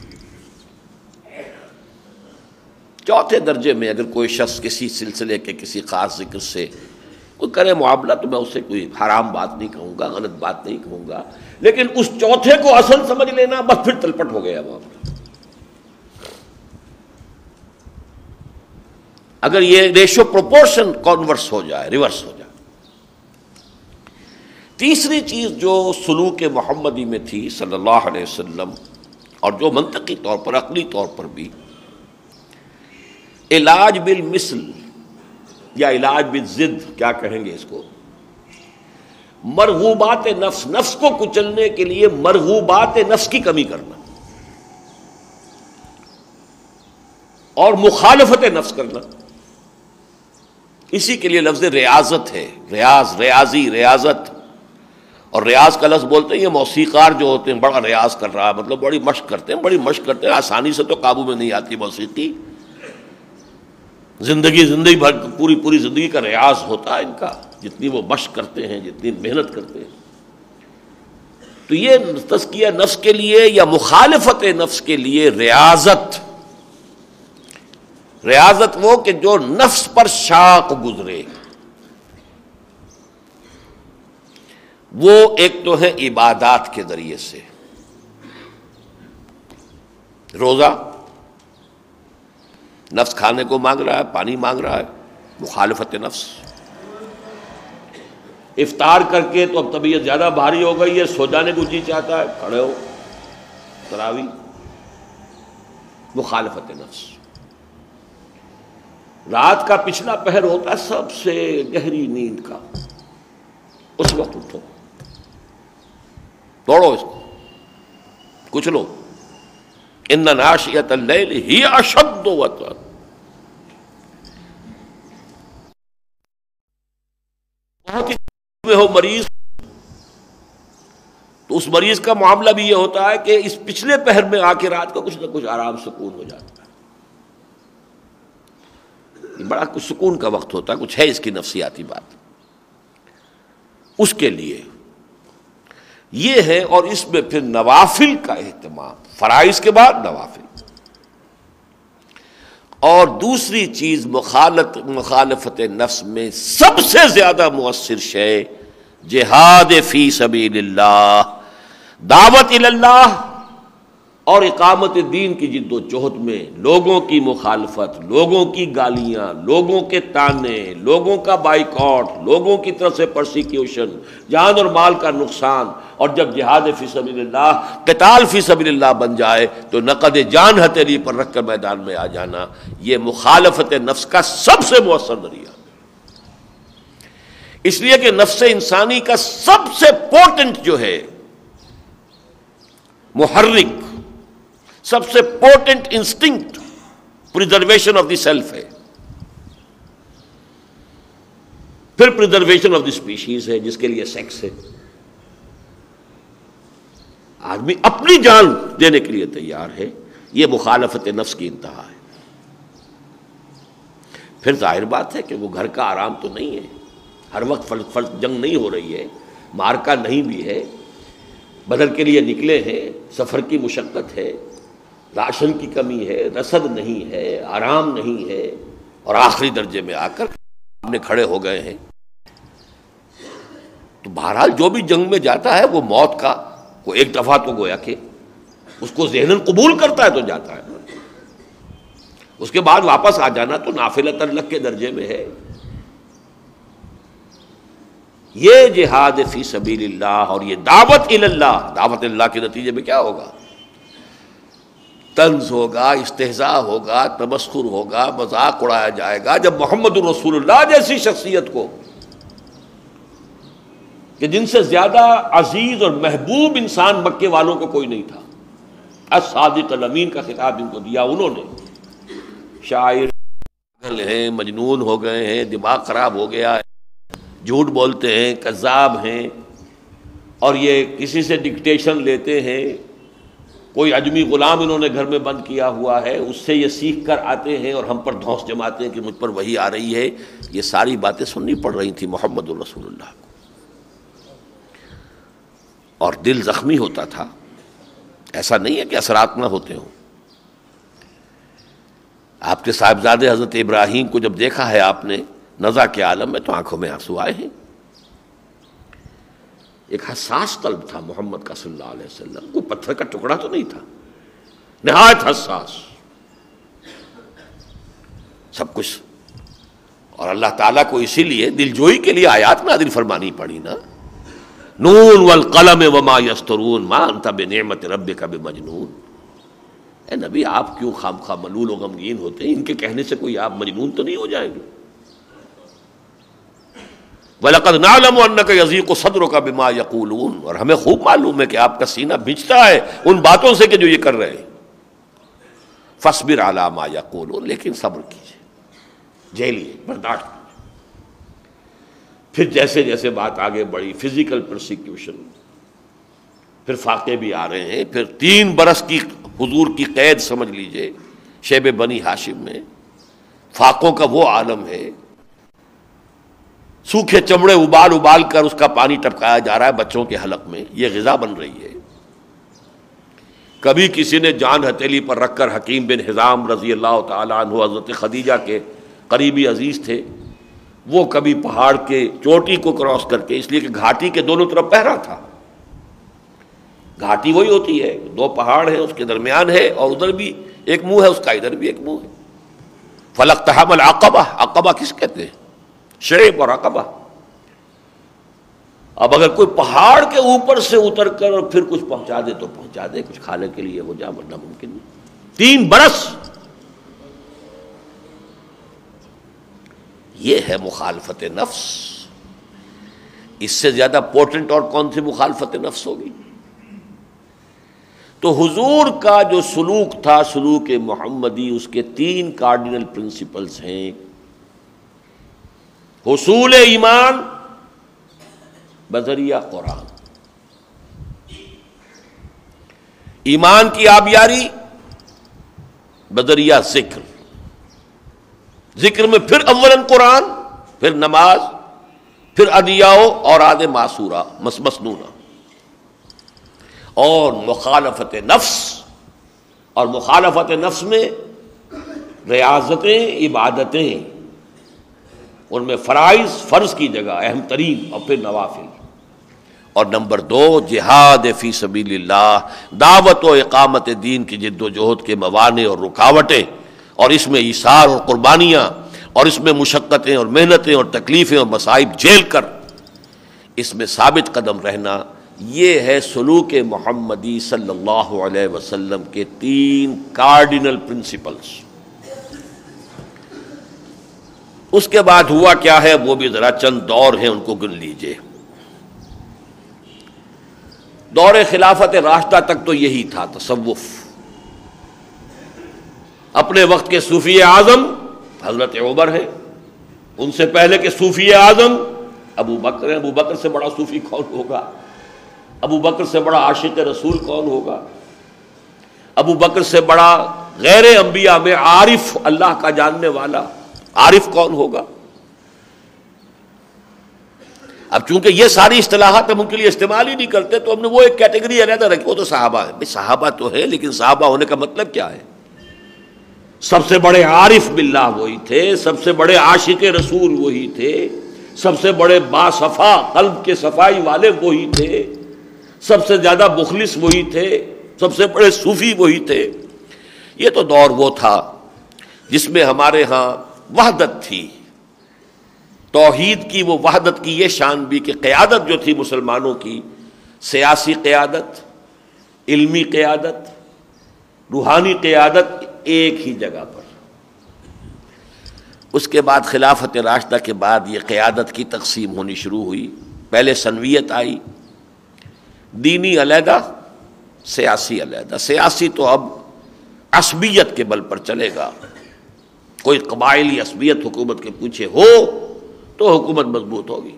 چوتھے درجے میں اگر کوئی شخص کسی سلسلے کے کسی خاص ذکر سے کوئی کرے معاملہ تو میں اسے کوئی حرام بات نہیں کہوں گا، غلط بات نہیں کہوں گا، لیکن اس چوتھے کو اصل سمجھ لینا بس پھر تلپٹ ہو گیا وہاں پر. اگر یہ ریشو پروپورشن کانورس ہو جائے، ریورس ہو جائے. تیسری چیز جو سلوک محمدی میں تھی صلی اللہ علیہ وسلم، اور جو منطقی طور پر، عقلی طور پر بھی، علاج بالمثل یا علاج بالضد، کیا کہیں گے اس کو، مرغوبات نفس، نفس کو کچلنے کے لیے مرغوبات نفس کی کمی کرنا اور مخالفت نفس کرنا. اسی کے لیے لفظ ریاضت ہے، ریاض، ریاضی، ریاضت. اور ریاض کا لفظ بولتے ہیں یہ موسیقار جو ہوتے ہیں، بڑا ریاض کر رہا ہے، مطلب بڑی مشق کرتے ہیں، بڑی مشق کرتے ہیں. آسانی سے تو قابو میں نہیں آتی موسیقی، زندگی زندگی بھر پوری پوری زندگی کا ریاض ہوتا ہے ان کا، جتنی وہ مشق کرتے ہیں، جتنی محنت کرتے ہیں. تو یہ تزکیہ نفس کے لیے یا مخالفت نفس کے لیے ریاضت، ریاضت وہ کہ جو نفس پر شاق گزرے، وہ ایک تو ہے عبادات کے ذریعے سے. روزہ، نفس کھانے کو مانگ رہا ہے، پانی مانگ رہا ہے، مخالفت نفس. افطار کر کے تو اب طبیعت زیادہ بھاری ہو گئی ہے، سو جانے کو جی چاہتا ہے، کھڑے ہو تراویح، مخالفت نفس. رات کا پچھلا پہر ہوتا ہے سب سے گہری نیند کا، اس وقت اٹھو، دوڑو، اس کو کچھ لو. ان ناشئۃ اللیل ہی اشد وطئا. بہت ہی میں ہو مریض تو اس مریض کا معاملہ بھی یہ ہوتا ہے کہ اس پچھلے پہر میں آ کے رات کو کچھ نہ کچھ آرام سکون ہو جاتا ہے. بڑا کچھ سکون کا وقت ہوتا ہے، کچھ ہے اس کی نفسیاتی بات. اس کے لیے یہ ہے. اور اس میں پھر نوافل کا اہتمام، فرائض کے بعد نوافل. اور دوسری چیز مخالفت مخالفت نفس میں سب سے زیادہ مؤثر شے جہاد فی سبیل اللہ، دعوت الی اللہ، اور اقامت دین کی جد و جہد میں لوگوں کی مخالفت، لوگوں کی گالیاں، لوگوں کے طعنے، لوگوں کا بائیکاٹ، لوگوں کی طرف سے پرسیکیوشن، جان اور مال کا نقصان، اور جب جہاد فی سبیل اللہ، قتال فی سبیل اللہ بن جائے تو نقد جان ہتھیلی پر رکھ کر میدان میں آ جانا، یہ مخالفت نفس کا سب سے مؤثر ذریعہ، اس لیے کہ نفس انسانی کا سب سے پوٹنٹ جو ہے محرک، سب سے potent instinct preservation of the self ہے، پھر پریزرویشن آف دی اسپیشیز ہے جس کے لیے سیکس ہے۔ آدمی اپنی جان دینے کے لیے تیار ہے، یہ مخالفت نفس کی انتہا ہے۔ پھر ظاہر بات ہے کہ وہ گھر کا آرام تو نہیں ہے، ہر وقت فرض فرض جنگ نہیں ہو رہی ہے، مارکا نہیں بھی ہے، بدر کے لیے نکلے ہیں، سفر کی مشقت ہے، راشن کی کمی ہے، رسد نہیں ہے، آرام نہیں ہے، اور آخری درجے میں آ کر سامنے کھڑے ہو گئے ہیں۔ تو بہرحال جو بھی جنگ میں جاتا ہے وہ موت کا وہ ایک دفعہ تو گویا کہ اس کو ذہناً قبول کرتا ہے تو جاتا ہے، اس کے بعد واپس آ جانا تو نافلۃ لک کے درجے میں ہے۔ یہ جہاد فی سبیل اللہ اور یہ دعوت الی اللہ، دعوت اللہ کے نتیجے میں کیا ہوگا؟ طنز ہوگا، استہزاء ہوگا، تمسخر ہوگا، مذاق اڑایا جائے گا جب محمد الرسول اللہ جیسی شخصیت کو، کہ جن سے زیادہ عزیز اور محبوب انسان مکے والوں کو کوئی نہیں تھا، الصادق الامین کا خطاب ان کو دیا انہوں نے، شاعر ہیں، مجنون ہو گئے ہیں، دماغ خراب ہو گیا ہے، جھوٹ بولتے ہیں، کذاب ہیں، اور یہ کسی سے ڈکٹیشن لیتے ہیں، کوئی اجمی غلام انہوں نے گھر میں بند کیا ہوا ہے، اس سے یہ سیکھ کر آتے ہیں اور ہم پر دھونس جماتے ہیں کہ مجھ پر وحی آ رہی ہے۔ یہ ساری باتیں سننی پڑ رہی تھی محمد الرسول اللہ کو، اور دل زخمی ہوتا تھا۔ ایسا نہیں ہے کہ اثرات نہ ہوتے ہوں۔ آپ کے صاحبزادے حضرت ابراہیم کو جب دیکھا ہے آپ نے نزع کے عالم میں تو آنکھوں میں آنسو آئے ہیں۔ ایک حساس قلب تھا محمد کا صلی اللہ علیہ وسلم، کوئی پتھر کا ٹکڑا تو نہیں تھا، نہایت حساس سب کچھ۔ اور اللہ تعالیٰ کو اسی لیے دلجوئی کے لیے آیات نازل فرمانی پڑی نا، نون والقلم وما یسطرون ما انت بنعمت ربک بمجنون۔ اے نبی آپ کیوں خام خواہ ملول و غمگین ہوتے ہیں؟ ان کے کہنے سے کوئی آپ مجنون تو نہیں ہو جائیں گے؟ وَلَقَدْ نَعْلَمُ أَنَّكَ يَضِيقُ صَدْرُكَ بِمَا يَقُولُونَ، اور ہمیں خوب معلوم ہے کہ آپ کا سینہ بھجتا ہے ان باتوں سے کہ جو یہ کر رہے ہیں۔ فَاصْبِرْ عَلَىٰ مَا يَقُولُونَ، لیکن صبر کیجیے، جھیلیے، برداشت کیجیے۔ پھر جیسے جیسے بات آگے بڑھی، فزیکل پرسیکیوشن، پھر فاقے بھی آ رہے ہیں، پھر تین برس کی حضور کی قید سمجھ لیجئے شیب بنی ہاشم میں، فاقوں کا وہ عالم ہے، سوکھے چمڑے ابال ابال کر اس کا پانی ٹپکایا جا رہا ہے بچوں کے حلق میں، یہ غذا بن رہی ہے۔ کبھی کسی نے جان ہتھیلی پر رکھ کر، حکیم بن حزام رضی اللہ تعالیٰ عنہ حضرت خدیجہ کے قریبی عزیز تھے، وہ کبھی پہاڑ کے چوٹی کو کراس کر کے، اس لیے کہ گھاٹی کے دونوں طرف پہرا تھا، گھاٹی وہی ہوتی ہے، دو پہاڑ ہیں اس کے درمیان ہے، اور ادھر بھی ایک منہ ہے اس کا، ادھر بھی ایک منہ ہے۔ فَلَقْتَحَمَ الْعَقَبَةَ، عقبہ کس کہتے ہیں؟ شعیب اور عقبہ۔ اب اگر کوئی پہاڑ کے اوپر سے اتر کر اور پھر کچھ پہنچا دے تو پہنچا دے، کچھ کھانے کے لیے ہو جا، ورنہ ممکن نہیں۔ تین برس یہ ہے مخالفت نفس۔ اس سے زیادہ پورٹنٹ اور کون سی مخالفت نفس ہوگی؟ تو حضور کا جو سلوک تھا، سلوک محمدی، اس کے تین کارڈینل پرنسپلز ہیں: حصول ایمان بذریعہ قرآن، ایمان کی آبیاری بذریعہ ذکر، ذکر میں پھر اولاً قرآن، پھر نماز، پھر ادعیاء اور آد معصورہ مسنونہ، اور مخالفت نفس، اور مخالفت نفس میں ریاضتیں، عبادتیں، ان میں فرائض، فرض کی جگہ اہم ترین، اور پھر نوافل، اور نمبر دو جہاد فی سبیل اللہ، دعوت و اقامت دین کی جد و جہد کے موانع اور رکاوٹیں، اور اس میں ایثار اور قربانیاں، اور اس میں مشقتیں اور محنتیں اور تکلیفیں اور مصائب جھیل کر اس میں ثابت قدم رہنا، یہ ہے سلوک محمدی صلی اللہ علیہ وسلم کے تین کارڈینل پرنسپلز۔ اس کے بعد ہوا کیا ہے وہ بھی ذرا چند دور ہیں، ان کو گن لیجئے۔ دور خلافت راشدہ تک تو یہی تھا تصوف۔ اپنے وقت کے صوفی اعظم حضرت عمر ہیں، ان سے پہلے کے صوفی اعظم ابو بکر ہیں۔ ابو بکر سے بڑا صوفی کون ہوگا؟ ابو بکر سے بڑا عاشق رسول کون ہوگا؟ ابو بکر سے بڑا غیر انبیاء میں عارف، اللہ کا جاننے والا عارف کون ہوگا؟ اب چونکہ یہ ساری اصطلاحات ہم ان کے لیے استعمال ہی نہیں کرتے تو ہم نے وہ ایک کیٹیگری علیحدہ رکھی، وہ تو صحابہ ہے۔ بھائی صحابہ تو ہے، لیکن صحابہ ہونے کا مطلب کیا ہے؟ سب سے بڑے عارف باللہ وہی تھے، سب سے بڑے عاشق رسول وہی تھے، سب سے بڑے باصفا قلب کے صفائی والے وہی تھے، سب سے زیادہ مخلص وہی تھے، سب سے بڑے صوفی وہی تھے۔ یہ تو دور وہ تھا جس میں ہمارے ہاں وحدت تھی، توحید کی وہ وحدت کی یہ شان بھی کہ قیادت جو تھی مسلمانوں کی، سیاسی قیادت، علمی قیادت، روحانی قیادت ایک ہی جگہ پر۔ اس کے بعد خلافت راشدہ کے بعد یہ قیادت کی تقسیم ہونی شروع ہوئی۔ پہلے سنویت آئی، دینی علیحدہ، سیاسی علیحدہ۔ سیاسی تو اب عصبیت کے بل پر چلے گا، کوئی قبائلی عصبیت حکومت کے پیچھے ہو تو حکومت مضبوط ہوگی،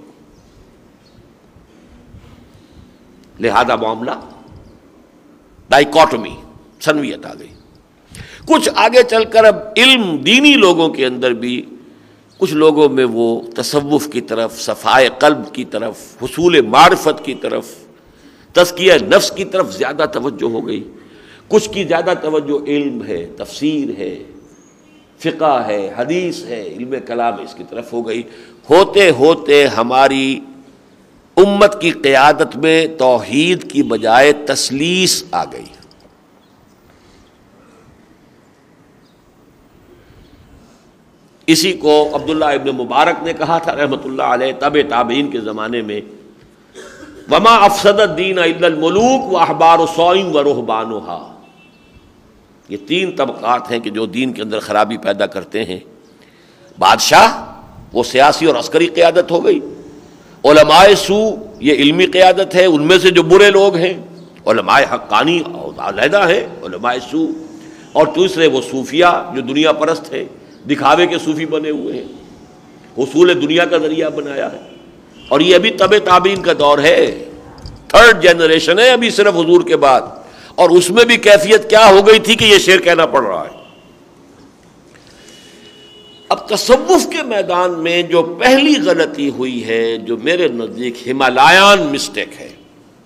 لہذا معاملہ ڈائیکاٹمی، سنویت آ گئی۔ کچھ آگے چل کر اب علم دینی لوگوں کے اندر بھی، کچھ لوگوں میں وہ تصوف کی طرف، صفائے قلب کی طرف، حصول معرفت کی طرف، تزکیہ نفس کی طرف زیادہ توجہ ہو گئی۔ کچھ کی زیادہ توجہ علم ہے، تفسیر ہے، فقہ ہے، حدیث ہے، علم کلام اس کی طرف ہو گئی۔ ہوتے ہوتے ہماری امت کی قیادت میں توحید کی بجائے تثلیث آ گئی۔ اسی کو عبداللہ ابن مبارک نے کہا تھا رحمۃ اللہ علیہ تبع تابعین کے زمانے میں، وما افسد الدین الا الملوک واحبار سوء ورہبانھا۔ یہ تین طبقات ہیں کہ جو دین کے اندر خرابی پیدا کرتے ہیں۔ بادشاہ وہ سیاسی اور عسکری قیادت ہو گئی، علماء سو یہ علمی قیادت ہے، ان میں سے جو برے لوگ ہیں علماء حقانی علیحدہ ہیں، علماء سو، اور دوسرے وہ صوفیہ جو دنیا پرست ہیں، دکھاوے کے صوفی بنے ہوئے ہیں، حصول دنیا کا ذریعہ بنایا ہے۔ اور یہ ابھی تبع تابعین کا دور ہے، تھرڈ جنریشن ہے ابھی صرف حضور کے بعد، اور اس میں بھی کیفیت کیا ہو گئی تھی کہ یہ شعر کہنا پڑ رہا ہے۔ اب تصوف کے میدان میں جو پہلی غلطی ہوئی ہے، جو میرے نزدیک ہمالائن مسٹیک ہے،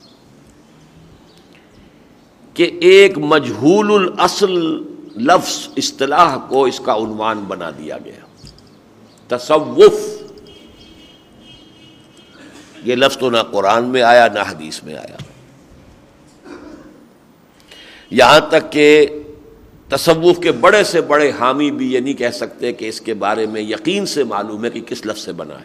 کہ ایک مجہول الاصل لفظ اصطلاح کو اس کا عنوان بنا دیا گیا۔ تصوف یہ لفظ تو نہ قرآن میں آیا نہ حدیث میں آیا، یہاں تک کہ تصوف کے بڑے سے بڑے حامی بھی یہ نہیں کہہ سکتے کہ اس کے بارے میں یقین سے معلوم ہے کہ کس لفظ سے بنا ہے۔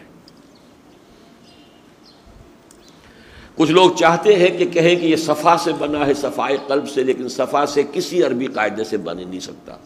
کچھ لوگ چاہتے ہیں کہ کہیں کہ یہ صفا سے بنا ہے، صفائے قلب سے، لیکن صفا سے کسی عربی قاعدے سے بن ہی نہیں سکتا۔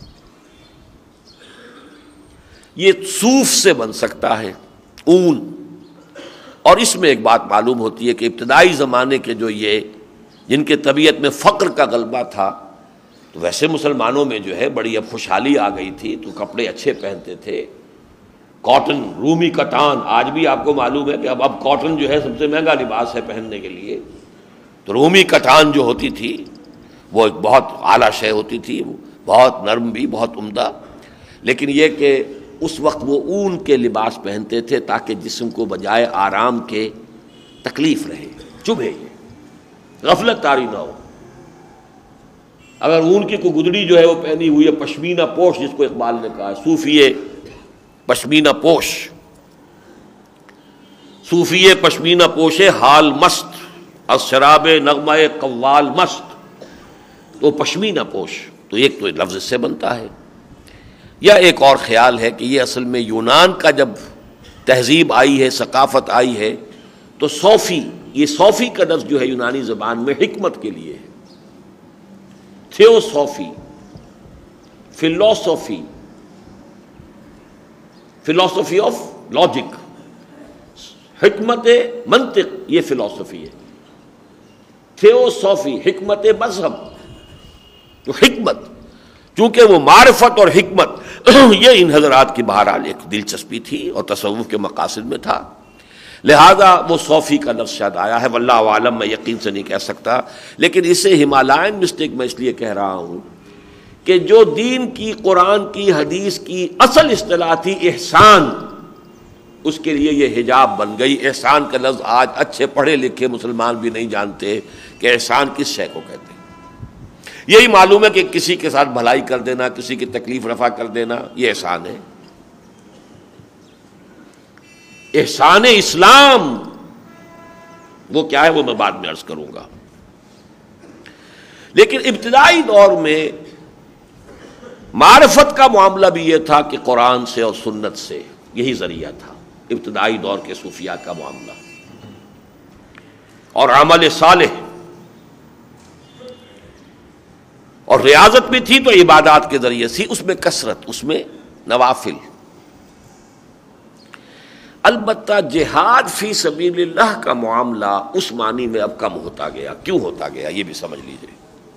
یہ صوف سے بن سکتا ہے، اون۔ اور اس میں ایک بات معلوم ہوتی ہے کہ ابتدائی زمانے کے جو یہ جن کے طبیعت میں فقر کا غلبہ تھا، تو ویسے مسلمانوں میں جو ہے بڑی اب خوشحالی آ گئی تھی، تو کپڑے اچھے پہنتے تھے، کاٹن، رومی کٹان، آج بھی آپ کو معلوم ہے کہ اب اب کاٹن جو ہے سب سے مہنگا لباس ہے پہننے کے لیے، تو رومی کٹان جو ہوتی تھی وہ ایک بہت اعلیٰ شے ہوتی تھی، وہ بہت نرم بھی، بہت عمدہ۔ لیکن یہ کہ اس وقت وہ اون کے لباس پہنتے تھے تاکہ جسم کو بجائے آرام کے تکلیف رہے، چبھے، غفلت طاری نہ ہو۔ اگر اون کی کوئی گدڑی جو ہے وہ پہنی ہوئی ہے پشمینہ پوش، جس کو اقبال نے کہا ہے، صوفیے پشمینہ پوش، صوفیے پشمینہ پوشے حال مست، الشراب نغمہ قوال مست، تو پشمینہ پوش، تو ایک تو لفظ سے بنتا ہے، یا ایک اور خیال ہے کہ یہ اصل میں یونان کا جب تہذیب آئی ہے، ثقافت آئی ہے، تو صوفی، یہ صوفی کا لفظ جو ہے یونانی زبان میں حکمت کے لیے ہے، theosophy, philosophy, philosophy of logic, حکمت منطق، یہ فلسفی ہے، تھیوسوفی حکمت مذہب، تو حکمت چونکہ وہ معرفت اور حکمت یہ ان حضرات کی بہرحال ایک دلچسپی تھی اور تصوف کے مقاصد میں تھا، لہذا وہ صوفی کا لفظ شاید آیا ہے، واللہ عالم، میں یقین سے نہیں کہہ سکتا، لیکن اسے ہمالائن مسٹیک میں اس لیے کہہ رہا ہوں کہ جو دین کی، قرآن کی، حدیث کی اصل اصطلاح تھی احسان، اس کے لیے یہ حجاب بن گئی۔ احسان کا لفظ آج اچھے پڑھے لکھے مسلمان بھی نہیں جانتے کہ احسان کس شے کو کہتے ہیں۔ یہی معلوم ہے کہ کسی کے ساتھ بھلائی کر دینا، کسی کی تکلیف رفع کر دینا، یہ احسان ہے۔ احسان اسلام وہ کیا ہے، وہ میں بعد میں عرض کروں گا۔ لیکن ابتدائی دور میں معرفت کا معاملہ بھی یہ تھا کہ قرآن سے اور سنت سے، یہی ذریعہ تھا ابتدائی دور کے صوفیاء کا معاملہ، اور عمل صالح، اور ریاضت بھی تھی تو عبادات کے ذریعے سے، اس میں کثرت، اس میں نوافل۔ البتہ جہاد فی سبیل اللہ کا معاملہ اس معنی میں اب کم ہوتا گیا۔ کیوں ہوتا گیا یہ بھی سمجھ لیجئے۔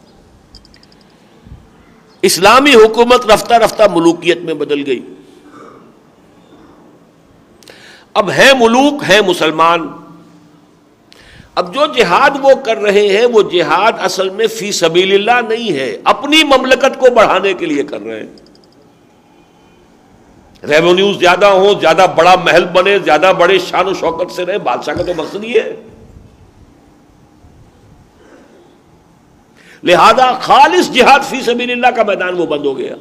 اسلامی حکومت رفتہ رفتہ ملوکیت میں بدل گئی، اب ہیں ملوک، ہیں مسلمان، اب جو جہاد وہ کر رہے ہیں وہ جہاد اصل میں فی سبیل اللہ نہیں ہے، اپنی مملکت کو بڑھانے کے لیے کر رہے ہیں۔ ریونیوز زیادہ ہوں، زیادہ بڑا محل بنے، زیادہ بڑے شان و شوکت سے رہے، بادشاہ کا تو مقصد یہ ہے۔ لہذا خالص جہاد فی سبیل اللہ کا میدان وہ بند ہو گیا۔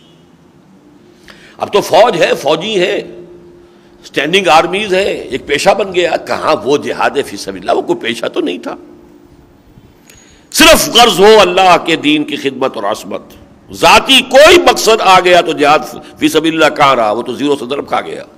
اب تو فوج ہے، فوجی ہے، اسٹینڈنگ آرمیز ہے، ایک پیشہ بن گیا۔ کہاں وہ جہاد فی سبیل اللہ، وہ کوئی پیشہ تو نہیں تھا، صرف غرض ہو اللہ کے دین کی خدمت اور عصمت، ذاتی کوئی مقصد آ گیا تو جہاد فی سبیل اللہ کہاں رہا، وہ تو زیرو سے ضرب کھا گیا۔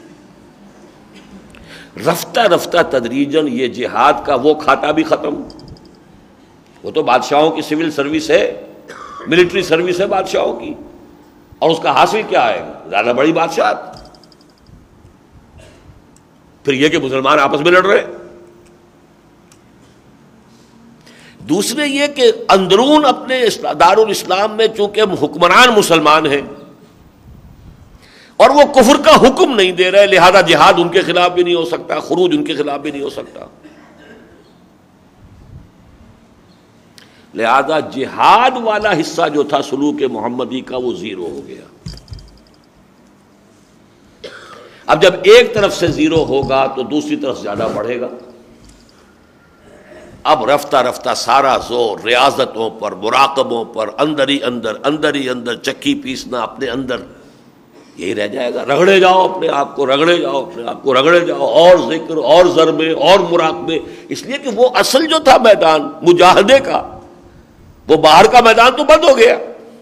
رفتہ رفتہ تدریجاً یہ جہاد کا وہ کھاتا بھی ختم۔ وہ تو بادشاہوں کی سول سروس ہے، ملٹری سروس ہے بادشاہوں کی، اور اس کا حاصل کیا ہے؟ زیادہ بڑی بادشاہت۔ پھر یہ کہ مسلمان آپس میں لڑ رہے۔ دوسرے یہ کہ اندرون اپنے دارالاسلام میں چونکہ حکمران مسلمان ہیں اور وہ کفر کا حکم نہیں دے رہے، لہذا جہاد ان کے خلاف بھی نہیں ہو سکتا، خروج ان کے خلاف بھی نہیں ہو سکتا، لہذا جہاد والا حصہ جو تھا سلوک محمدی کا وہ زیرو ہو گیا۔ اب جب ایک طرف سے زیرو ہوگا تو دوسری طرف زیادہ بڑھے گا۔ اب رفتہ رفتہ سارا زور ریاضتوں پر، مراقبوں پر، اندر ہی اندر اندر ہی اندر چکی پیسنا اپنے اندر، یہی رہ جائے گا۔ رگڑے جاؤ اپنے آپ کو، رگڑے جاؤ اپنے آپ کو، رگڑے جاؤ، اور ذکر اور ضربے اور مراقبے، اس لیے کہ وہ اصل جو تھا میدان مجاہدے کا، وہ باہر کا میدان تو بند ہو گیا۔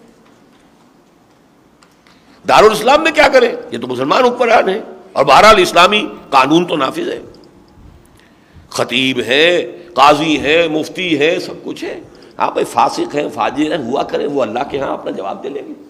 دارالاسلام میں کیا کریں، یہ تو مسلمان حکمران ہیں، اور بہرحال اسلامی قانون تو نافذ ہے، خطیب ہے، قاضی ہے، مفتی ہے، سب کچھ ہے۔ ہاں بھائی فاسق ہیں، فاجر ہیں، ہوا کریں، وہ اللہ کے ہاں اپنا جواب دے لیں گے۔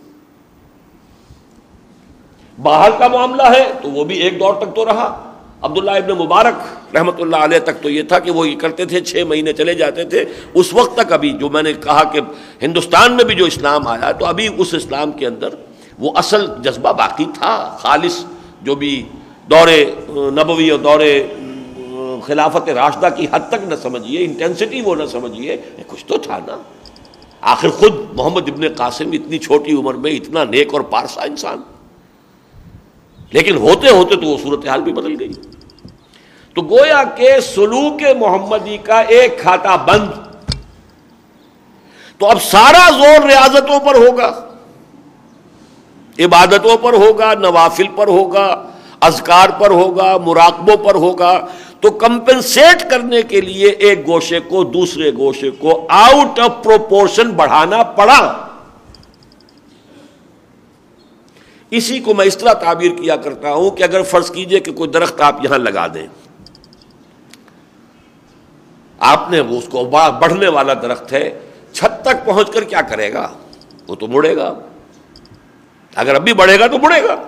باہر کا معاملہ ہے تو وہ بھی ایک دور تک تو رہا۔ عبداللہ ابن مبارک رحمۃ اللہ علیہ تک تو یہ تھا کہ وہ یہ کرتے تھے، چھ مہینے چلے جاتے تھے، اس وقت تک ابھی جو میں نے کہا کہ ہندوستان میں بھی جو اسلام آیا تو ابھی اس اسلام کے اندر وہ اصل جذبہ باقی تھا، خالص جو بھی دور نبوی اور دور خلافت راشدہ کی حد تک نہ سمجھیے، انٹینسٹی وہ نہ سمجھیے، کچھ تو تھا نا۔ آخر خود محمد ابن قاسم اتنی چھوٹی عمر میں اتنا نیک اور پارسا انسان، لیکن ہوتے ہوتے تو وہ صورتحال بھی بدل گئی۔ تو گویا کہ سلوک محمدی کا ایک کھاتا بند، تو اب سارا زور ریاضتوں پر ہوگا، عبادتوں پر ہوگا، نوافل پر ہوگا، اذکار پر ہوگا، مراقبوں پر ہوگا، تو کمپنسیٹ کرنے کے لیے ایک گوشے کو دوسرے گوشے کو آؤٹ آف پروپورشن بڑھانا پڑا۔ اسی کو میں اس طرح تعبیر کیا کرتا ہوں کہ اگر فرض کیجئے کہ کوئی درخت آپ یہاں لگا دیں، آپ نے اس کو بڑھنے والا درخت ہے، چھت تک پہنچ کر کیا کرے گا؟ وہ تو مڑے گا، اگر اب بھی بڑھے گا تو مڑے گا۔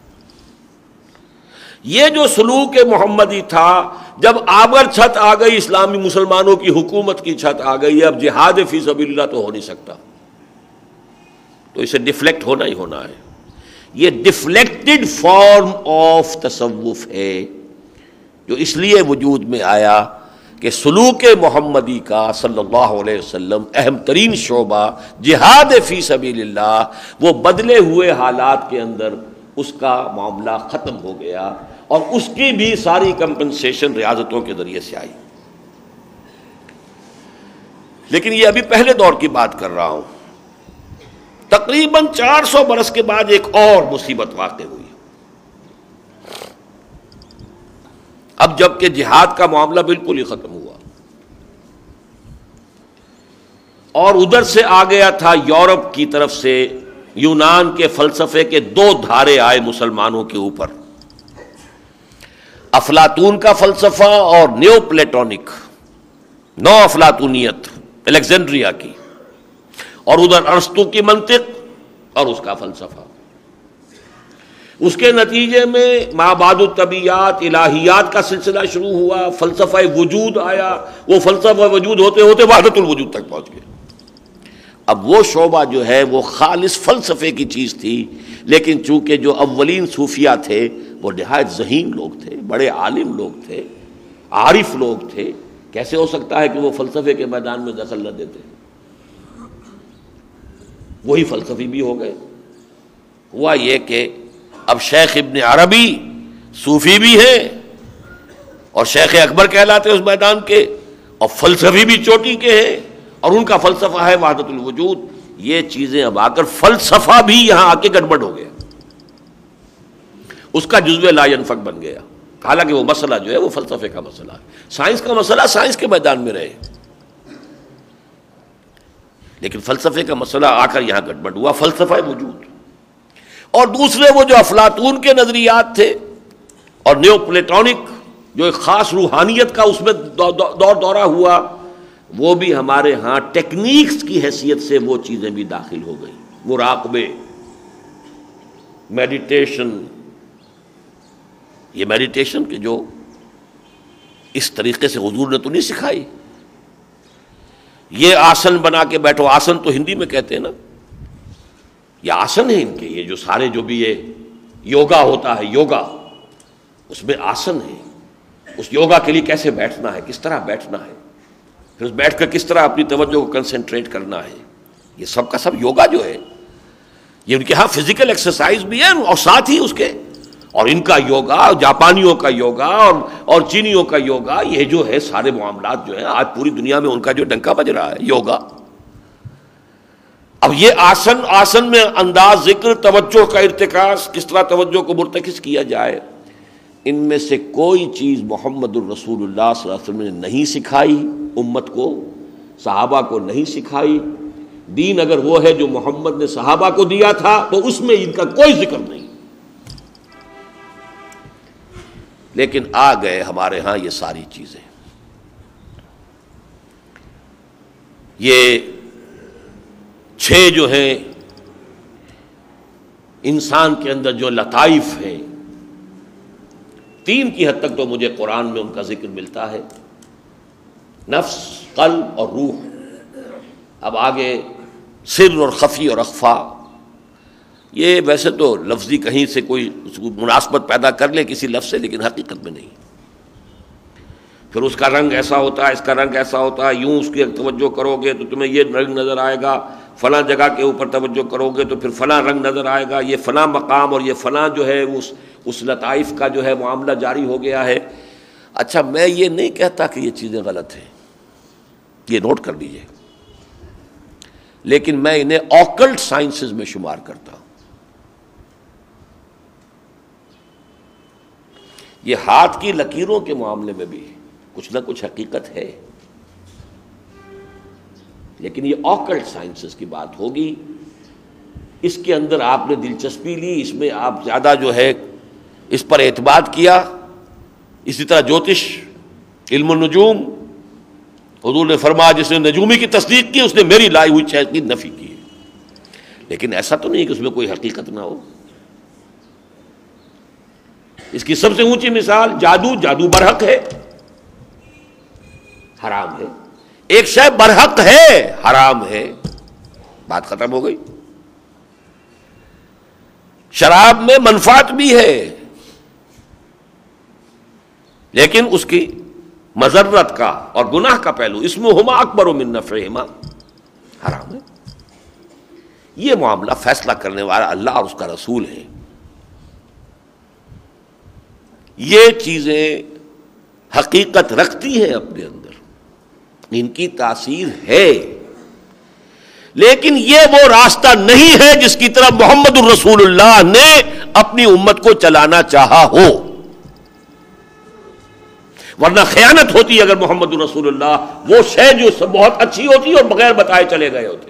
یہ جو سلوک محمدی تھا، جب آبر چھت آ گئی، اسلامی مسلمانوں کی حکومت کی چھت آ گئی، اب جہاد فی سبیل اللہ تو ہو نہیں سکتا، تو اسے ڈیفلیکٹ ہونا ہی ہونا ہے۔ یہ ڈیفلیکٹڈ فارم آف تصوف ہے جو اس لیے وجود میں آیا کہ سلوک محمدی کا صلی اللہ علیہ وسلم اہم ترین شعبہ جہاد فی سبیل اللہ، وہ بدلے ہوئے حالات کے اندر اس کا معاملہ ختم ہو گیا، اور اس کی بھی ساری کمپنسیشن ریاضتوں کے ذریعے سے آئی۔ لیکن یہ ابھی پہلے دور کی بات کر رہا ہوں، تقریباً چار سو برس کے بعد ایک اور مصیبت واقع ہوئی۔ اب جب کہ جہاد کا معاملہ بالکل ہی ختم ہوا، اور ادھر سے آ گیا تھا یورپ کی طرف سے یونان کے فلسفے کے دو دھارے آئے مسلمانوں کے اوپر، افلاطون کا فلسفہ اور نیو پلیٹونک، نو افلاطونیت الیگزینڈریا کی، اور ادھر ارسطو کی منطق اور اس کا فلسفہ۔ اس کے نتیجے میں مابعد الطبیعیات، الہیات کا سلسلہ شروع ہوا، فلسفہ وجود آیا، وہ فلسفہ وجود ہوتے ہوتے وحدت الوجود تک پہنچ گئے۔ اب وہ شعبہ جو ہے وہ خالص فلسفے کی چیز تھی، لیکن چونکہ جو اولین صوفیہ تھے وہ نہایت ذہین لوگ تھے، بڑے عالم لوگ تھے، عارف لوگ تھے، کیسے ہو سکتا ہے کہ وہ فلسفے کے میدان میں دخل نہ دیتے؟ وہی فلسفی بھی ہو گئے۔ ہوا یہ کہ اب شیخ ابن عربی صوفی بھی ہیں اور شیخ اکبر کہلاتے اس میدان کے، اور فلسفی بھی چوٹی کے ہیں، اور ان کا فلسفہ ہے وحدت الوجود۔ یہ چیزیں اب آ کر فلسفہ بھی یہاں آ کے گڑبڑ ہو گیا، اس کا جزو لا ینفک بن گیا۔ حالانکہ وہ مسئلہ جو ہے وہ فلسفے کا مسئلہ ہے، سائنس کا مسئلہ سائنس کے میدان میں رہے، لیکن فلسفے کا مسئلہ آ کر یہاں گڑبڑ ہوا، فلسفہ وجود۔ اور دوسرے وہ جو افلاطون کے نظریات تھے اور نیو پلیٹونک جو ایک خاص روحانیت کا اس میں دور دورہ ہوا، وہ بھی ہمارے ہاں ٹیکنیکس کی حیثیت سے وہ چیزیں بھی داخل ہو گئی، مراقبے، میڈیٹیشن۔ یہ میڈیٹیشن کہ جو اس طریقے سے حضور نے تو نہیں سکھائی، یہ آسن بنا کے بیٹھو، آسن تو ہندی میں کہتے ہیں نا، یہ آسن ہے ان کے، یہ جو سارے جو بھی یہ یوگا ہوتا ہے، یوگا اس میں آسن ہے، اس یوگا کے لیے کیسے بیٹھنا ہے، کس طرح بیٹھنا ہے، پھر اس بیٹھ کر کس طرح اپنی توجہ کو کنسنٹریٹ کرنا ہے، یہ سب کا سب یوگا جو ہے یہ ان کے ہاں فزیکل ایکسرسائز بھی ہے، اور ساتھ ہی اس کے اور ان کا یوگا، جاپانیوں کا یوگا اور اور چینیوں کا یوگا، یہ جو ہے سارے معاملات جو ہیں آج پوری دنیا میں ان کا جو ڈنکا بج رہا ہے یوگا۔ اب یہ آسن آسن میں انداز ذکر، توجہ کا ارتکاز، کس طرح توجہ کو مرتکز کیا جائے، ان میں سے کوئی چیز محمد الرسول اللہ صلی اللہ علیہ وسلم نے نہیں سکھائی امت کو، صحابہ کو نہیں سکھائی۔ دین اگر وہ ہے جو محمد نے صحابہ کو دیا تھا تو اس میں ان کا کوئی ذکر نہیں، لیکن آ گئے ہمارے ہاں یہ ساری چیزیں۔ یہ چھ جو ہیں انسان کے اندر جو لطائف ہیں، تین کی حد تک تو مجھے قرآن میں ان کا ذکر ملتا ہے، نفس، قلب اور روح۔ اب آگے سر اور خفی اور اخفا، یہ ویسے تو لفظی کہیں سے کوئی مناسبت پیدا کر لے کسی لفظ سے، لیکن حقیقت میں نہیں۔ پھر اس کا رنگ ایسا ہوتا ہے، اس کا رنگ ایسا ہوتا ہے، یوں اس کی توجہ کرو گے تو تمہیں یہ رنگ نظر آئے گا، فلاں جگہ کے اوپر توجہ کرو گے تو پھر فلاں رنگ نظر آئے گا، یہ فلاں مقام اور یہ فلاں جو ہے اس اس لطائف کا جو ہے معاملہ جاری ہو گیا ہے۔ اچھا، میں یہ نہیں کہتا کہ یہ چیزیں غلط ہیں، یہ نوٹ کر لیجئے، لیکن میں انہیں آکلٹ سائنسز میں شمار کرتا ہوں۔ یہ ہاتھ کی لکیروں کے معاملے میں بھی کچھ نہ کچھ حقیقت ہے، لیکن یہ آکلٹ سائنسز کی بات ہوگی، اس کے اندر آپ نے دلچسپی لی، اس میں آپ زیادہ جو ہے اس پر اعتماد کیا۔ اسی طرح جوتش، علم النجوم، حضور نے فرمایا جس نے نجومی کی تصدیق کی اس نے میری لائی ہوئی چیز کی نفی کی ہے، لیکن ایسا تو نہیں کہ اس میں کوئی حقیقت نہ ہو۔ اس کی سب سے اونچی مثال جادو، جادو برحق ہے، حرام ہے، ایک شے برحق ہے حرام ہے، بات ختم ہو گئی۔ شراب میں منفعت بھی ہے لیکن اس کی مضرت کا اور گناہ کا پہلو اسمہما اکبر من نفعہما حرام ہے۔ یہ معاملہ فیصلہ کرنے والا اللہ اور اس کا رسول ہے۔ یہ چیزیں حقیقت رکھتی ہیں اپنے اندر، ان کی تاثیر ہے، لیکن یہ وہ راستہ نہیں ہے جس کی طرف محمد الرسول اللہ نے اپنی امت کو چلانا چاہا ہو، ورنہ خیانت ہوتی اگر محمد الرسول اللہ وہ شے جو بہت اچھی ہوتی اور بغیر بتائے چلے گئے ہوتے۔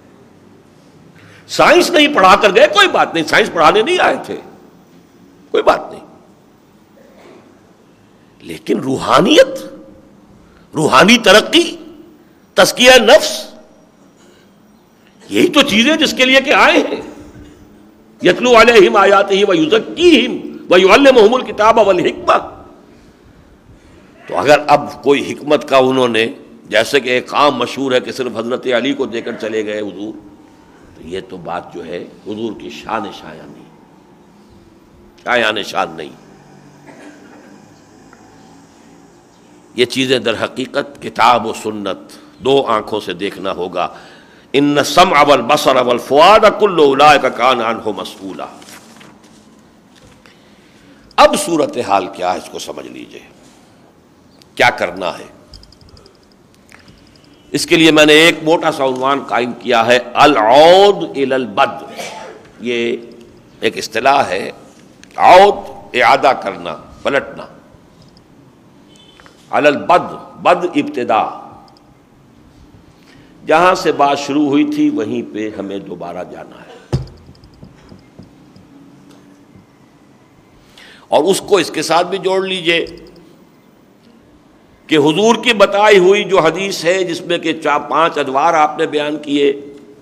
سائنس نہیں پڑھا کر گئے، کوئی بات نہیں، سائنس پڑھانے نہیں آئے تھے، کوئی بات نہیں، لیکن روحانیت، روحانی ترقی، تزکیہ نفس، یہی تو چیزیں جس کے لیے کہ آئے ہیں۔ یتلو علیہم آیاتہ ویزکیہم ویعلمہم الکتاب والحکمہ۔ تو اگر اب کوئی حکمت کا انہوں نے، جیسے کہ ایک عام مشہور ہے کہ صرف حضرت علی کو دے کر چلے گئے حضور، تو یہ تو بات جو ہے حضور کی شان شایان نہیں، شایان شان نہیں۔ یہ چیزیں در حقیقت کتاب و سنت دو آنکھوں سے دیکھنا ہوگا۔ ان السمع والبصر والفؤاد کل اولئک کان عنہ مسئولا۔ اب صورتحال کیا ہے اس کو سمجھ لیجئے، کیا کرنا ہے۔ اس کے لیے میں نے ایک موٹا سا عنوان قائم کیا ہے، العود الی البد۔ یہ ایک اصطلاح ہے، عود اعادہ کرنا، پلٹنا، علی البد، بد ابتدا، جہاں سے بات شروع ہوئی تھی وہیں پہ ہمیں دوبارہ جانا ہے، اور اس کو اس کے ساتھ بھی جوڑ لیجئے کہ حضور کی بتائی ہوئی جو حدیث ہے جس میں کہ چار پانچ ادوار آپ نے بیان کیے،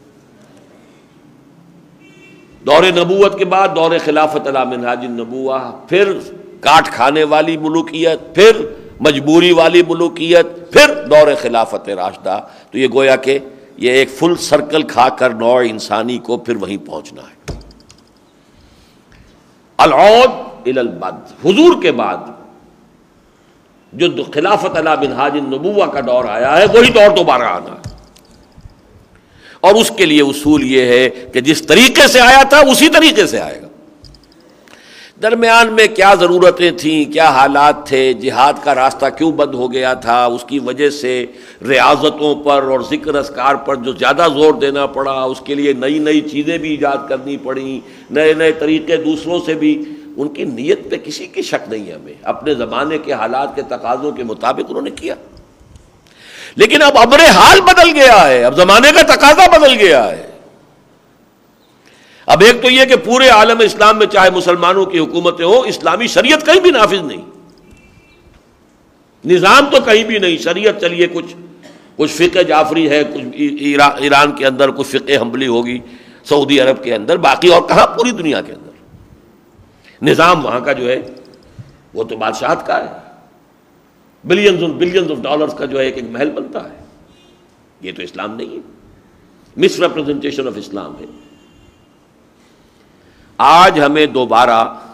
دور نبوت کے بعد دور خلافت علی منہاج النبوہ، پھر کاٹ کھانے والی ملوکیت، پھر مجبوری والی ملوکیت، پھر دور خلافت راشدہ، تو یہ گویا کہ یہ ایک فل سرکل کھا کر نوع انسانی کو پھر وہیں پہنچنا ہے۔ العود الی البد، حضور کے بعد جو خلافت علی منہاج النبوہ کا دور آیا ہے وہی دور دوبارہ آنا ہے، اور اس کے لیے اصول یہ ہے کہ جس طریقے سے آیا تھا اسی طریقے سے آئے گا۔ درمیان میں کیا ضرورتیں تھیں، کیا حالات تھے، جہاد کا راستہ کیوں بند ہو گیا تھا، اس کی وجہ سے ریاضتوں پر اور ذکر اذکار پر جو زیادہ زور دینا پڑا، اس کے لیے نئی نئی چیزیں بھی ایجاد کرنی پڑیں، نئے نئے طریقے دوسروں سے بھی، ان کی نیت پہ کسی کی شک نہیں ہے ہمیں، اپنے زمانے کے حالات کے تقاضوں کے مطابق انہوں نے کیا، لیکن اب امر حال بدل گیا ہے، اب زمانے کا تقاضا بدل گیا ہے۔ اب ایک تو یہ کہ پورے عالم اسلام میں چاہے مسلمانوں کی حکومتیں ہوں، اسلامی شریعت کہیں بھی نافذ نہیں، نظام تو کہیں بھی نہیں، شریعت چلیے کچھ کچھ فقہ جعفری ہے، کچھ ایران کے اندر کچھ فقہ حنبلی ہوگی، سعودی عرب کے اندر، باقی اور کہاں پوری دنیا کے اندر نظام وہاں کا جو ہے وہ تو بادشاہت کا ہے، بلینز اور بلینز آف ڈالرز کا جو ہے ایک ایک محل بنتا ہے، یہ تو اسلام نہیں ہے، مس ریپرزنٹیشن آف اسلام ہے۔ آج ہمیں دوبارہ،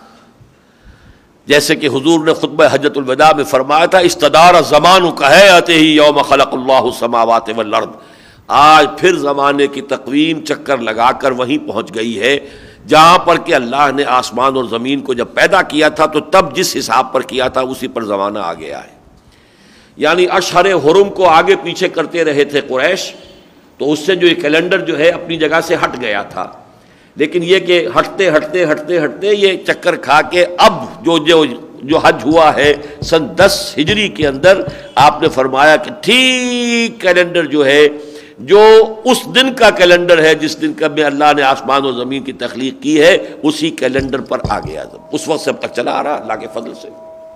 جیسے کہ حضور نے خطبہ حجۃ الوداع میں فرمایا تھا، استدار الزمان کہیئتہ یوم خلق اللہ السماوات والارض، آج پھر زمانے کی تقویم چکر لگا کر وہیں پہنچ گئی ہے جہاں پر کہ اللہ نے آسمان اور زمین کو جب پیدا کیا تھا تو تب جس حساب پر کیا تھا اسی پر زمانہ آ گیا ہے۔ یعنی اشہر حرم کو آگے پیچھے کرتے رہے تھے قریش، تو اس سے جو یہ کیلنڈر جو ہے اپنی جگہ سے ہٹ گیا تھا، لیکن یہ کہ ہٹتے ہٹتے ہٹتے ہٹتے یہ چکر کھا کے اب جو جو جو حج ہوا ہے سن دس ہجری کے اندر، آپ نے فرمایا کہ ٹھیک کیلنڈر جو ہے، جو اس دن کا کیلنڈر ہے جس دن کا میں اللہ نے آسمان و زمین کی تخلیق کی ہے، اسی کیلنڈر پر آ گیا، اس وقت سے اب تک چلا آ رہا اللہ کے فضل سے۔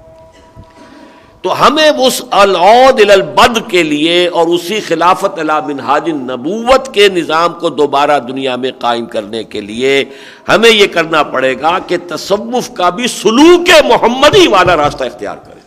تو ہمیں اس العود الی البد کے لیے اور اسی خلافت علی منہاج النبوت کے نظام کو دوبارہ دنیا میں قائم کرنے کے لیے ہمیں یہ کرنا پڑے گا کہ تصوف کا بھی سلوک محمدی والا راستہ اختیار کریں،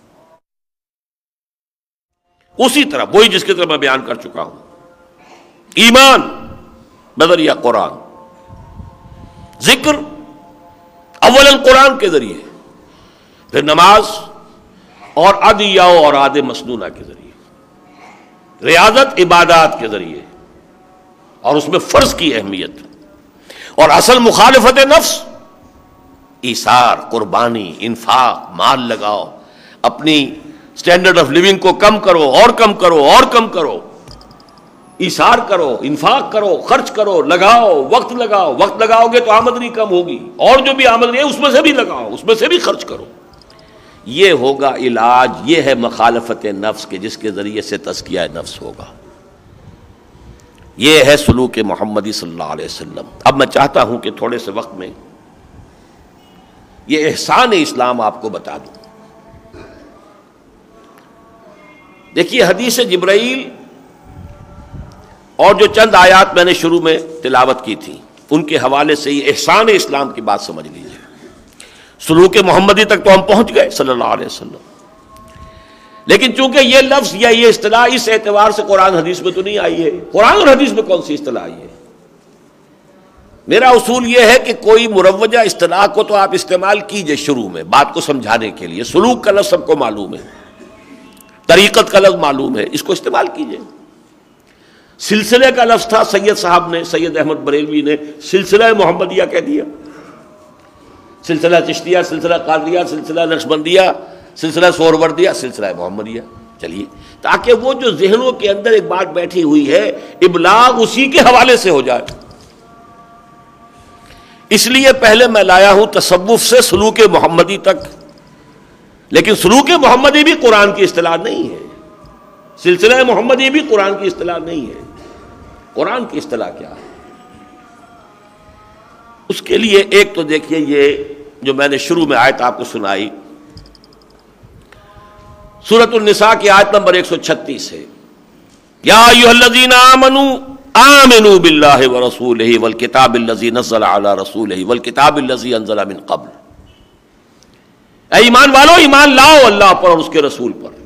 اسی طرح وہی جس کی طرح میں بیان کر چکا ہوں، ایمان بذریعہ قرآن، ذکر اولاً قرآن کے ذریعے، پھر نماز اور ادعیہ و اوراد مسنونہ کے ذریعے، ریاضت عبادات کے ذریعے، اور اس میں فرض کی اہمیت اور اصل مخالفت نفس، ایثار، قربانی، انفاق، مال لگاؤ، اپنی سٹینڈرڈ آف لیونگ کو کم کرو اور کم کرو اور کم کرو، ایثار کرو، انفاق کرو، خرچ کرو، لگاؤ، وقت لگاؤ، وقت لگاؤ گے تو آمدنی کم ہوگی، اور جو بھی آمدنی ہے اس میں سے بھی لگاؤ، اس میں سے بھی خرچ کرو۔ یہ ہوگا علاج، یہ ہے مخالفت نفس کے جس کے ذریعے سے تزکیہ نفس ہوگا، یہ ہے سلوک محمدی صلی اللہ علیہ وسلم۔ اب میں چاہتا ہوں کہ تھوڑے سے وقت میں یہ احسان اسلام آپ کو بتا دوں۔ دیکھیے حدیث جبرائیل اور جو چند آیات میں نے شروع میں تلاوت کی تھی ان کے حوالے سے یہ احسان اسلام کی بات سمجھ لیجیے۔ سلوک محمدی تک تو ہم پہنچ گئے صلی اللہ علیہ وسلم، لیکن چونکہ یہ لفظ یا یہ اصطلاح اس اعتبار سے قرآن حدیث میں تو نہیں آئی ہے، قرآن اور حدیث میں کون سی اصطلاح آئی ہے؟ میرا اصول یہ ہے کہ کوئی مروجہ اصطلاح کو تو آپ استعمال کیجئے شروع میں بات کو سمجھانے کے لیے، سلوک کا لفظ سب کو معلوم ہے، طریقت کا لفظ معلوم ہے، اس کو استعمال کیجئے۔ سلسلے کا لفظ تھا، سید صاحب نے، سید احمد بریلوی نے سلسلہ محمدیہ کہہ دیا، سلسلہ چشتیہ، سلسلہ قادریہ، سلسلہ نقشبندیہ، سلسلہ سہروردیہ، سلسلہ محمدیہ۔ چلیے، تاکہ وہ جو ذہنوں کے اندر ایک بات بیٹھی ہوئی ہے ابلاغ اسی کے حوالے سے ہو جائے، اس لیے پہلے میں لایا ہوں تصوف سے سلوک محمدی تک، لیکن سلوک محمدی بھی قرآن کی اصطلاح نہیں ہے، سلسلہ محمدی بھی قرآن کی اصطلاح نہیں ہے۔ قرآن کی اصطلاح کیا ہے؟ اس کے لیے ایک تو دیکھیے یہ جو میں نے شروع میں آیت آپ کو سنائی، سورۃ النساء کی آیت نمبر ایک سو چھتیس ہے، یا ایھا الذین آمنوا آمنوا باللہ ورسولہ والکتاب الذی نزل علی رسولہ والکتاب الذی انزل من قبل، اے ایمان والو ایمان لاؤ اللہ پر اور اس کے رسول پر۔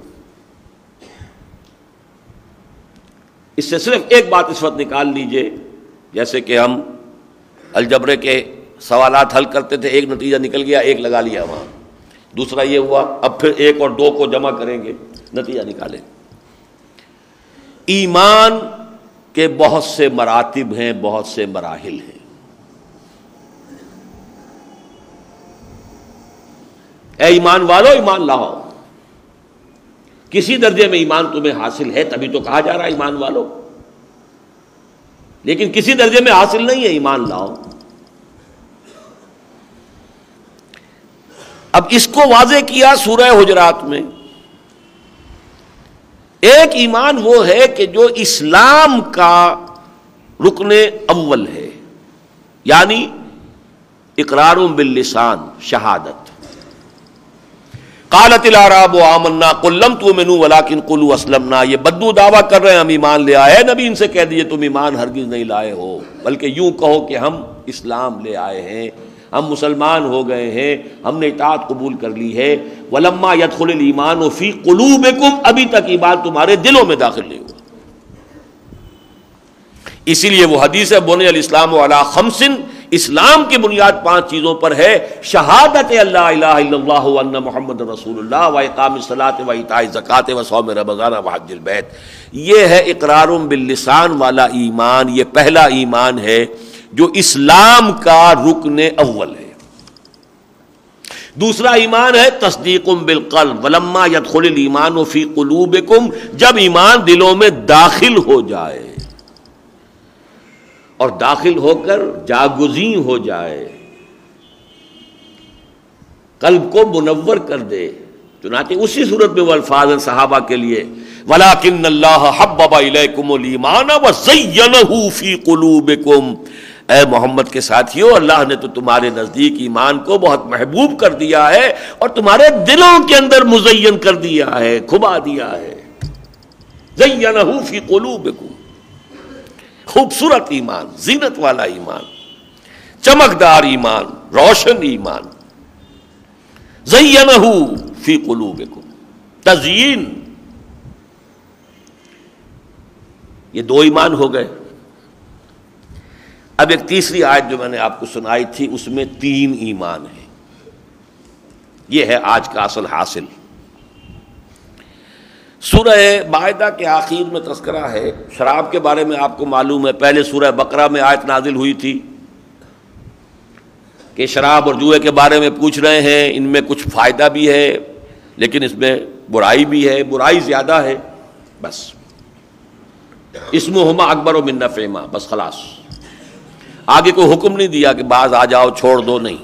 اس سے صرف ایک بات اس وقت نکال لیجئے، جیسے کہ ہم الجبرے کے سوالات حل کرتے تھے، ایک نتیجہ نکل گیا، ایک لگا لیا وہاں، دوسرا یہ ہوا، اب پھر ایک اور دو کو جمع کریں گے، نتیجہ نکالیں۔ ایمان کے بہت سے مراتب ہیں، بہت سے مراحل ہیں۔ اے ایمان والو ایمان لاؤ، کسی درجے میں ایمان تمہیں حاصل ہے تبھی تو کہا جا رہا ہے ایمان والو، لیکن کسی درجے میں حاصل نہیں ہے، ایمان لاؤ۔ اب اس کو واضح کیا سورہ حجرات میں۔ ایک ایمان وہ ہے کہ جو اسلام کا رکن اول ہے، یعنی اقرار باللسان، شہادت۔ قالت الاعراب آمنا قل لم تؤمنوا ولکن قولوا اسلمنا، یہ بدو دعویٰ کر رہے ہیں ہم ایمان لے آئے، نبی ان سے کہہ دیجئے تم ایمان ہرگز نہیں لائے ہو، بلکہ یوں کہو کہ ہم اسلام لے آئے ہیں، ہم مسلمان ہو گئے ہیں، ہم نے اطاعت قبول کر لی ہے۔ ولما يدخل الایمان فی قلوبکم، ابھی تک ایمان تمہارے دلوں میں داخل نہیں ہوا۔ اسی لیے وہ حدیث ہے بنی الاسلام علی خمس، اسلام کی بنیاد پانچ چیزوں پر ہے، شہادت اللہ الہ الا اللہ وان محمد رسول اللہ واقام الصلاۃ وایتاء الزکوٰۃ وصوم رمضان وحج البیت۔ یہ ہے اقرار باللسان والا ایمان، یہ پہلا ایمان ہے جو اسلام کا رکن اول ہے۔ دوسرا ایمان ہے تصدیق بالقلب، ولما يدخل الایمان فی قلوبکم، جب ایمان دلوں میں داخل ہو جائے اور داخل ہو کر جاگزیں ہو جائے، قلب کو منور کر دے. چنانچہ اسی صورت میں وہ الفاظ ہیں صحابہ کے لیے وَلَٰكِنَّ اللَّهَ حَبَّبَ إِلَيْكُمُ الْإِيمَانَ وَزَيَّنَهُ فِي قُلُوبِكُمْ. اے محمد کے ساتھیو، اللہ نے تو تمہارے نزدیک ایمان کو بہت محبوب کر دیا ہے اور تمہارے دلوں کے اندر مزین کر دیا ہے، کھبا دیا ہے. زَيَّنَهُ فِي قُلُوبِكُمْ. خوبصورت ایمان، زینت والا ایمان، چمکدار ایمان، روشن ایمان. زینہ فی قلوبکم. تزیین، یہ دو ایمان ہو گئے. اب ایک تیسری آیت جو میں نے آپ کو سنائی تھی اس میں تین ایمان ہیں. یہ ہے آج کا اصل حاصل. سورہ مائدہ کے آخر میں تذکرہ ہے شراب کے بارے میں. آپ کو معلوم ہے پہلے سورہ بقرہ میں آیت نازل ہوئی تھی کہ شراب اور جوئے کے بارے میں پوچھ رہے ہیں، ان میں کچھ فائدہ بھی ہے لیکن اس میں برائی بھی ہے، برائی زیادہ ہے. بس اسمہما اکبر من نفعہما، بس خلاص. آگے کوئی حکم نہیں دیا کہ بعض آ جاؤ چھوڑ دو، نہیں.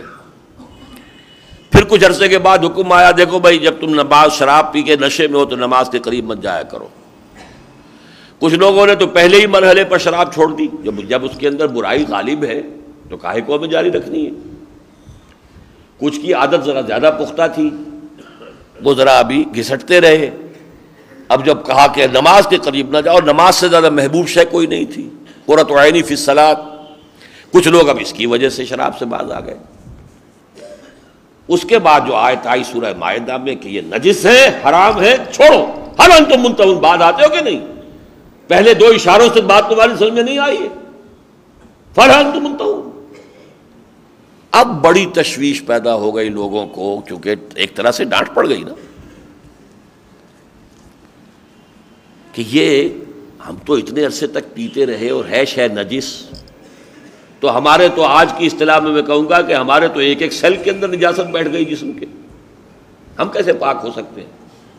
پھر کچھ عرصے کے بعد حکم آیا دیکھو بھائی جب تم نماز شراب پی کے نشے میں ہو تو نماز کے قریب مت جایا کرو. کچھ لوگوں نے تو پہلے ہی مرحلے پر شراب چھوڑ دی. جب جب اس کے اندر برائی غالب ہے تو کاہے کو ہمیں جاری رکھنی ہے. کچھ کی عادت ذرا زیادہ پختہ تھی، وہ ذرا ابھی گھسٹتے رہے. اب جب کہا کہ نماز کے قریب نہ جاؤ، نماز سے زیادہ محبوب شے کوئی نہیں تھی. قرۃ عینی فی الصلاۃ. کچھ لوگ اب اس کی وجہ سے شراب سے باز آ گئے. اس کے بعد جو آیت آئی سورہ مائدہ میں کہ یہ نجس ہے، حرام ہے، چھوڑو. ہل انتم منتہون. بعد آتے ہو کہ نہیں؟ پہلے دو اشاروں سے بات تمہاری سمجھ میں نہیں آئی ہے. فَهَلْ أَنْتُمْ مُنْتَهُونَ. اب بڑی تشویش پیدا ہو گئی لوگوں کو، کیونکہ ایک طرح سے ڈانٹ پڑ گئی نا کہ یہ ہم تو اتنے عرصے تک پیتے رہے اور ہے شے نجس، تو ہمارے تو آج کی اصطلاح میں میں کہوں گا کہ ہمارے تو ایک ایک سیل کے اندر نجاست بیٹھ گئی جسم کے. ہم کیسے پاک ہو سکتے ہیں؟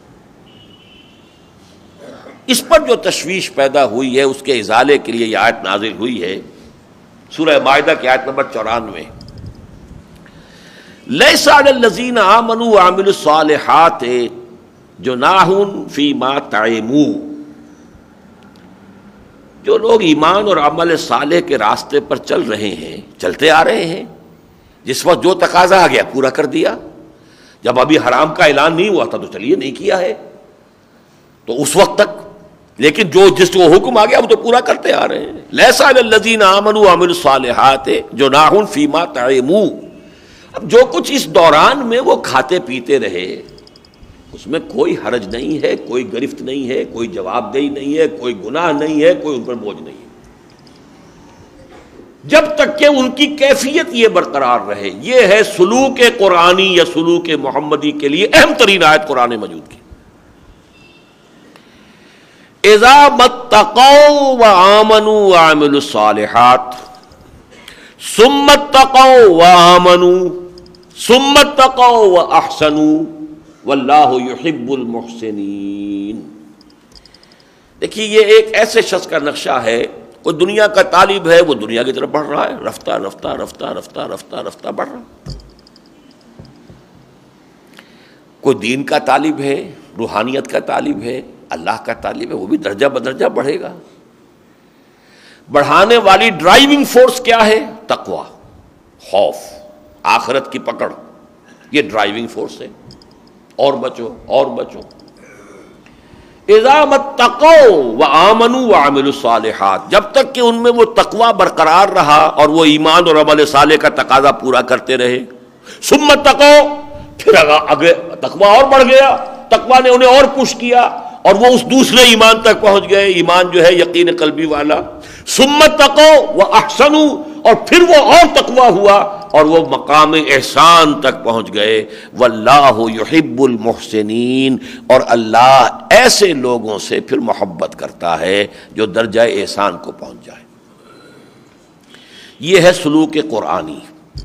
اس پر جو تشویش پیدا ہوئی ہے اس کے ازالے کے لیے یہ آیت نازل ہوئی ہے سورہ مائدہ کی آیت نمبر چورانوے. لیس علی الذین آمنوا وعملوا الصالحات جناح فیما طعموا. جو لوگ ایمان اور عمل صالح کے راستے پر چل رہے ہیں، چلتے آ رہے ہیں، جس وقت جو تقاضا آ گیا پورا کر دیا. جب ابھی حرام کا اعلان نہیں ہوا تھا تو چلیے نہیں کیا ہے تو اس وقت تک، لیکن جو جس کو حکم آ گیا وہ تو پورا کرتے آ رہے ہیں. لیس علی الذین آمنوا وعملوا الصالحات جناح فیما طعموا. اب جو کچھ اس دوران میں وہ کھاتے پیتے رہے اس میں کوئی حرج نہیں ہے، کوئی گرفت نہیں ہے، کوئی جواب دہی نہیں ہے، کوئی گناہ نہیں ہے، کوئی ان پر بوجھ نہیں ہے، جب تک کہ ان کی کیفیت یہ برقرار رہے. یہ ہے سلوک قرآنی یا سلوک محمدی کے لیے اہم ترین آیت قرآن مجید کی. اذا متقوا وآمنوا وعملوا الصالحات ثم اتقوا وآمنوا ثم اتقوا واحسنوا واللہ یحب المحسنین. دیکھیے یہ ایک ایسے شخص کا نقشہ ہے، کوئی دنیا کا طالب ہے، وہ دنیا کی طرف بڑھ رہا ہے، رفتہ رفتہ رفتہ رفتہ رفتہ رفتہ بڑھ رہا. کوئی دین کا طالب ہے، روحانیت کا طالب ہے، اللہ کا طالب ہے، وہ بھی درجہ بدرجہ بڑھے گا. بڑھانے والی ڈرائیونگ فورس کیا ہے؟ تقوی، خوف، آخرت کی پکڑ. یہ ڈرائیونگ فورس ہے. اور بچو اور بچو. اذا متقوا وآمنوا وعملوا الصالحات. جب تک کہ ان میں وہ تقوی برقرار رہا اور وہ ایمان اور عمل صالح کا تقاضا پورا کرتے رہے. ثم اتقوا، پھر آگے تقوی اور بڑھ گیا، تقوی نے انہیں اور پش کیا اور وہ اس دوسرے ایمان تک پہنچ گئے، ایمان جو ہے یقین قلبی والا. ثم اتقوا واحسنوا، اور پھر وہ اور تقوی ہوا اور وہ مقام احسان تک پہنچ گئے. واللہ یحب المحسنین، اور اللہ ایسے لوگوں سے پھر محبت کرتا ہے جو درجہ احسان کو پہنچ جائے. یہ ہے سلوک قرآنی.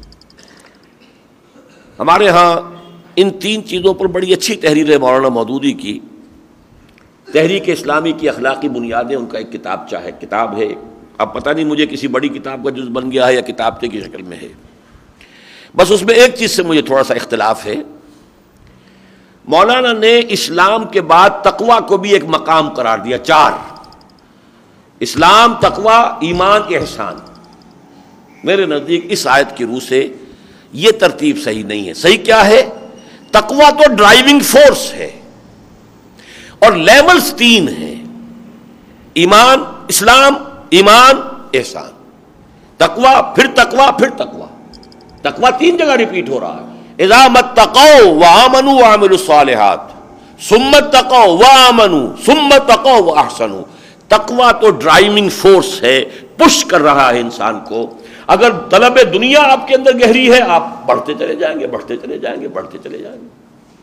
ہمارے ہاں ان تین چیزوں پر بڑی اچھی تحریر ہے مولانا مودودی کی. تحریک اسلامی کی اخلاقی بنیادیں، ان کا ایک کتابچہ ہے، کتاب ہے. اب پتہ نہیں مجھے کسی بڑی کتاب کا جز بن گیا ہے یا کتابچے کی شکل میں ہے. بس اس میں ایک چیز سے مجھے تھوڑا سا اختلاف ہے، مولانا نے اسلام کے بعد تقوی کو بھی ایک مقام قرار دیا، چار، اسلام، تقوی، ایمان، احسان۔ میرے نزدیک اس آیت کی روح سے یہ ترتیب صحیح نہیں ہے۔ صحیح کیا ہے؟ تقوی تو ڈرائیونگ فورس ہے اور لیولز تین ہیں، ایمان، اسلام، ایمان، احسان۔ تقوی، پھر تقوی، پھر تقوی۔ تقوی تین جگہ ریپیٹ ہو رہا ہے، اذا متقوا وآمنوا وعملوا الصالحات ثم اتقوا وآمنوا ثم اتقوا واحسنوا۔ تقوی تو ڈرائیونگ فورس ہے، پش کر رہا ہے انسان کو۔ اگر طلب دنیا آپ کے اندر گہری ہے، آپ بڑھتے چلے جائیں گے، بڑھتے چلے جائیں گے، بڑھتے چلے جائیں گے۔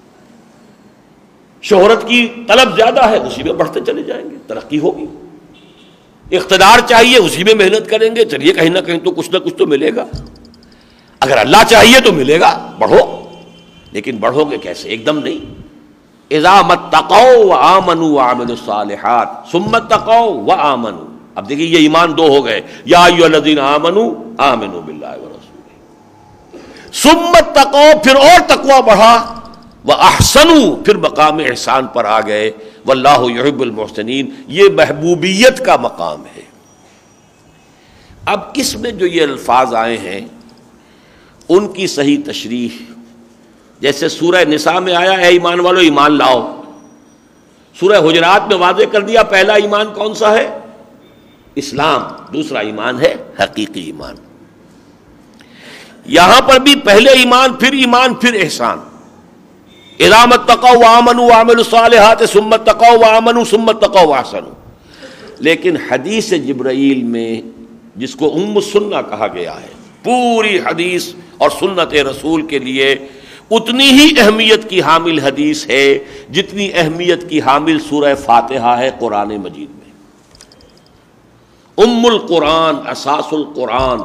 شہرت کی طلب زیادہ ہے، اسی میں بڑھتے چلے جائیں گے، ترقی ہوگی۔ اقتدار چاہیے، اسی میں محنت کریں گے، چلیے کہیں نہ کہیں تو کچھ نہ کچھ تو ملے گا۔ اگر اللہ چاہیے تو ملے گا، بڑھو، لیکن بڑھو گے کیسے؟ ایک دم نہیں۔ اذا متقوا وآمنوا وعملوا الصالحات ثم اتقوا وآمنوا۔ اب دیکھیے یہ ایمان دو ہو گئے، یا ایھا الذین آمنوا آمنوا باللہ ورسولہ، ثم اتقوا، پھر اور تقوی بڑھا، واحسنوا، پھر مقام احسان پر آ گئے، واللہ یحب المحسنین۔ یہ محبوبیت کا مقام ہے۔ اب اس میں جو یہ الفاظ آئے ہیں ان کی صحیح تشریح، جیسے سورہ نساء میں آیا ہے ایمان والو ایمان لاؤ، سورہ حجرات میں واضح کر دیا پہلا ایمان کون سا ہے؟ اسلام، دوسرا ایمان ہے حقیقی ایمان۔ یہاں پر بھی پہلے ایمان، پھر ایمان، پھر احسان۔ اذا اتقوا وآمنوا وعملوا الصالحات ثم اتقوا وآمنوا ثم اتقوا واحسنوا۔ لیکن حدیث جبرائیل میں، جس کو ام السنہ کہا گیا ہے، پوری حدیث اور سنت رسول کے لیے اتنی ہی اہمیت کی حامل حدیث ہے جتنی اہمیت کی حامل سورہ فاتحہ ہے قرآن مجید میں۔ ام القرآن، اساس القرآن،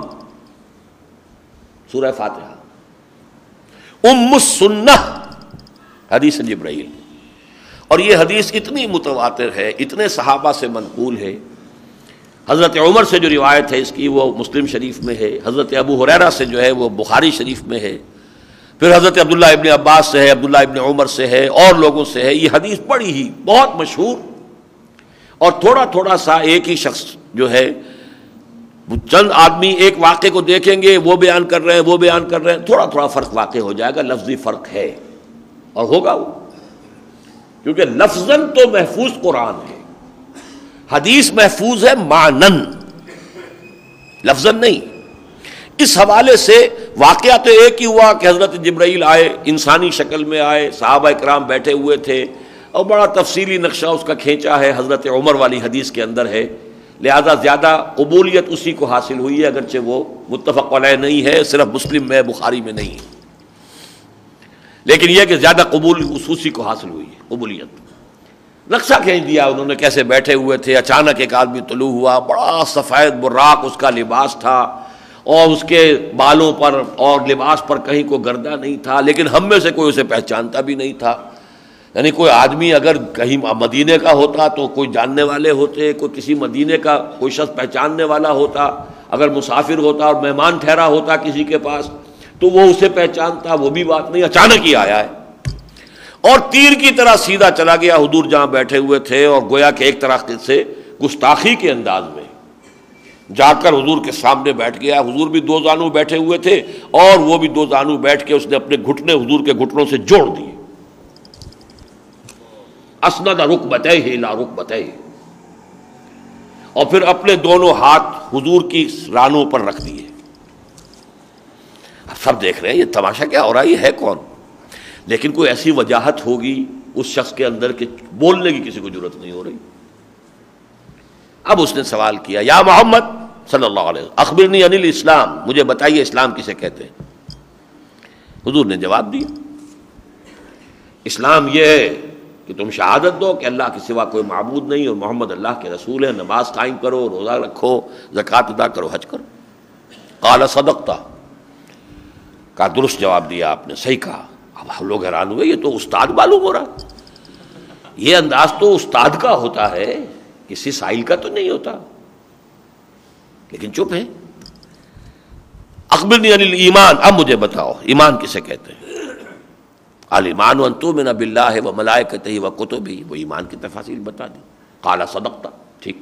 سورہ فاتحہ۔ ام السنہ حدیث جبرائیل، اور یہ حدیث اتنی متواتر ہے، اتنے صحابہ سے منقول ہے۔ حضرت عمر سے جو روایت ہے اس کی وہ مسلم شریف میں ہے، حضرت ابو ہریرہ سے جو ہے وہ بخاری شریف میں ہے، پھر حضرت عبداللہ ابن عباس سے ہے، عبداللہ ابن عمر سے ہے، اور لوگوں سے ہے۔ یہ حدیث بڑی ہی بہت مشہور، اور تھوڑا تھوڑا سا ایک ہی شخص جو ہے، چند آدمی ایک واقعے کو دیکھیں گے، وہ بیان کر رہے ہیں، وہ بیان کر رہے ہیں، تھوڑا تھوڑا فرق واقع ہو جائے گا، لفظی فرق ہے اور ہوگا وہ، کیونکہ لفظاً تو محفوظ قرآن ہے، حدیث محفوظ ہے معنن، لفظاً نہیں۔ اس حوالے سے واقعہ تو ایک ہی ہوا کہ حضرت جبرائیل آئے، انسانی شکل میں آئے، صحابہ کرام بیٹھے ہوئے تھے، اور بڑا تفصیلی نقشہ اس کا کھینچا ہے، حضرت عمر والی حدیث کے اندر ہے، لہذا زیادہ قبولیت اسی کو حاصل ہوئی ہے، اگرچہ وہ متفق علیہ نہیں ہے، صرف مسلم میں، بخاری میں نہیں ہے، لیکن یہ کہ زیادہ قبول اسی کو حاصل ہوئی ہے، قبولیت۔ نقشہ کھینچ دیا انہوں نے، کیسے بیٹھے ہوئے تھے، اچانک ایک آدمی طلوع ہوا، بڑا سفید براق اس کا لباس تھا، اور اس کے بالوں پر اور لباس پر کہیں کوئی گردہ نہیں تھا، لیکن ہم میں سے کوئی اسے پہچانتا بھی نہیں تھا۔ یعنی کوئی آدمی اگر کہیں مدینے کا ہوتا تو کوئی جاننے والے ہوتے، کوئی کسی مدینے کا کوئی شخص پہچاننے والا ہوتا، اگر مسافر ہوتا اور مہمان ٹھہرا ہوتا کسی کے پاس تو وہ اسے پہچانتا، وہ بھی بات نہیں، اچانک ہی آیا ہے اور تیر کی طرح سیدھا چلا گیا حضور جہاں بیٹھے ہوئے تھے، اور گویا کہ ایک طرح سے گستاخی کے انداز میں جا کر حضور کے سامنے بیٹھ گیا۔ حضور بھی دو زانو بیٹھے ہوئے تھے، اور وہ بھی دو زانو بیٹھ کے اس نے اپنے گھٹنے حضور کے گھٹنوں سے جوڑ دیے، اسند رکبتیہ الی رکبتیہ، اور پھر اپنے دونوں ہاتھ حضور کی رانوں پر رکھ دیے۔ اب سب دیکھ رہے ہیں یہ تماشا کیا ہو رہا ہے، یہ ہے کون؟ لیکن کوئی ایسی وجاہت ہوگی اس شخص کے اندر کہ بولنے کی کسی کو ضرورت نہیں ہو رہی۔ اب اس نے سوال کیا، یا محمد صلی اللہ علیہ وسلم اخبرنی عن الاسلام، مجھے بتائیے اسلام کسے کہتے ہیں؟ حضور نے جواب دیا، اسلام یہ ہے کہ تم شہادت دو کہ اللہ کے سوا کوئی معبود نہیں اور محمد اللہ کے رسول ہیں، نماز قائم کرو، روزہ رکھو، زکوٰۃ ادا کرو، حج کرو۔ قال صدقت، کہا درست جواب دیا آپ نے، صحیح کہا۔ اب ہم لوگ حیران ہوئے، یہ تو استاد معلوم ہو رہا، یہ انداز تو استاد کا ہوتا ہے، کسی سائل کا تو نہیں ہوتا، لیکن چپ ہے۔ اخبرنی عن الایمان، اب مجھے بتاؤ ایمان کسے کہتے ہیں؟ الایمان ان تؤمن باللہ وملائکتہ وکتبہ، وہ ایمان کی تفاصیل بتا دی. قال صدقت، ٹھیک.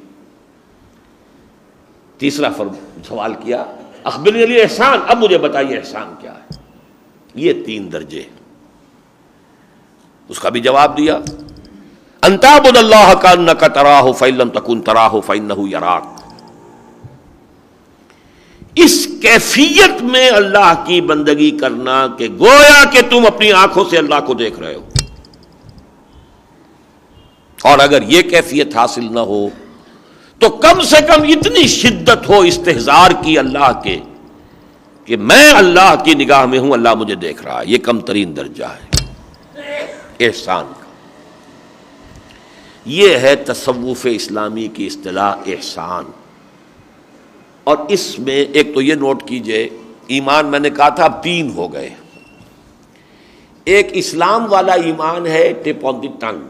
تیسرا فرم سوال کیا اخبرنی عن الاحسان، اب مجھے بتائیے احسان کیا ہے. یہ تین درجے، اس کا بھی جواب دیا. ان تعبد اللہ کانک تراہ فإن لم تکن تراہ فإنہ یراک. اس کیفیت میں اللہ کی بندگی کرنا کہ گویا کہ تم اپنی آنکھوں سے اللہ کو دیکھ رہے ہو. اور اگر یہ کیفیت حاصل نہ ہو تو کم سے کم اتنی شدت ہو استحضار کی اللہ کے کہ میں اللہ کی نگاہ میں ہوں، اللہ مجھے دیکھ رہا ہے. یہ کم ترین درجہ ہے احسان کا. یہ ہے تصوف اسلامی کی اصطلاح احسان. اور اس میں ایک تو یہ نوٹ کیجئے، ایمان میں نے کہا تھا اب تین ہو گئے. ایک اسلام والا ایمان ہے ٹپ آن دی ٹنگ،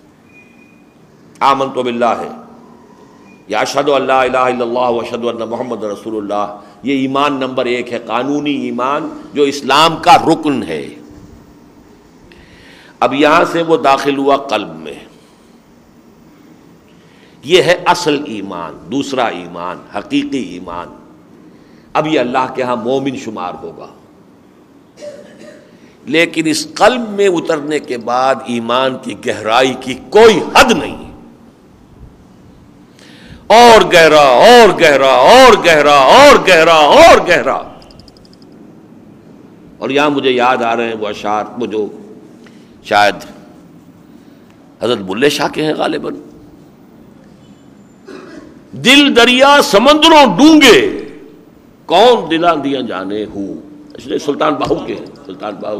آمنت باللہ ہے یا اشہد ان لا الہ الا اللہ واشہد ان محمد رسول اللہ. یہ ایمان نمبر ایک ہے، قانونی ایمان جو اسلام کا رکن ہے. اب یہاں سے وہ داخل ہوا قلب میں، یہ ہے اصل ایمان، دوسرا ایمان حقیقی ایمان. اب یہ اللہ کے ہاں مومن شمار ہوگا. لیکن اس قلب میں اترنے کے بعد ایمان کی گہرائی کی کوئی حد نہیں، اور گہرا اور گہرا اور گہرا اور گہرا اور گہرا. اور یہاں مجھے یاد آ رہے ہیں وہ اشعار، وہ جو شاید حضرت بلے شاہ کے ہیں غالباً، دل دریا سمندروں ڈونگے کون دلاں دیا جانے ہو. اس لیے سلطان باہو کے ہیں، سلطان باہو.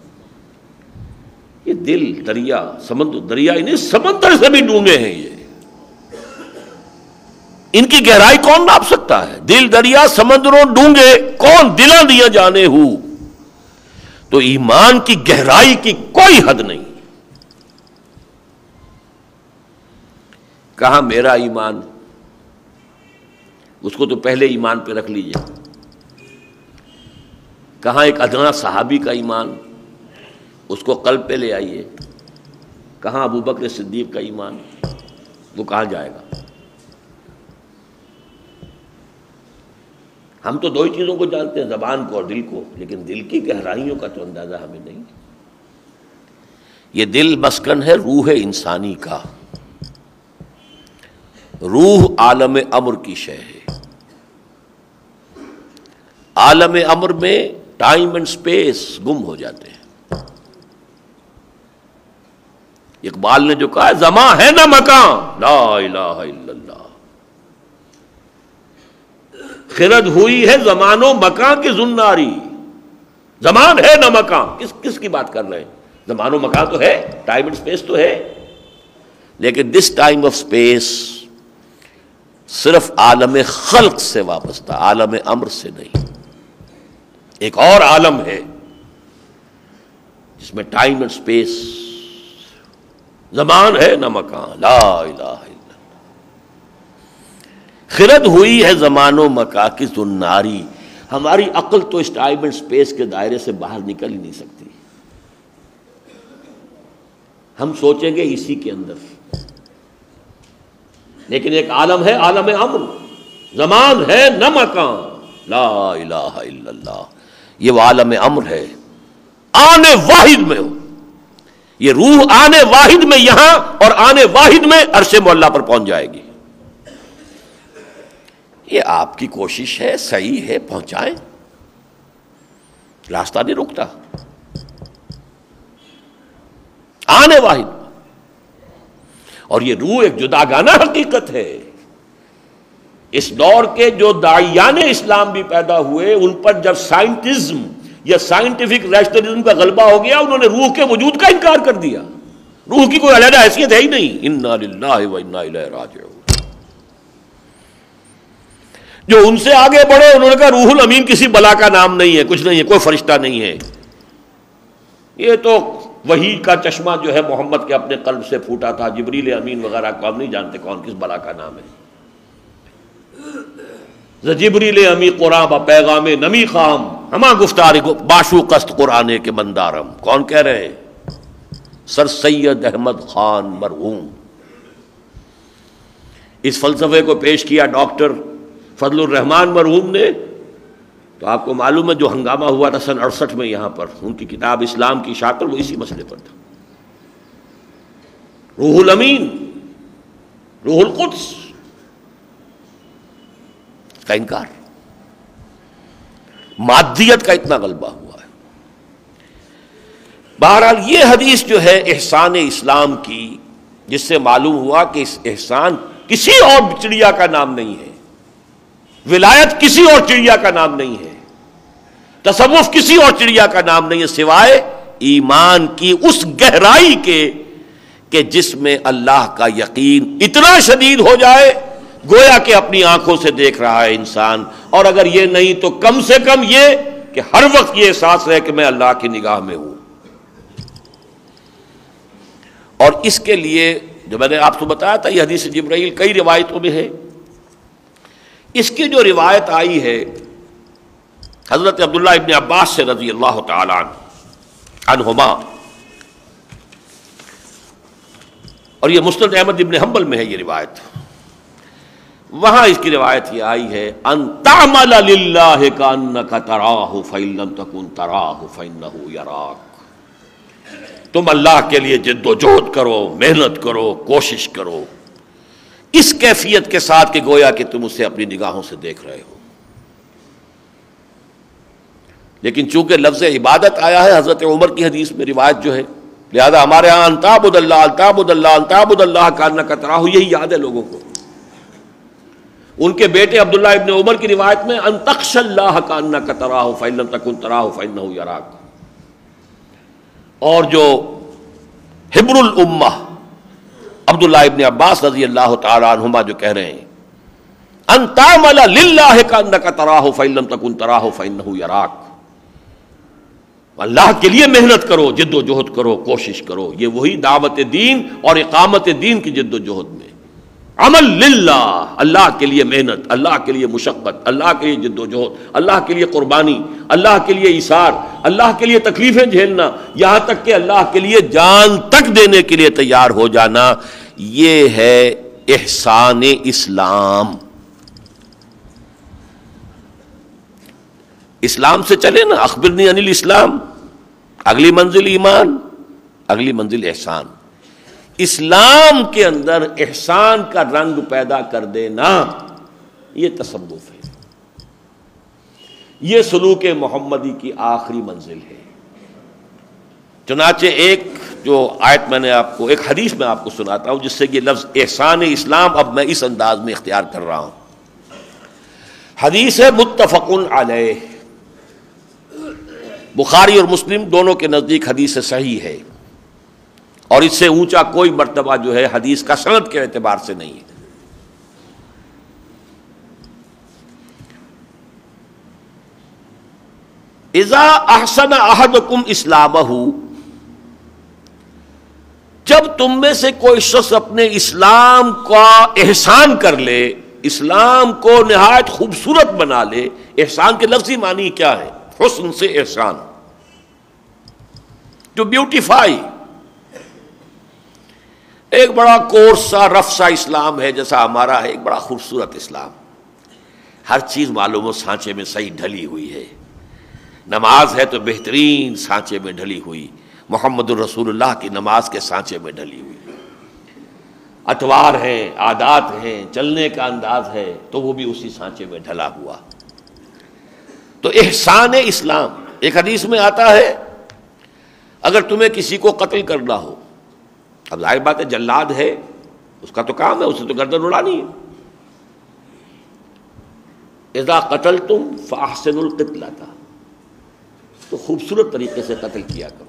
یہ دل دریا سمندر، دریا نہیں سمندر سے بھی ڈونگے ہیں. یہ ان کی گہرائی کون ناپ سکتا ہے؟ دل دریا سمندروں ڈونگے کون دلاں دیا جانے ہو. تو ایمان کی گہرائی کی کوئی حد نہیں. کہاں میرا ایمان، اس کو تو پہلے ایمان پہ رکھ لیجئے. کہاں ایک ادنا صحابی کا ایمان، اس کو قلب پہ لے آئیے. کہاں ابو بکر صدیق کا ایمان، وہ کہاں جائے گا؟ ہم تو دو ہی چیزوں کو جانتے ہیں، زبان کو اور دل کو، لیکن دل کی گہرائیوں کا تو اندازہ ہمیں نہیں. یہ دل مسکن ہے روح انسانی کا. روح عالم امر کی شے ہے. عالم امر میں ٹائم اینڈ سپیس گم ہو جاتے ہیں. اقبال نے جو کہا ہے زماں ہے نہ مکان، لا الہ الا اللہ. خرد ہوئی ہے زمان و مکان کی زناری. زمان ہے نہ مکان، کس کس کی بات کر رہے ہیں؟ زمان و مکان تو ہے، ٹائم اینڈ سپیس تو ہے، لیکن دس ٹائم آف سپیس صرف عالم خلق سے وابستہ، عالم امر سے نہیں. ایک اور عالم ہے جس میں ٹائم اینڈ سپیس، زمان ہے نہ مکان، لا الہ الا اللہ. خرد ہوئی ہے زمان و مکان کی زناری. ہماری عقل تو اس ٹائم اینڈ سپیس کے دائرے سے باہر نکل ہی نہیں سکتی. ہم سوچیں گے اسی کے اندر، لیکن ایک عالم ہے عالم امر، زمان ہے نہ مکان، لا الہ الا اللہ. یہ وہ عالم امر ہے، آنے واحد میں ہو. یہ روح آنے واحد میں یہاں اور آنے واحد میں عرش معلیٰ پر پہنچ جائے گی. یہ آپ کی کوشش ہے، صحیح ہے، پہنچائیں، راستہ نہیں رکتا. آنے واحد. اور یہ روح ایک جداگانہ حقیقت ہے. اس دور کے جو داعیان اسلام بھی پیدا ہوئے، ان پر جب سائنٹزم یا سائنٹیفک ریشنلزم کا غلبہ ہو گیا، انہوں نے روح کے وجود کا انکار کر دیا. روح کی کوئی علیحدہ حیثیت ہے ہی نہیں. انا للہ و انا الیہ راجعون. جو ان سے آگے بڑھے انہوں نے کہا روح الامین کسی بلا کا نام نہیں ہے، کچھ نہیں ہے، کوئی فرشتہ نہیں ہے. یہ تو وحی کا چشمہ جو ہے محمد کے اپنے قلب سے پھوٹا تھا. جبریل امین وغیرہ کو ہم نہیں جانتے کون کس بلا کا نام ہے. زجبریل امی قرآن با پیغام نمی خام ہما گفتار باشوق است قرآن کے مندارم. کون کہہ رہے ہیں؟ سر سید احمد خان مرحوم. اس فلسفے کو پیش کیا ڈاکٹر فضل الرحمان مرحوم نے. تو آپ کو معلوم ہے جو ہنگامہ ہوا تھا سن اڑسٹھ میں یہاں پر، ان کی کتاب اسلام کی شاطر وہ اسی مسئلے پر تھا. روح الامین، روح القدس کا انکار. مادیت کا اتنا غلبہ ہوا ہے. بہرحال یہ حدیث جو ہے احسان اسلام کی، جس سے معلوم ہوا کہ اس احسان کسی اور چڑیا کا نام نہیں ہے، ولایت کسی اور چڑیا کا نام نہیں ہے، تصوف کسی اور چڑیا کا نام نہیں ہے سوائے ایمان کی اس گہرائی کے کہ جس میں اللہ کا یقین اتنا شدید ہو جائے گویا کہ اپنی آنکھوں سے دیکھ رہا ہے انسان. اور اگر یہ نہیں تو کم سے کم یہ کہ ہر وقت یہ احساس رہے کہ میں اللہ کی نگاہ میں ہوں. اور اس کے لیے جو میں نے آپ کو بتایا تھا یہ حدیث جبرائیل کئی روایتوں میں ہے. اس کی جو روایت آئی ہے حضرت عبداللہ ابن عباس سے رضی اللہ تعالی عنہما، اور یہ مسند احمد ابن حنبل میں ہے یہ روایت. وہاں اس کی روایت یہ آئی ہے ان تعمل للہ کانک تراہ فإن لم تکن تراہ فإنہ یراک. تم اللہ کے لیے جد و جہد کرو، محنت کرو، کوشش کرو اس کیفیت کے ساتھ کہ گویا کہ تم اسے اپنی نگاہوں سے دیکھ رہے ہو. لیکن چونکہ لفظ عبادت آیا ہے حضرت عمر کی حدیث میں روایت جو ہے، لہذا ہمارے ہاں ان تعبد اللہ ان تعبد اللہ ان تعبد اللہ کانک تراہ یہی یاد ہے لوگوں کو. ان کے بیٹے عبداللہ ابن عمر کی روایت میں ان تخشى اللہ کانک تراہ فإن لم تکن تراہ فإنہ یراک. اور جو حبر الامہ عبداللہ ابن عباس رضی اللہ تعالی عنہما جو کہہ رہے ہیں ان تعمل للہ کانک تراہ فإن لم تکن تراہ فإنہ یراک، اللہ کے لیے محنت کرو، جد و جہد کرو، کوشش کرو. یہ وہی دعوت دین اور اقامت دین کی جد و جہد میں عمل للہ، اللہ کے لیے محنت، اللہ کے لیے مشقت، اللہ کے لیے جد و جہد، اللہ کے لیے قربانی، اللہ کے لیے ایثار، اللہ کے لیے تکلیفیں جھیلنا، یہاں تک کہ اللہ کے لیے جان تک دینے کے لیے تیار ہو جانا. یہ ہے احسان اسلام. اسلام سے چلے نا، اخبرنی عن الاسلام، اگلی منزل ایمان، اگلی منزل احسان. اسلام کے اندر احسان کا رنگ پیدا کر دینا یہ تصوف ہے، یہ سلوک محمدی کی آخری منزل ہے. چنانچہ ایک جو آیت میں نے آپ کو، ایک حدیث میں آپ کو سناتا ہوں جس سے یہ لفظ احسان اسلام اب میں اس انداز میں اختیار کر رہا ہوں. حدیث ہے متفق علیہ، بخاری اور مسلم دونوں کے نزدیک حدیث صحیح ہے، اور اس سے اونچا کوئی مرتبہ جو ہے حدیث کا سند کے اعتبار سے نہیں ہے. اذا احسن احدکم اسلامہ، جب تم میں سے کوئی شخص اپنے اسلام کا احسان کر لے، اسلام کو نہایت خوبصورت بنا لے. احسان کے لفظی معنی کیا ہے؟ حسن سے احسان، جو بیوٹیفائی. ایک بڑا کورس سا رف سا اسلام ہے جیسا ہمارا ہے، ایک بڑا خوبصورت اسلام، ہر چیز معلوم و سانچے میں صحیح ڈھلی ہوئی ہے. نماز ہے تو بہترین سانچے میں ڈھلی ہوئی، محمد الرسول اللہ کی نماز کے سانچے میں ڈھلی ہوئی. اطوار ہیں، عادات ہیں، چلنے کا انداز ہے تو وہ بھی اسی سانچے میں ڈھلا ہوا. تو احسان اسلام، ایک حدیث میں آتا ہے اگر تمہیں کسی کو قتل کرنا ہو، اب ظاہر بات ہے جلاد ہے، اس کا تو کام ہے، اسے تو گردن اڑانی ہے. اذا قتلتم فاحسنوا القتلۃ، تو خوبصورت طریقے سے قتل کیا کرو.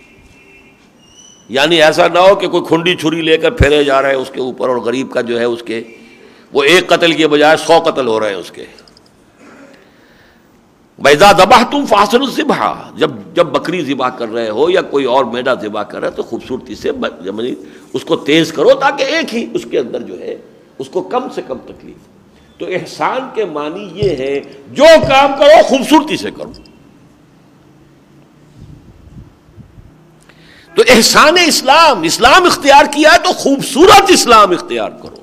یعنی ایسا نہ ہو کہ کوئی کھنڈی چھری لے کر پھیرے جا رہے ہیں اس کے اوپر، اور غریب کا جو ہے اس کے وہ ایک قتل کے بجائے سو قتل ہو رہے ہیں اس کے. وَإِذَا ذَبَحْتُمْ فَأَحْسِنُوا الذِّبْحَ، جب جب بکری ذبح کر رہے ہو یا کوئی اور میڈا ذبح کر رہا ہے تو خوبصورتی سے اس کو تیز کرو تاکہ ایک ہی اس کے اندر جو ہے اس کو کم سے کم تکلیف. تو احسان کے معنی یہ ہے جو کام کرو خوبصورتی سے کرو. تو احسان اسلام، اسلام اختیار کیا ہے تو خوبصورت اسلام اختیار کرو.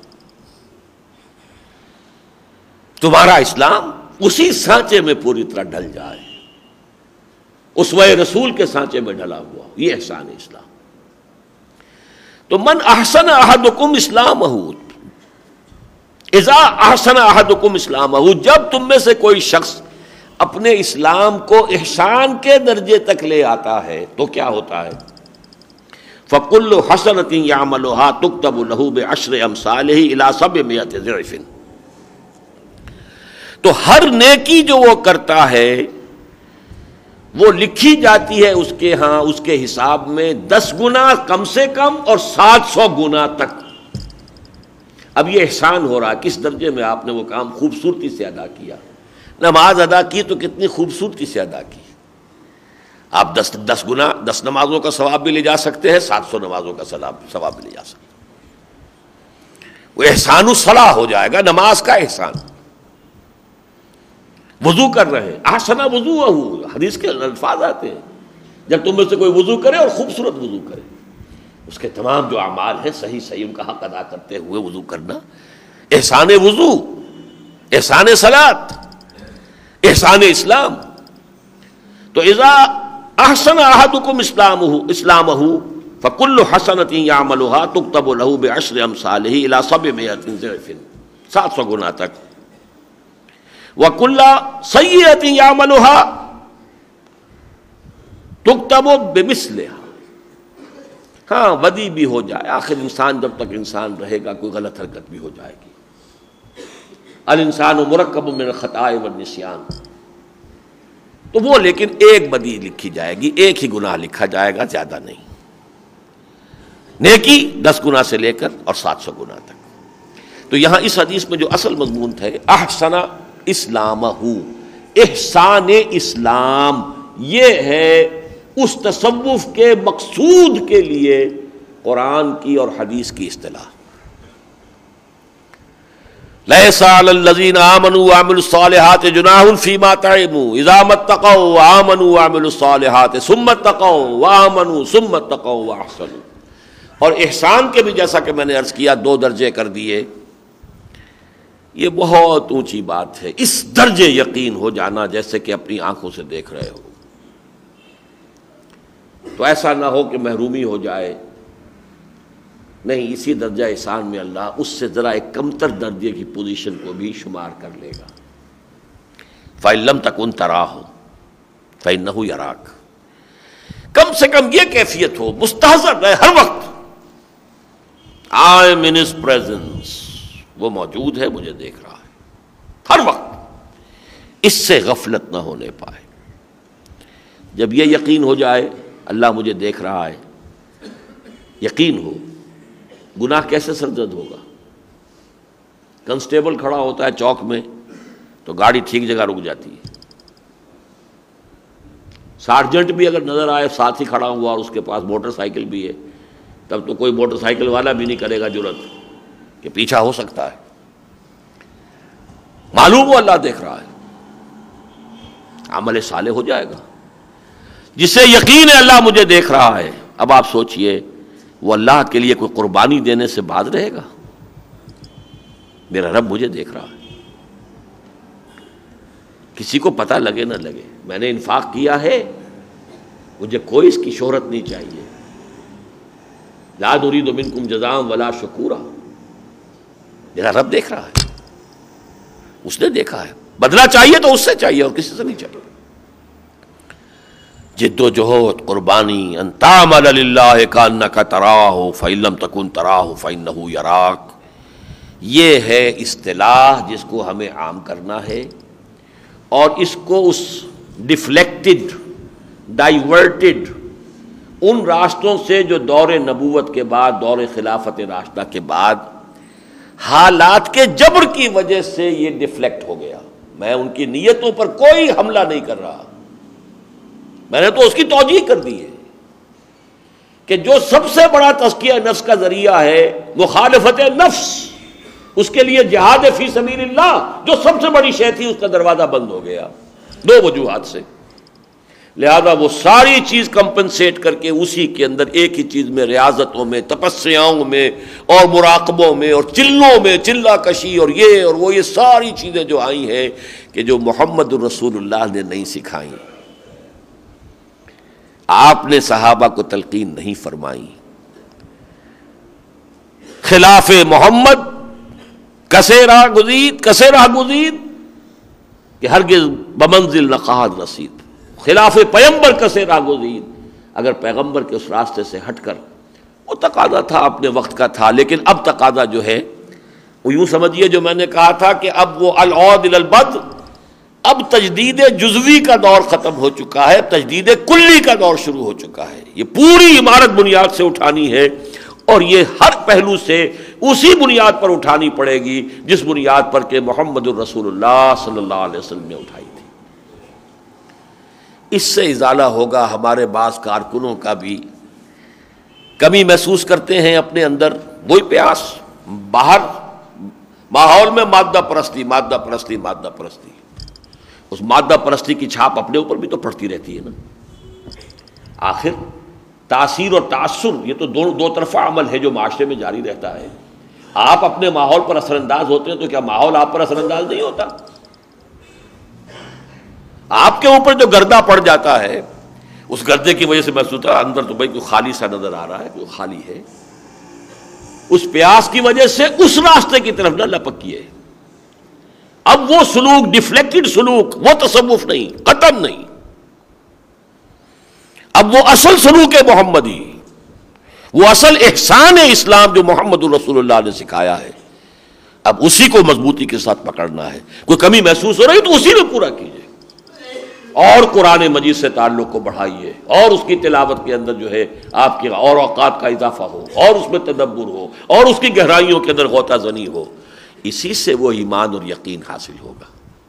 تمہارا اسلام اسی سانچے میں پوری طرح ڈھل جائے، اسوہ رسول کے سانچے میں ڈھلا ہوا، یہ احسان اسلام. تو من احسن احدکم اسلامہ، اذا احسن احدکم اسلامہ، جب تم میں سے کوئی شخص اپنے اسلام کو احسان کے درجے تک لے آتا ہے تو کیا ہوتا ہے؟ فَكُلُّ حَسَنَةٍ يَعْمَلُهَا تُكْتَبُ لَهُ بِعَشْرِ أَمْثَالِهِ إِلَىٰ سَبْعِمِائَةِ ضِعْفٍ. تو ہر نیکی جو وہ کرتا ہے وہ لکھی جاتی ہے اس کے ہاں اس کے حساب میں دس گنا کم سے کم اور سات سو گنا تک. اب یہ احسان ہو رہا ہے کس درجے میں آپ نے وہ کام خوبصورتی سے ادا کیا. نماز ادا کی تو کتنی خوبصورتی سے ادا کی. آپ دس دس گنا دس نمازوں کا ثواب بھی لے جا سکتے ہیں، سات سو نمازوں کا ثواب بھی لے جا سکتے ہیں. وہ احسان الصلاح ہو جائے گا، نماز کا احسان. وضو کر رہے ہیں، احسن وضوءہ، حدیث کے الفاظ آتے ہیں جب تم میں سے کوئی وضو کرے اور خوبصورت وضو کرے، اس کے تمام جو اعمال ہیں صحیح صحیح ان کا حق ادا کرتے ہوئے وضو کرنا، احسان وضو، احسان صلاۃ، احسان اسلام. تو اذا احسن احدکم اسلامہ اسلامہ فکل حسنۃ یعملها تکتب له بعشر امثالہ الی سبعمائۃ ضعف، سات سو گنا تک. وکل سیئۃ یعملها تکتب بمثلها. ہاں بدی بھی ہو جائے، آخر انسان جب تک انسان رہے گا کوئی غلط حرکت بھی ہو جائے گی. الانسان مرکب من الخطاء والنسیان. تو وہ لیکن ایک بدی لکھی جائے گی، ایک ہی گناہ لکھا جائے گا، زیادہ نہیں. نیکی دس گنا سے لے کر اور سات سو گنا تک. تو یہاں اس حدیث میں جو اصل مضمون تھے احسن اسلامہ، احسان اسلام، یہ ہے اس تصوف کے مقصود کے لیے قرآن کی اور حدیث کی اصطلاح. لیس علی الذین آمنوا وعملوا الصالحات جناح فیما طعموا اذا ما اتقوا وآمنوا وعملوا الصالحات ثم اتقوا وآمنوا ثم اتقوا واحسنوا. اور احسان کے بھی جیسا کہ میں نے عرض کیا دو درجے کر دیے. یہ بہت اونچی بات ہے، اس درجے یقین ہو جانا جیسے کہ اپنی آنکھوں سے دیکھ رہے ہو. تو ایسا نہ ہو کہ محرومی ہو جائے، نہیں، اسی درجہ احسان میں اللہ اس سے ذرا ایک کمتر درجے کی پوزیشن کو بھی شمار کر لے گا. فَإِن لَمْ تَكُن تَرَاهُ فَإِنَّهُ يَرَاكَ. کم سے کم یہ کیفیت ہو، مستحضر رہے ہر وقت، I am in his presence، وہ موجود ہے، مجھے دیکھ رہا ہے ہر وقت. اس سے غفلت نہ ہونے پائے. جب یہ یقین ہو جائے اللہ مجھے دیکھ رہا ہے، یقین ہو، گناہ کیسے سرزد ہوگا؟ کنسٹیبل کھڑا ہوتا ہے چوک میں تو گاڑی ٹھیک جگہ رک جاتی ہے. سارجنٹ بھی اگر نظر آئے ساتھ ہی کھڑا ہوا اور اس کے پاس موٹر سائیکل بھی ہے تب تو کوئی موٹر سائیکل والا بھی نہیں کرے گا جرأت کہ پیچھا ہو سکتا ہے. معلوم ہو اللہ دیکھ رہا ہے، عمل صالح ہو جائے گا. جسے یقین ہے اللہ مجھے دیکھ رہا ہے، اب آپ سوچئے وہ اللہ کے لیے کوئی قربانی دینے سے باز رہے گا؟ میرا رب مجھے دیکھ رہا ہے. کسی کو پتہ لگے نہ لگے میں نے انفاق کیا ہے، مجھے کوئی اس کی شہرت نہیں چاہیے. لا نريد منکم جزاء ولا شکورا. میرا رب دیکھ رہا ہے، اس نے دیکھا ہے. بدلہ چاہیے تو اس سے چاہیے اور کسی سے نہیں چاہیے. جد و جہد، قربانی، ان تعمل للہ کانک تراہ فإن لم تکن تراہ فإنہ یراک، یہ ہے اصطلاح جس کو ہمیں عام کرنا ہے. اور اس کو اس ڈیفلیکٹڈ، ڈائیورٹڈ ان راستوں سے جو دور نبوت کے بعد، دور خلافت راشدہ کے بعد حالات کے جبر کی وجہ سے یہ ڈیفلیکٹ ہو گیا. میں ان کی نیتوں پر کوئی حملہ نہیں کر رہا، میں نے تو اس کی توجیہ کر دی ہے کہ جو سب سے بڑا تزکیہ نفس کا ذریعہ ہے مخالفت نفس، اس کے لیے جہاد فی سبیل اللہ جو سب سے بڑی شے تھی اس کا دروازہ بند ہو گیا دو وجوہات سے. لہذا وہ ساری چیز کمپنسیٹ کر کے اسی کے اندر ایک ہی چیز میں ریاضتوں میں تپسیاؤں میں اور مراقبوں میں اور چلوں میں چلا کشی اور یہ اور وہ یہ ساری چیزیں جو آئی ہیں کہ جو محمد الرسول اللہ نے نہیں سکھائیں, آپ نے صحابہ کو تلقین نہیں فرمائی. خلاف محمد کسے راہ گزید کسے راہ گزید کہ ہرگز بمنزل نقاہت رسید. خلاف پیغمبر کسے راہ گزید, اگر پیغمبر کے اس راستے سے ہٹ کر, وہ تقاضا تھا اپنے وقت کا تھا, لیکن اب تقاضا جو ہے وہ یوں سمجھیے جو میں نے کہا تھا کہ اب وہ العود الی البدء, اب تجدید جزوی کا دور ختم ہو چکا ہے, تجدید کلی کا دور شروع ہو چکا ہے. یہ پوری عمارت بنیاد سے اٹھانی ہے اور یہ ہر پہلو سے اسی بنیاد پر اٹھانی پڑے گی جس بنیاد پر کہ محمد الرسول اللہ صلی اللہ علیہ وسلم نے اٹھائی تھی. اس سے ازالہ ہوگا. ہمارے بعض کارکنوں کا بھی کمی محسوس کرتے ہیں اپنے اندر, وہی پیاس, باہر ماحول میں مادہ پرستی مادہ پرستی مادہ پرستی, اس مادہ پرستی کی چھاپ اپنے اوپر بھی تو پڑتی رہتی ہے نا. آخر تاثیر اور تاثر یہ تو دو دو طرفہ عمل ہے جو معاشرے میں جاری رہتا ہے. آپ اپنے ماحول پر اثر انداز ہوتے ہیں تو کیا ماحول آپ پر اثر انداز نہیں ہوتا؟ آپ کے اوپر جو گردہ پڑ جاتا ہے اس گردے کی وجہ سے محسوس ہوتا ہے اندر تو بھائی کوئی خالی سا نظر آ رہا ہے, کوئی خالی ہے. اس پیاس کی وجہ سے اس راستے کی طرف نہ لپکیے. اب وہ سلوک ڈیفلیکٹڈ سلوک, وہ تصوف نہیں, قطعاً نہیں. اب وہ اصل سلوک محمدی, وہ اصل احسان اسلام جو محمد الرسول اللہ نے سکھایا ہے, اب اسی کو مضبوطی کے ساتھ پکڑنا ہے. کوئی کمی محسوس ہو رہی تو اسی میں پورا کیجیے, اور قرآن مجید سے تعلق کو بڑھائیے, اور اس کی تلاوت کے اندر جو ہے آپ کے اور اوقات کا اضافہ ہو, اور اس میں تدبر ہو, اور اس کی گہرائیوں کے اندر غوطہ زنی ہو. اسی سے وہ ایمان اور یقین حاصل ہوگا,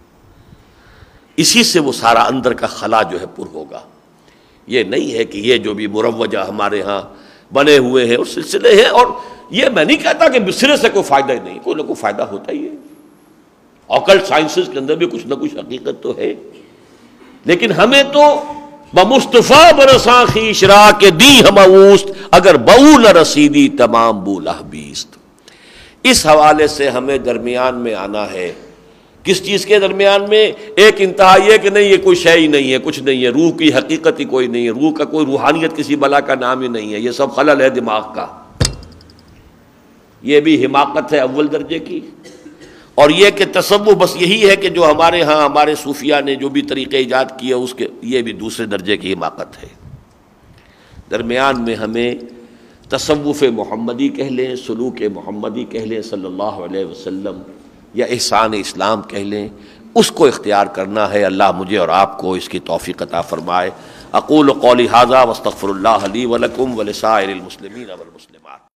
اسی سے وہ سارا اندر کا خلا جو ہے پر ہوگا. یہ نہیں ہے کہ یہ جو بھی مروجہ ہمارے ہاں بنے ہوئے ہیں اور سلسلے ہیں, اور یہ میں نہیں کہتا کہ سرے سے کوئی فائدہ ہی نہیں, کوئی نہ کوئی فائدہ ہوتا ہی ہے. اوکلٹ سائنسز کے اندر بھی کچھ نہ کچھ حقیقت تو ہے, لیکن ہمیں تو بمصطفیٰ برساں خویش را کے دی ہم اوست, اگر بہو نہ رسیدی تمام بولہ بیست. اس حوالے سے ہمیں درمیان میں آنا ہے. کس چیز کے درمیان میں؟ ایک انتہا یہ کہ نہیں یہ کوئی شے ہی نہیں ہے, کچھ نہیں ہے, روح کی حقیقت ہی کوئی نہیں ہے, روح کا کوئی روحانیت کسی بلا کا نام ہی نہیں ہے, یہ سب خلل ہے دماغ کا. یہ بھی حماقت ہے اول درجے کی. اور یہ کہ تصوف بس یہی ہے کہ جو ہمارے ہاں ہمارے صوفیاء نے جو بھی طریقے ایجاد کیے اس کے, یہ بھی دوسرے درجے کی حماقت ہے. درمیان میں ہمیں تصوف محمدی کہہ لیں, سلوک محمدی کہہ لیں صلی اللہ علیہ وسلم, یا احسان اسلام کہہ لیں, اس کو اختیار کرنا ہے. اللہ مجھے اور آپ کو اس کی توفیق عطا فرمائے. اقول قولی ھذا واستغفر اللہ لی ولکم ولسائر المسلمین والمسلمات.